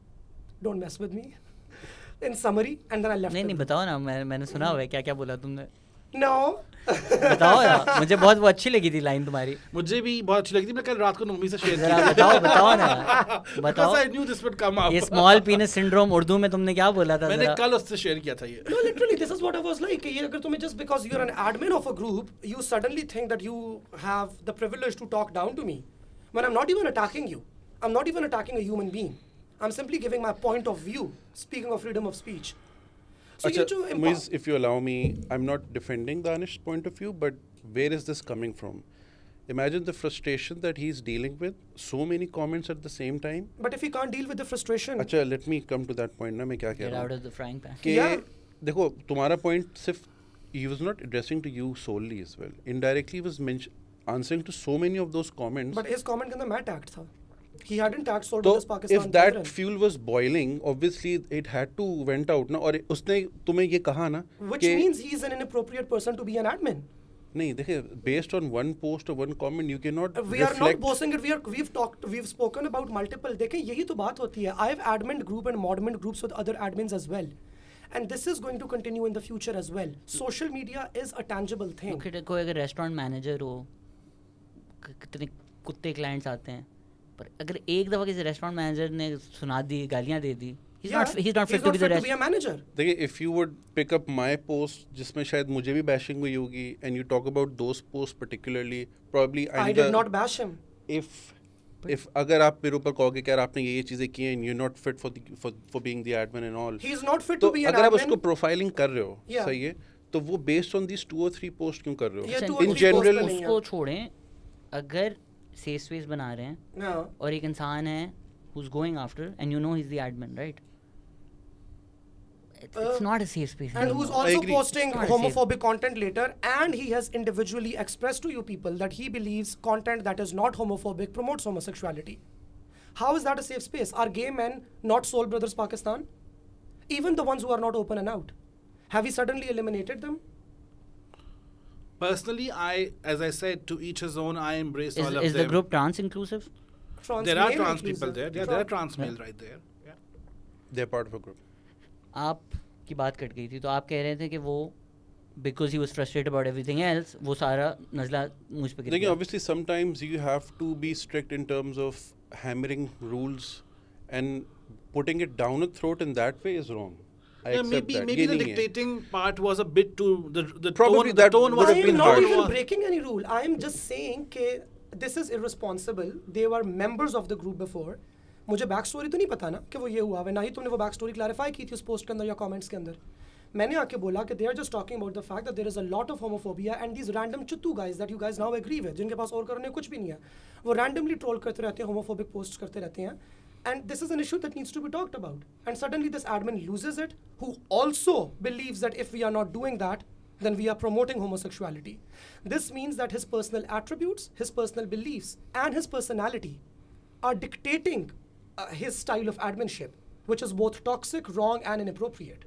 don't mess with me. In summary, and then I left. नहीं बताओ ना, मैंने सुना हुआ है क्या बोला तुमने. No. बताओ यार, मुझे बहुत वो अच्छी लगी थी लाइन तुम्हारी. मुझे भी बहुत अच्छी लगी थी. मैं कल रात को नोमी से शेयर किया. बताओ ना. बताओ. I knew this would come up. ये small penis syndrome उर्दू में तुमने क्या बोला था? मैंने कल उससे शेयर किया था ये. No, literally, this is what I was like. ये अगर तुम्हें just because you're an admin of a group, you suddenly think that you have the privilege to talk down to me, when I'm not even attacking you. I'm not even attacking a human being. I'm simply giving my point of view, speaking of freedom of speech. So Moiz, if you allow me, I'm not defending Danish's point of view, but where is this coming from? Imagine the frustration that he's dealing with. So many comments at the same time. But if he can't deal with the frustration. अच्छा, let me come to that point ना, मैं क्या कह रहा हूँ. Get out of the frying pan. कि देखो तुम्हारा point सिर्फ he was not addressing to you solely as well. Indirectly he was answering to so many of those comments. But his comment के अंदर मैं tagged था. He hadn't tagged Soul Brothers Pakistan. If that fuel was boiling, obviously it had to went out ना. और उसने तुम्हें ये कहा ना. Which means he is an inappropriate person to be an admin. नहीं देखिए, based on one post or one comment you cannot we reflect. Are not boasting it. We've spoken about multiple. देखें यही तो बात होती है. I have admin group and modmin groups with other admins as well, and this is going to continue in the future as well. Social media is a tangible thing. कोई अगर restaurant manager हो, कितने कुत्ते clients आते हैं, पर अगर एक दफा किसी restaurant manager ने सुना दी, गालियाँ दे दी, he's not fit to be a manager. देखिए, if you would pick up my post जिसमें शायद मुझे भी bashing हुई होगी, and you talk about those posts particularly, probably I did not bash him. If अगर आप मेरे ऊपर कहोगे कि यार आपने ये चीजें की हैं, you're not fit for being the admin and all. He's not fit to be an admin. अगर आप उसको profiling कर रहे हो, सही है, तो वो based on these 2 or 3 posts क्यों कर रहे हो? In general उसको छोड़ें, अगर safe space बना रहे हैं और एक इंसान है who's going after and you know he's the admin, right? It's not a safe space. And who's also posting homophobic content later, and he has individually expressed to you people that he believes content that is not homophobic promotes homosexuality. How is that a safe space? Are gay men not Soul Brothers Pakistan? Even the ones who are not open and out. Have we suddenly eliminated them? Personally, as I said, to each his own, I embrace all of them. Is the group trans inclusive? There are trans people there. Yeah, there are trans male right there. Yeah. They're part of a group. आप की बात cut गई थी, तो आप कह रहे थे कि वो because he was frustrated about everything else, वो सारा नज़ला मुझ पे गिर गया. Obviously, sometimes you have to be strict in terms of hammering rules, and putting it down a throat in that way is wrong. I accept that. Maybe the dictating part was a bit too. The probably the tone was. I am not even breaking any rule. I am just saying that this is irresponsible. They were members of the group before. मुझे back story तो नहीं पता ना कि वो ये हुआ है, ना ही तुमने वो बैक स्टोरी क्लैरिफाई की थी उस पोस्ट के अंदर या कमेंट्स के अंदर. मैंने आके बोला कि they are just talking about the fact that there is a lot of homophobia and these random चुत्तू guys that you guys now agree with, जिनके पास और करने कुछ भी नहीं है, वो रैंडमली ट्रोल करते रहते हैं, होमोफोबिक पोस्ट करते रहते हैं. And this is an issue that needs to be talked about. And suddenly this admin loses it, who also believes that if we are not doing that, then we are promoting homosexuality. This means that his personal attributes, his personal beliefs, and his personality are dictating his style of adminship, which is both toxic, wrong, and inappropriate.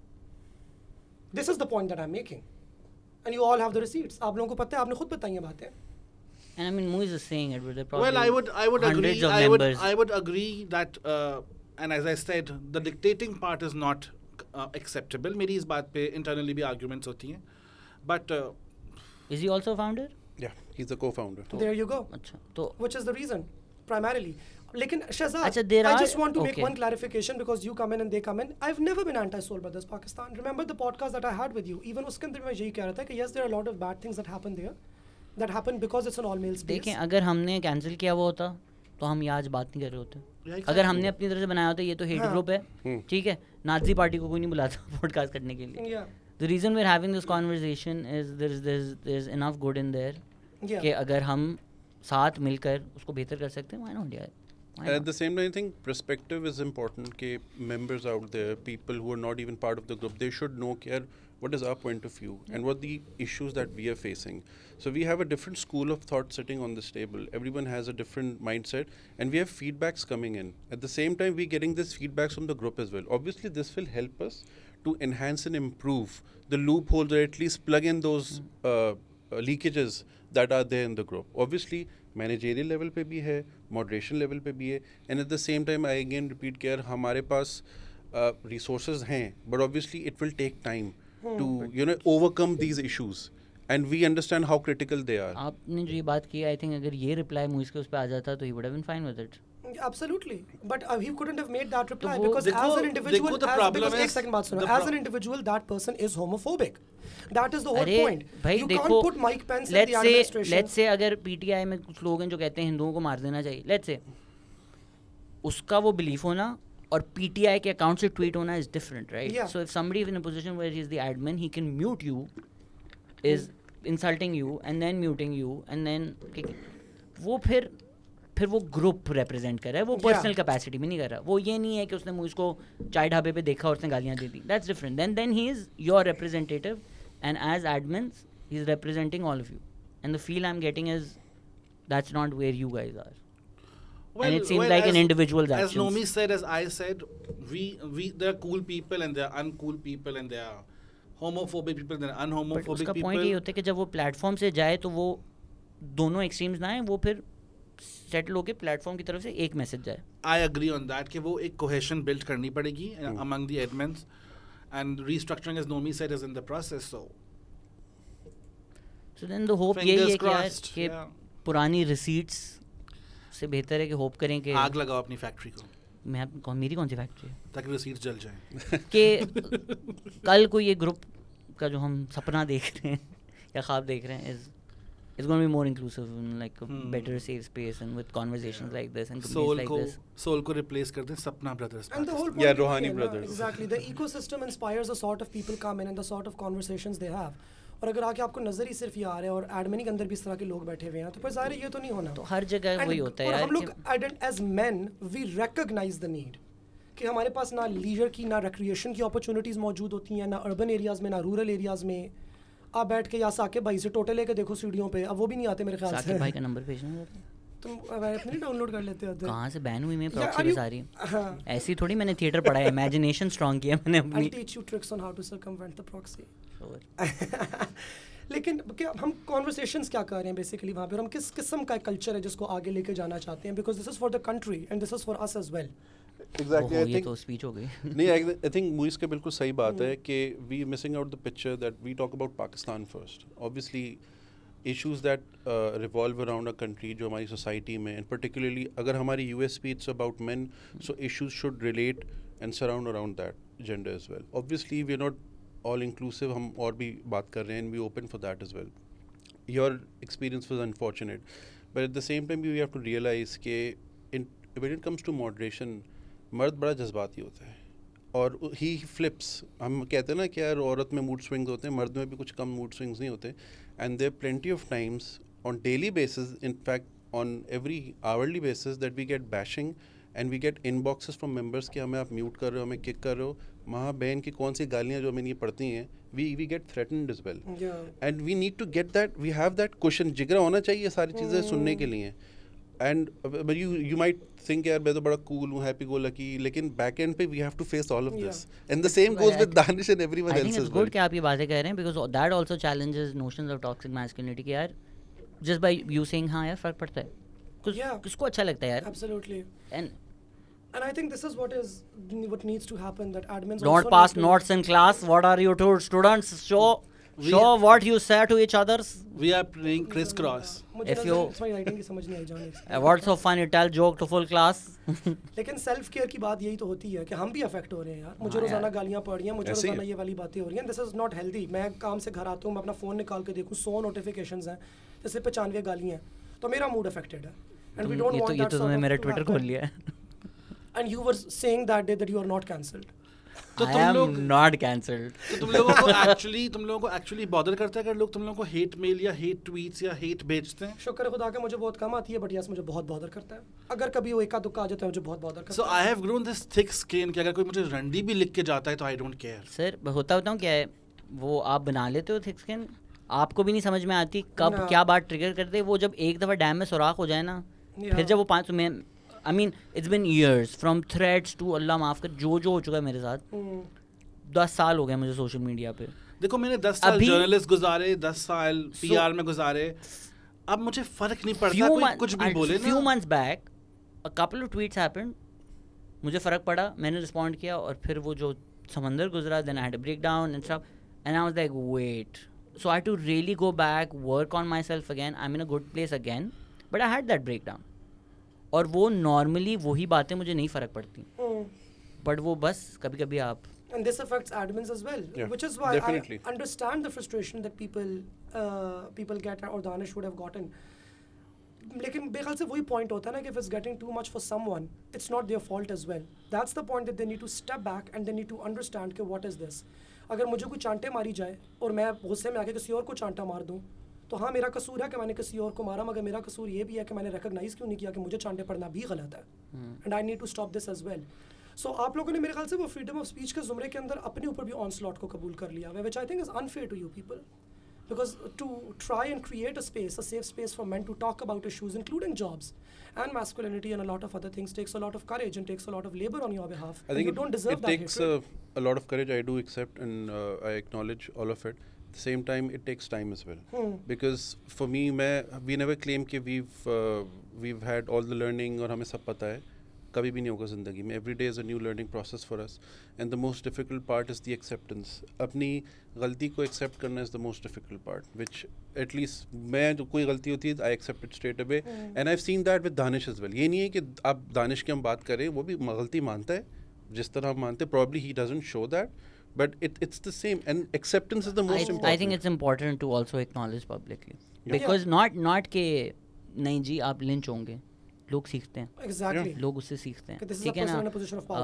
This is the point that I'm making. And you all have the receipts. आप लोगों को पता है, आपने खुद बताई हैं बातें. And I mean, Moiz is saying it, but there probably I would agree. I would agree that, and as I said, the dictating part is not acceptable. मेरी इस बात पे internally भी arguments होती हैं. But is he also a founder? Yeah, he's a co-founder. There you go. अच्छा, which is the reason, primarily. लेकिन Shehzad, I just want to make one clarification because you come in and they come in. I've never been anti-Soul Brothers Pakistan. Remember the podcast that I had with you? Even उसके अंदर मैं यही कह रहा था कि yes, there are a lot of bad things that happen there. That happened because it's an all male space. देखें, अगर हमने कैंसिल किया हुआ होता तो हम यहाँ आज बात नहीं कर रहे होते. अगर हमने अपनी तरफ से बनाया होता ये तो हेट ग्रुप है, ठीक है, नाज़ी पार्टी को कोई नहीं बुलाता पॉडकास्ट करने के लिए. The reason we're having this conversation is there's enough good in there कि अगर हम साथ मिलकर उसको बेहतर कर सकते हैं, why not? Yeah. At the same time, I think perspective is important. कि members out there, people who are not even part of the group, they should know what is our point of view and what the issues that we are facing. So we have a different school of thought sitting on this table. Everyone has a different mindset, and we have feedbacks coming in. At the same time, we're getting this feedbacks from the group as well. Obviously, this will help us to enhance and improve the loopholes, or at least plug in those leakages that are there in the group. Obviously, managerial level पे भी है, moderation level पे भी है, and at the same time, I again repeat कि हमारे पास resources हैं, but obviously it will take time to overcome these issues, and we understand how critical they are. आपने जो ये बात की, I think अगर ये reply Moiz के उस पे आ जाता तो he would have been fine with it. Absolutely, but he couldn't have made that reply because as an individual, as an individual, that person is homophobic. That is the whole point. You can't put Mike Pence in the administration. Let's say अगर PTI में कुछ लोग हैं जो कहते हैं हिंदुओं को मार देना चाहिए, let's say उसका वो belief होना और PTI के account से tweet होना is different, right? Yeah. So if somebody is in a position where he is the admin, he can mute you. Is insulting you and then muting you and then वो फिर वो group represent कर रहा है, वो personal capacity में नहीं कर रहा. वो ये नहीं है कि उसने मुझ को चाय ढाबे पे देखा और उसने गालियाँ दे दी. That's different. Then he is your representative and as admins he is representing all of you and the feel I am getting is that's not where you guys are. And it seems like an individual's actions. As Nomi said, as I said, we there are cool people and there are uncool people and there are homophobic people and there are unhomophobic people. उसका point ये होता है कि जब वो platform से जाए तो वो दोनों एक्सट्रीम्स ना आए, वो फिर सेटल होके प्लेटफॉर्म की तरफ से एक मैसेज जाए. I agree on that कि वो एक cohesion build करनी पड़ेगी among the admins and restructuring, as Nomi said, is in the process. So then the hope यही है कि पुरानी receipts से बेहतर है कि होप करें कि आग लगाओ अपनी फैक्ट्री को. मेरी कौन सी फैक्ट्री है ताकि रिसीट्स जल जाएं. कि कल को ये ग्रुप का जो हम सपना देख रहे हैं या ख्वाब देख रहे हैं is going to be more inclusive and like a better safe space and with conversations like this and communities like this. Soul को replace कर दें सपना brothers. And the whole point Rohani brothers. Exactly. The ecosystem inspires the sort of people come in and the sort of conversations they have. और अगर आके आपको नजर ही सिर्फ ये आ रहा है और एडमिन के अंदर भी इस तरह के लोग बैठे हुए हैं तो फिर ज़ाहिर है ये तो नहीं होना. तो हर जगह वही होता है यार. हम लोग as men we recognize the need कि हमारे पास ना लीजर की ना रिक्रिएशन की अपॉर्चुनिटीज़ मौजूद होती हैं, ना अर्बन एरियाज़ में ना रूरल एरियाज़ में. आप बैठ के या साकिब भाई से टोटे लेके देखो सीढ़ियों पे, अब वो भी नहीं आते मेरे ख्याल से. साकिब भाई का नंबर भेजना तुम अपने डाउनलोड कर लेते हो. कहाँ से बैन हुई मैं प्रॉक्सी पे सारी. ऐसी थोड़ी मैंने थिएटर पढ़ा है, इमेजिनेशन स्ट्रांग किया मैंने अपनी. I'll teach you tricks on how to circumvent the proxy. लेकिन क्या हम कॉन्वर्सेशंस क्या कर रहे हैं बेसिकली वहाँ पे, हम किस किस्म का कल्चर है जिसको आगे लेके जाना चाहते हैं, because this is for the country and this is for us as well. Exactly. ये तो स्पीच हो गई. नहीं, I think Moiz का बिल्कुल सही बात है कि we missing out the picture that we talk about Pakistan first. Obviously, issues that revolve around a country जो हमारी society में, and particularly अगर हमारी USP it's about men, so issues should relate and surround around that gender as well. Obviously, we are not all inclusive. हम और भी बात कर रहे हैं and we open for that as well. Your experience was unfortunate, but at the same time you have to realize कि when it comes to moderation, मर्द बड़ा जज्बाती होता है और ही फ्लिप्स. हम कहते हैं ना कि यार औरत में मूड स्विंग्स होते हैं, मर्द में भी कुछ कम मूड स्विंग्स नहीं होते. And there plenty of times on daily basis, in fact on every hourly basis, that we get bashing and we get inboxes from members कि हमें आप म्यूट कर रहे हो, हमें किक कर रहे हो. माँ बहन की कौन सी गालियाँ जो हमें नहीं पड़ती हैं, we get threatened as well. And we need to get that, we have that question, जिगरा होना चाहिए सारी चीज़ें सुनने के लिए. And but you might think यार मैं तो बड़ा cool हूँ, happy go lucky, लेकिन back end पे we have to face all of this, and the same goes with Danish and everyone else. I think it's good कि आप ये बातें कह रहे हैं because that also challenges notions of toxic masculinity कि यार just by you saying हाँ यार फर्क पड़ता है, किसको अच्छा लगता है यार. Absolutely. And I think this is what needs to happen, that admins don't pass notes in class. What are you two students? Show what you say to each others. We are playing crisscross. If you writing की समझ नहीं आई जाने. What's so funny? Tell joke to full class. लेकिन self care की बात यही तो होती है कि हम भी अफेक्ट हो रहे हैं यार. मुझे रोजाना गालियाँ पड़ रही हैं, मुझे रोजाना ये वाली बातें हो रही हैं. This is not healthy. मैं काम से घर आता हूँ, मैं अपना फ़ोन निकाल के देखूँ 100 नोटिफिकेशंस हैं, जैसे 95 गालियाँ हैं, तो मेरा मूड अफेक्टेड है. And we don't want that. ये तो तुमने मेरा ट्विटर खोल लिया है. And you were saying that day that you are not cancelled. तो I am not cancelled. तो तुम लोगों को actually bother करता है अगर लोग तुम लोगों को hate mail या hate tweets या hate भेजते हैं? शुक्र खुदा के मुझे बहुत कम आती है, but yes मुझे बहुत bother करता है. अगर कभी वो एका दुक्का आ जाता है मुझे बहुत bother करता है. So I have grown this thick skin कि अगर कोई मुझे रंडी भी लिख के जाता है तो I don't care. सर होता बताऊँ क्या है, वो आप बना लेते हो thick skin, आपको भी नहीं समझ में आती कब क्या बात ट्रिगर करते. वो जब एक दफ़ा डैम में सुराख हो जाए ना, फिर जब वो 5 में I mean it's been years from threads to अल्लाह माफ़ कर जो हो चुका है मेरे साथ. 10 साल हो गए मुझे सोशल मीडिया पे. देखो मैंने 10 साल जर्नलिस्ट गुजारे, 10 साल PR में गुजारे, अब मुझे फर्क नहीं पड़ता कोई कुछ भी बोले ना. Few months back a couple of tweets happened, मुझे फ़र्क पड़ा, मैंने रिस्पॉन्ड किया और फिर वो जो समंदर गुजरा, then I had a breakdown and stuff and I was like wait, so I had to really go back, work on myself again. I'm in a good place again, but I had that breakdown. और वो normally वही बातें मुझे नहीं फ़र्क पड़ती, but वो बस कभी-कभी आप. And this affects admins as well, which is why definitely. I understand the frustration that people get or Danish would have gotten. लेकिन बेख्याल से वही point होता है ना कि if it's getting too much for someone, it's not their fault as well. That's the point that they need to step back and they need to understand कि what is this. अगर मुझे कोई चांटे मारी जाए और मैं गुस्से में आके किसी और को चांटा मार दूँ, तो हाँ मेरा कसूर है कि मैंने किसी और को मारा, मगर मेरा कसूर ये भी है कि मैंने रिकॉग्नाइज़ क्यों नहीं किया कि मुझे चांटे पड़ना भी गलत है, and I need to stop this as well. So आप लोगों ने मेरे ख्याल से वो फ्रीडम ऑफ स्पीच के ज़ुमरे के अंदर अपने ऊपर भी ऑनस्लॉट को कबूल कर लिया, which I think is unfair to you people. Because to try and create a space, a safe space for men to talk about issues, including jobs and masculinity and a lot of other things, takes a lot of courage and takes a lot of labor on your behalf. I think you don't deserve that. It takes a lot of courage. I do accept and I acknowledge all of it. At the same time, it takes time as well. Because for me, we never claim कि we've had all the learning और हमें सब पता है. कभी भी नहीं होगा ज़िंदगी में. Every day is a new learning process for us, and the most difficult part is the acceptance. अपनी गलती को accept करना is the most difficult part, which at least मैं जो कोई गलती होती है I accept it straight away, and I've seen that with Danish as well. ये नहीं है कि आप दानिश की हम बात करें, वो भी गलती मानता है जिस तरह हम मानते हैं. Probably he doesn't show that, but it's the same, and acceptance is the most important. I think it's important to also acknowledge publicly, because not के नहीं जी आप लिंच होंगे, लोग सीखते हैं. Exactly. लोग उससे सीखते हैं. ठीक है ना.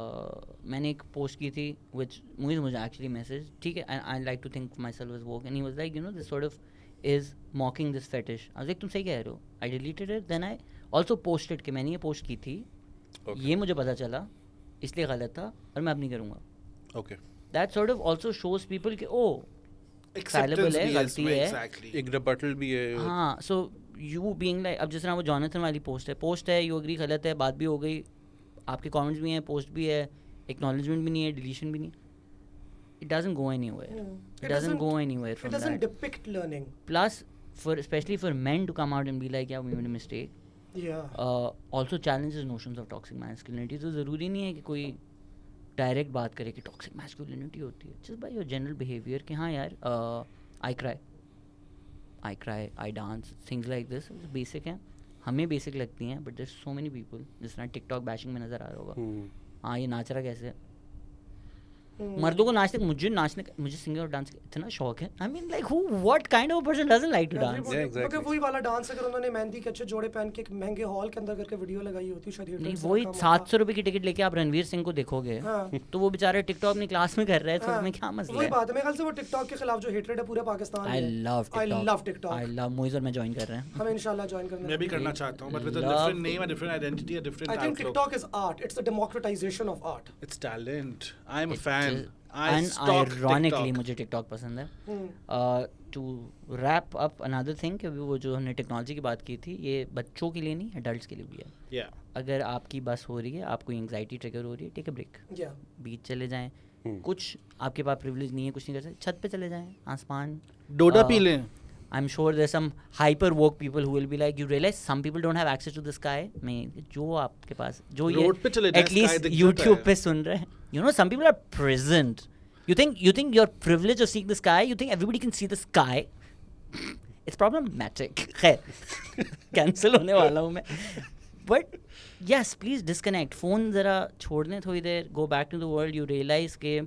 मैंने एक पोस्ट की थी which Moiz मुझे actually message, ठीक है, and I like to think myself as woke, and he was like, you know, this sort of is mocking this fetish. I was like, तुम सही कह रहे हो. I deleted it, then I also posted कि मैंने ये post की थी, ये मुझे पता चला, इसलिए गलत था और मैं अब नहीं करूँगा. Okay. That sort of also shows people कि acceptable है, गलती है, एक rebuttal भी है. हाँ, so you being like, अब जिस तरह वो जॉनथन वाली पोस्ट है, यू एग्री गलत है, बात भी हो गई, आपके कमेंट्स भी हैं, पोस्ट भी है, एक्नॉलेजमेंट भी नहीं है, डिलीशन भी नहीं. It doesn't go anywhere. It doesn't go anywhere from that. It doesn't depict learning. Plus, especially for men to come out and be like, yeah, we made a mistake. Yeah. Also challenges notions of toxic masculinity. तो ज़रूरी नहीं है कि कोई direct बात करे कि toxic masculinity होती है. Just by your general behavior कि हाँ यार, I cry, I dance, things like this, basic हैं, हमें basic लगती हैं, but there's so many people, जिस तरह TikTok bashing में नज़र आ रहा होगा, हाँ ये नाच रहा कैसे, मर्दों को मुझे सिंगिंग और डांस इतना शौक है. I mean like what kind of person doesn't like to dance. मतलब वही वाला डांस अगर उन्होंने मेहंदी के अच्छे जोड़े पहन के एक महंगे हॉल के अंदर करके वीडियो लगाई होती शायद नहीं, वही 700 रुपए की टिकट लेके आप रणवीर सिंह को देखोगे तो वो बेचारा टिकटॉक अपनी क्लास में कर रहा है, तो उसमें क्या मसला है. वही बात है, मेरे ख्याल से वो टिकटॉक के खिलाफ जो हेट्रेड है पूरे पाकिस्तान में. I love TikTok. I love Moiz और मैं ज्वाइन कर रहे हैं. हम इंशाल्लाह ज्वाइन करने मैं भी करना चाहता हूं, but with a different name, a different identity, a different outlook. I think TikTok is art. It's the democratization of art. It's talent. I am a fan. Ironically मुझे टिकटॉक पसंद है. To wrap up another thing, कि वो जो हमने technology की बात की थी, ये बच्चों के लिए नहीं, एडल्ट्स के लिए भी है. अगर आपकी बस हो रही है, आपको एंग्जाइटी ट्रिगर हो रही है, टेक अ ब्रेक, बीच चले जाएं. कुछ आपके पास प्रिविलेज नहीं है, कुछ नहीं कर सकते, छत पे चले जाएं, आसमान डोडा पी लें. I'm sure there's some hyper woke people who will be like, you realize some people don't have access to the sky. मैं जो आपके पास जो ये at least YouTube पे सुन रहे हैं, you know, some people are present. You think you're privileged to see the sky. You think everybody can see the sky. It's problematic. खैर cancel होने वाला हूँ मैं. But yes, please disconnect. Phone ज़रा छोड़ने थोड़ी देर. Go back to the world. You realize कि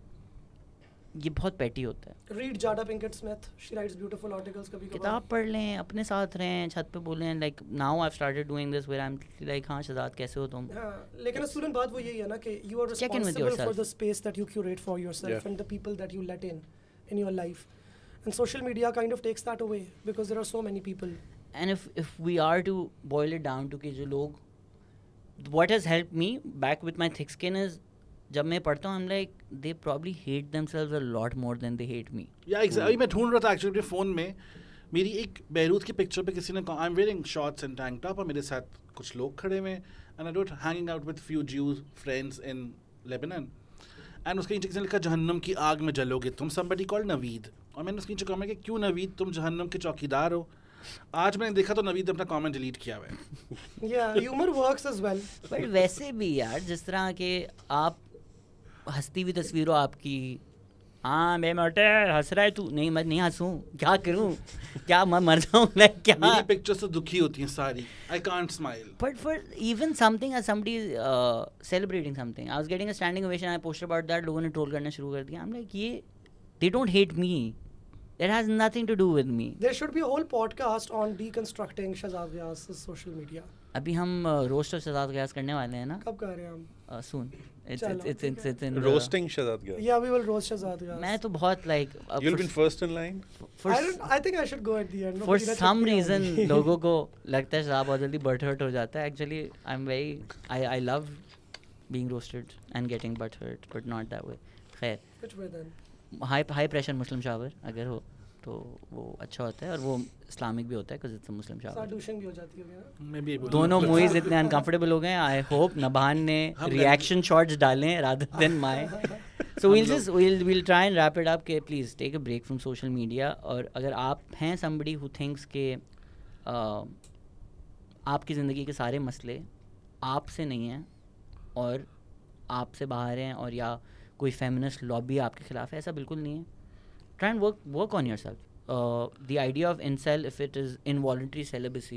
ये बहुत पेटी होता है. Read Jada Pinkett Smith. She writes beautiful articles. कभी कभार किताब पढ़ लें, अपने साथ रहें, छत पे बोलें. Like now I've started doing this where I'm like, हाँ शहजाद कैसे हो तुम? हाँ, लेकिन स्टूडेंट बात वो यही है ना कि you are responsible for the space that you curate for yourself and the people that you let in your life. And social media kind of takes that away because there are so many people. And if we are to boil it down to कि जो लोग, what has helped me back with my thick skin is जब मैं पढ़ता हूँ, I'm like, they probably hate themselves a lot more than they hate me. Yeah, exactly. मैं ढूंढ रहा था एक्चुअली अपने फ़ोन में, मेरी एक बैरूत की पिक्चर पे किसी ने कहा, I'm wearing shorts and tank top, और मेरे साथ कुछ लोग खड़े हुए, and I wrote hanging out with few Jews friends in Lebanon, and उसके नीचे किसी ने लिखा जहन्नम की आग में जलोगे तुम, somebody called नवीद, और मैंने उसके नीचे कहा कि क्यों नवीद, तुम जहन्नम के चौकीदार हो. आज मैंने देखा तो नवीद अपना कमेंट डिलीट किया हुआ है. Yeah, humor works as well. But वैसे भी यार, जिस तरह के आप हंसती हुई तस्वीरों आपकी, हाँ मैं मोटे हंस रहा है तू, नहीं मैं नहीं हंसूं, क्या करूं, क्या मैं मर जाऊं, लाइक क्या. मेरी पिक्चर्स तो दुखी होती हैं सारी. I can't smile. But for even something as somebody celebrating something, I was getting a standing ovation. I posted about that. लोगों ने ट्रोल करना शुरू कर दिया. I'm like, ये they don't hate me. It has nothing to do with me. There should be a whole podcast on deconstructing Shehzad Ghias' social media. अभी हम roast of Shahzad Geass करने वाले हैं ना. कब कर रहे हैं हम? Soon. It's in roasting Shehzad Ghias. Yeah, we will roast Shehzad Ghias. मैं तो बहुत like You'll be first in line. I think I should go at the end. For some reason लोगों को लगता है शहजाद बहुत जल्दी butt hurt हो जाता है. Actually I love being roasted and getting butt hurt, but not that way. खैर. Which way then? High pressure Muslim shower अगर हो तो वो अच्छा होता है और वो इस्लामिक भी होता है because it's a Muslim shower. Douching भी हो जाती होगी ना? मैं भी दोनों मोइज इतने अनकंफर्टेबल हो गए. आई होप नबान ने रिएक्शन शॉट्स डालें rather than my. So we'll try and wrap it up के please take a break from social media. और अगर आप हैं somebody who thinks के आपकी ज़िंदगी के सारे मसले आपसे नहीं हैं और आपसे बाहर हैं और या कोई feminist lobby आपके खिलाफ है, ऐसा बिल्कुल नहीं है. Try and work on yourself. The idea of incel, if it is involuntary celibacy,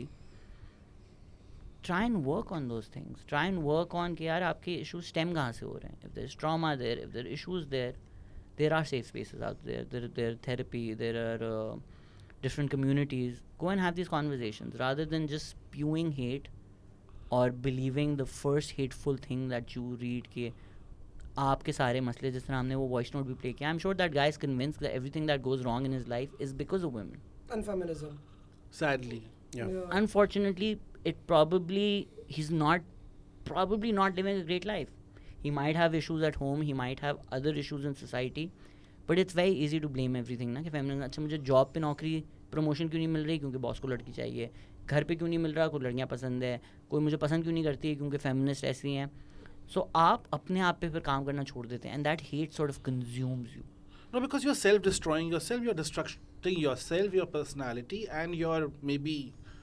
try and work on those things. Try and work on कि यार आपके issues stem कहाँ से हो रहे हैं. If there's trauma there, if there are issues there are safe spaces out there. There are therapy, there are different communities. Go and have these conversations rather than just spewing hate or believing the first hateful thing that you read कि आपके सारे मसले. जिस तरह हमने वो voice note भी play किया. I am sure that guy is convinced that everything that goes wrong in his life is because of women. And feminism. Sadly. Yeah. Unfortunately, it he's probably not living a great life. He might have issues at home, he might have other issues in society, but it's very easy to blame everything ना कि feminism. अच्छा मुझे job पे नौकरी promotion क्यों नहीं मिल रही क्योंकि बॉस को लड़की चाहिए. घर पे क्यों नहीं मिल रहा, कोई लड़कियाँ पसंद है. कोई मुझे पसंद क्यों नहीं करती क्योंकि फेमिनिस्ट ऐसी हैं. So आप अपने आप पे फिर काम करना छोड़ देते हैं and that hate sort of consumes you. No, because you're self-destroying yourself, you're destructing yourself, your personality and your maybe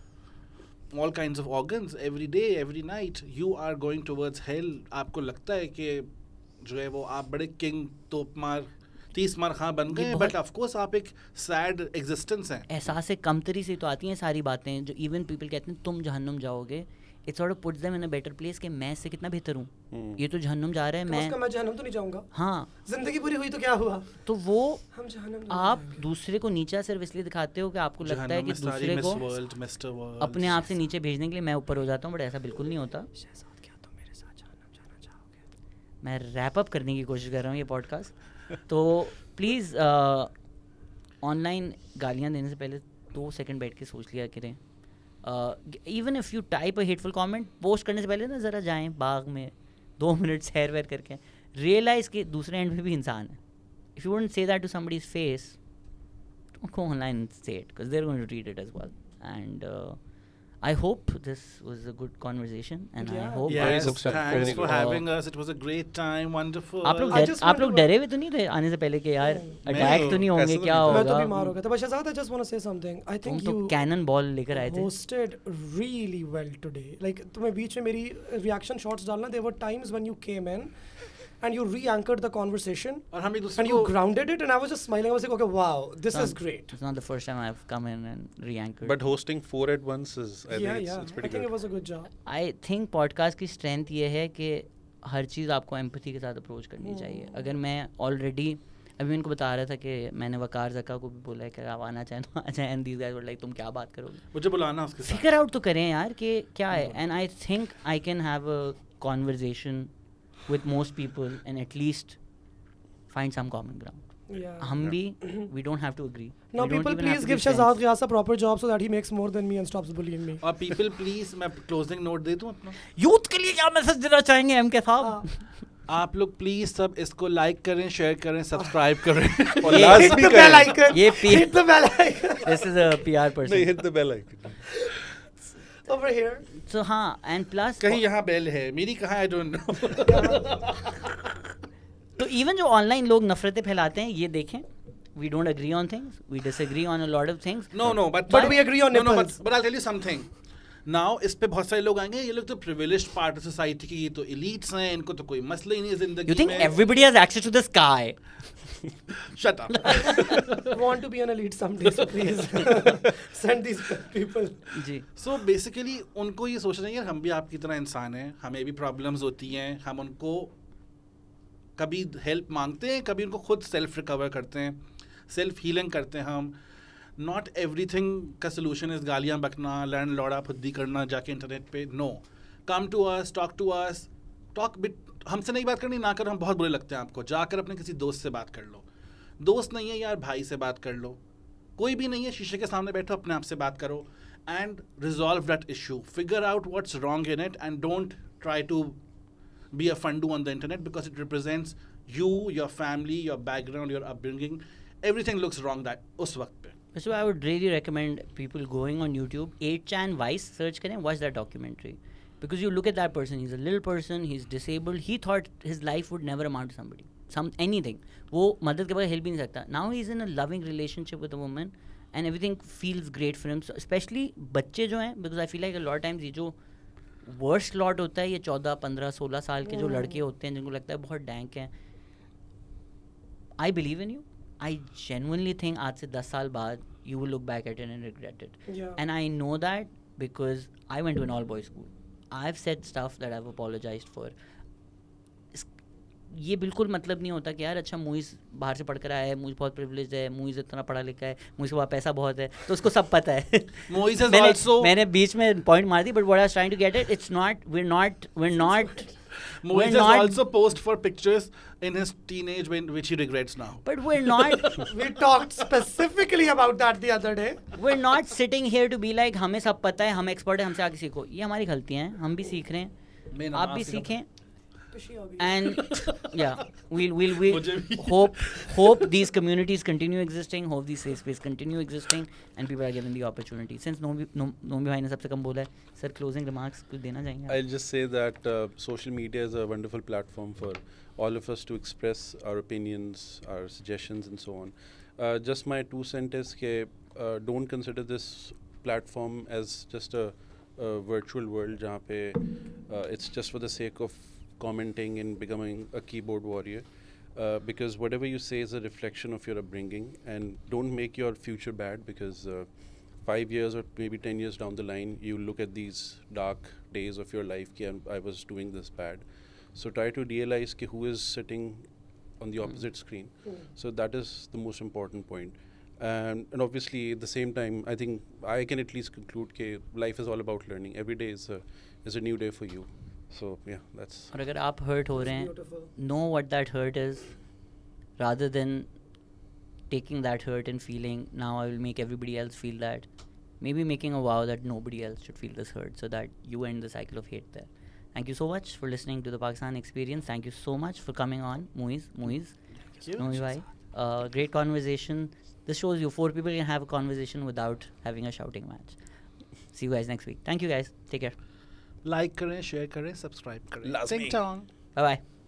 all kinds of organs every day, every night. You are going towards hell. आपको लगता है कि जो है वो आप बड़े king तोप मार 30 मार खां बन गए, बट ऑफ कोर्स आप एक सैड एग्जिस्टेंस हैं. एहसास कमतरी से तो आती हैं सारी बातें जो इवन पीपल कहते हैं तुम जहन्नुम जाओगे. It sort of puts them in a better place कि मैं इससे कितना बेहतर हूँ. ये तो जहन्नुम जा रहा है, मैं जहन्नुम तो नहीं जाऊँगा. हाँ, जिंदगी पूरी हुई तो क्या हुआ. तो वो हम जहन्नुम आप दूसरे को नीचा सिर्फ इसलिए दिखाते हो कि आपको लगता है कि दूसरे को अपने आप से नीचे भेजने के लिए मैं ऊपर हो जाता हूँ, बट ऐसा बिल्कुल नहीं होता. शहजाद क्या तुम मेरे साथ जहन्नुम जाना चाहोगे? मैं रैप अप करने की कोशिश कर रहा हूँ ये पॉडकास्ट. तो प्लीज़ ऑनलाइन गालियाँ देने से पहले 2 सेकंड बैठ के सोच लिया करें. Even if you type a hateful comment post करने से पहले ना ज़रा जाएं बाग में 2 मिनट सैर वैर करके रियलाइज़ कि दूसरे एंड में भी इंसान है. If you wouldn't say that to somebody's face, don't go online and say it because they are going to read it as well. And I hope this was a good conversation and I hope thanks for having us. It was a great time, wonderful. आप लोग डरे हुए तो नहीं थे आने से पहले कि यार अटैक तो नहीं होंगे, क्या होगा. मैं तो बीमार हो गया था. बट Shahzad, I just want to say something. I think you cannon ball लेकर आए थे. hosted really well today. Like तुम्हें बीच में मेरी reaction shots डालना. There were times when you came in and you re-anchored the conversation और हम एक दूसरे and you grounded it and I was just smiling. I was like, okay, wow, this is great. It's not the first time I've come in and re-anchored. But hosting 4 at once is, I think it's pretty good. I think it was a good job. I think podcast की strength ये है कि हर चीज़ आपको empathy के साथ approach करनी चाहिए. अगर मैं already अभी इनको बता रहा था कि मैंने वकार ज़का को भी बोला है कि आप आना चाहें तो आ जाएं, and these guys were like तुम क्या बात करोगे, मुझे बुलाना उसके साथ. Figure out तो करें यार कि क्या है. And I think I can have a conversation with most people and at least find some common ground. हम भी we don't have to agree. Now people please give Shehzad Ghias a proper job so that he makes more than me and stops bullying me. और people please मैं closing note दे दूँ अपना. Youth के लिए क्या message देना चाहेंगे M के साहब? आप लोग प्लीज सब इसको लाइक करें, शेयर करें, सब्सक्राइब करें और लास्ट भी करें. ये hit the bell icon. This is a PR person. नहीं, hit the bell icon. Over here. So हाँ, and plus कहीं यहाँ बेल है, मेरी कहाँ I don't know. तो even जो ऑनलाइन लोग नफरतें फैलाते हैं ये देखें. We don't agree on things. We disagree on a lot of things. No, but we agree on nipples. But I'll tell you something. Now इस पे बहुत सारे लोग आएंगे, ये लोग तो privileged part of society की, ये तो elites हैं, इनको तो कोई मसला ही नहीं है जिंदगी में. You think everybody has access to the sky? Shut up. Want to be an elite someday, so please send these people. Ji. So basically उनको ये सोचना है यार हम भी आपकी तरह इंसान हैं, हमें भी problems होती हैं, हम उनको कभी हेल्प मांगते हैं, कभी उनको खुद सेल्फ रिकवर करते हैं, सेल्फ हीलिंग करते हैं हम. Not everything का solution is गालियाँ बकना, लड़न लौड़ा फुद्दी करना जाके इंटरनेट पे. No. Come to us, talk bit. हमसे नहीं बात करनी, ना कर, हम बहुत बुरे लगते हैं आपको. जाकर अपने किसी दोस्त से बात कर लो. दोस्त नहीं है यार, भाई से बात कर लो. कोई भी नहीं है, शीशे के सामने बैठो, अपने आप से बात करो. And resolve that issue. Figure out what's wrong in it and don't try to be a fundu on the internet because it represents you, your family, your background, your upbringing. Everything looks wrong that उस वक्त पे. So I would really recommend people going on YouTube, 8chan Vice, search करें, watch that documentary. Because you look at that person, he's a little person, he's disabled, he thought his life would never amount to somebody. Anything. वो मदद के बगैर help ही नहीं सकता. Now he's in a loving relationship with a woman and everything feels great for him. So especially बच्चे जो हैं, because I feel like a lot of times ये जो worst lot होता है, ये 14, 15, 16 साल के जो लड़के होते हैं जिनको लगता है बहुत डैंक हैं. I believe in you. I genuinely think आज से 10 साल बाद you will look back at it and regret it. Yeah. And I know that because I went to an all-boys school. I've said stuff that I've apologized for. ये बिल्कुल मतलब नहीं होता कि यार अच्छा मुइज़ बाहर से पढ़कर आया है, मुइज़ बहुत प्रिविलेज है, मुइज़ इतना पढ़ा लिखा है, मुइज़ के पास पैसा बहुत है, तो उसको सब पता है. मैंने बीच में पॉइंट मार दी, but what I was trying to get at, it's not, we're not Moiz has also posed for pictures in his teenage which he regrets now. But we're not. We talked specifically about that the other day. We're not sitting here to be like हमें सब पता है, हम expert हैं, हमसे आगे सीखो. ये हमारी गलतियाँ हैं, हम भी सीख रहे हैं, आप भी सीखें. And yeah, we'll hope these communities continue existing, hope these safe spaces continue existing, and people are given the opportunity. Since Nomi bhai ne sabse kam bola hai, sir, closing remarks कुछ देना चाहेंगे? I'll just say that social media is a wonderful platform for all of us to express our opinions, our suggestions, and so on. Just my 2 cents is that don't consider this platform as just a virtual world जहाँ पे it's just for the sake of commenting and becoming a keyboard warrior, because whatever you say is a reflection of your upbringing, and don't make your future bad because 5 years or maybe 10 years down the line you look at these dark days of your life I was doing this bad. So try to realize who is sitting on the opposite screen. So that is the most important point. And obviously at the same time I think I can at least conclude that life is all about learning. Every day is a new day for you. So yeah, that's. और अगर आप hurt हो रहे हैं, know what that hurt is, rather than taking that hurt and feeling now I will make everybody else feel that. Maybe making a vow that nobody else should feel this hurt, so that you end the cycle of hate there. Thank you so much for listening to the Pakistan Experience. Thank you so much for coming on, Moiz. Nomi bhai. Great conversation. This shows you 4 people can have a conversation without having a shouting match. See you guys next week. Thank you guys. Take care. Like करें, share करें, subscribe करें. Lazmi. Ting tong. Bye bye.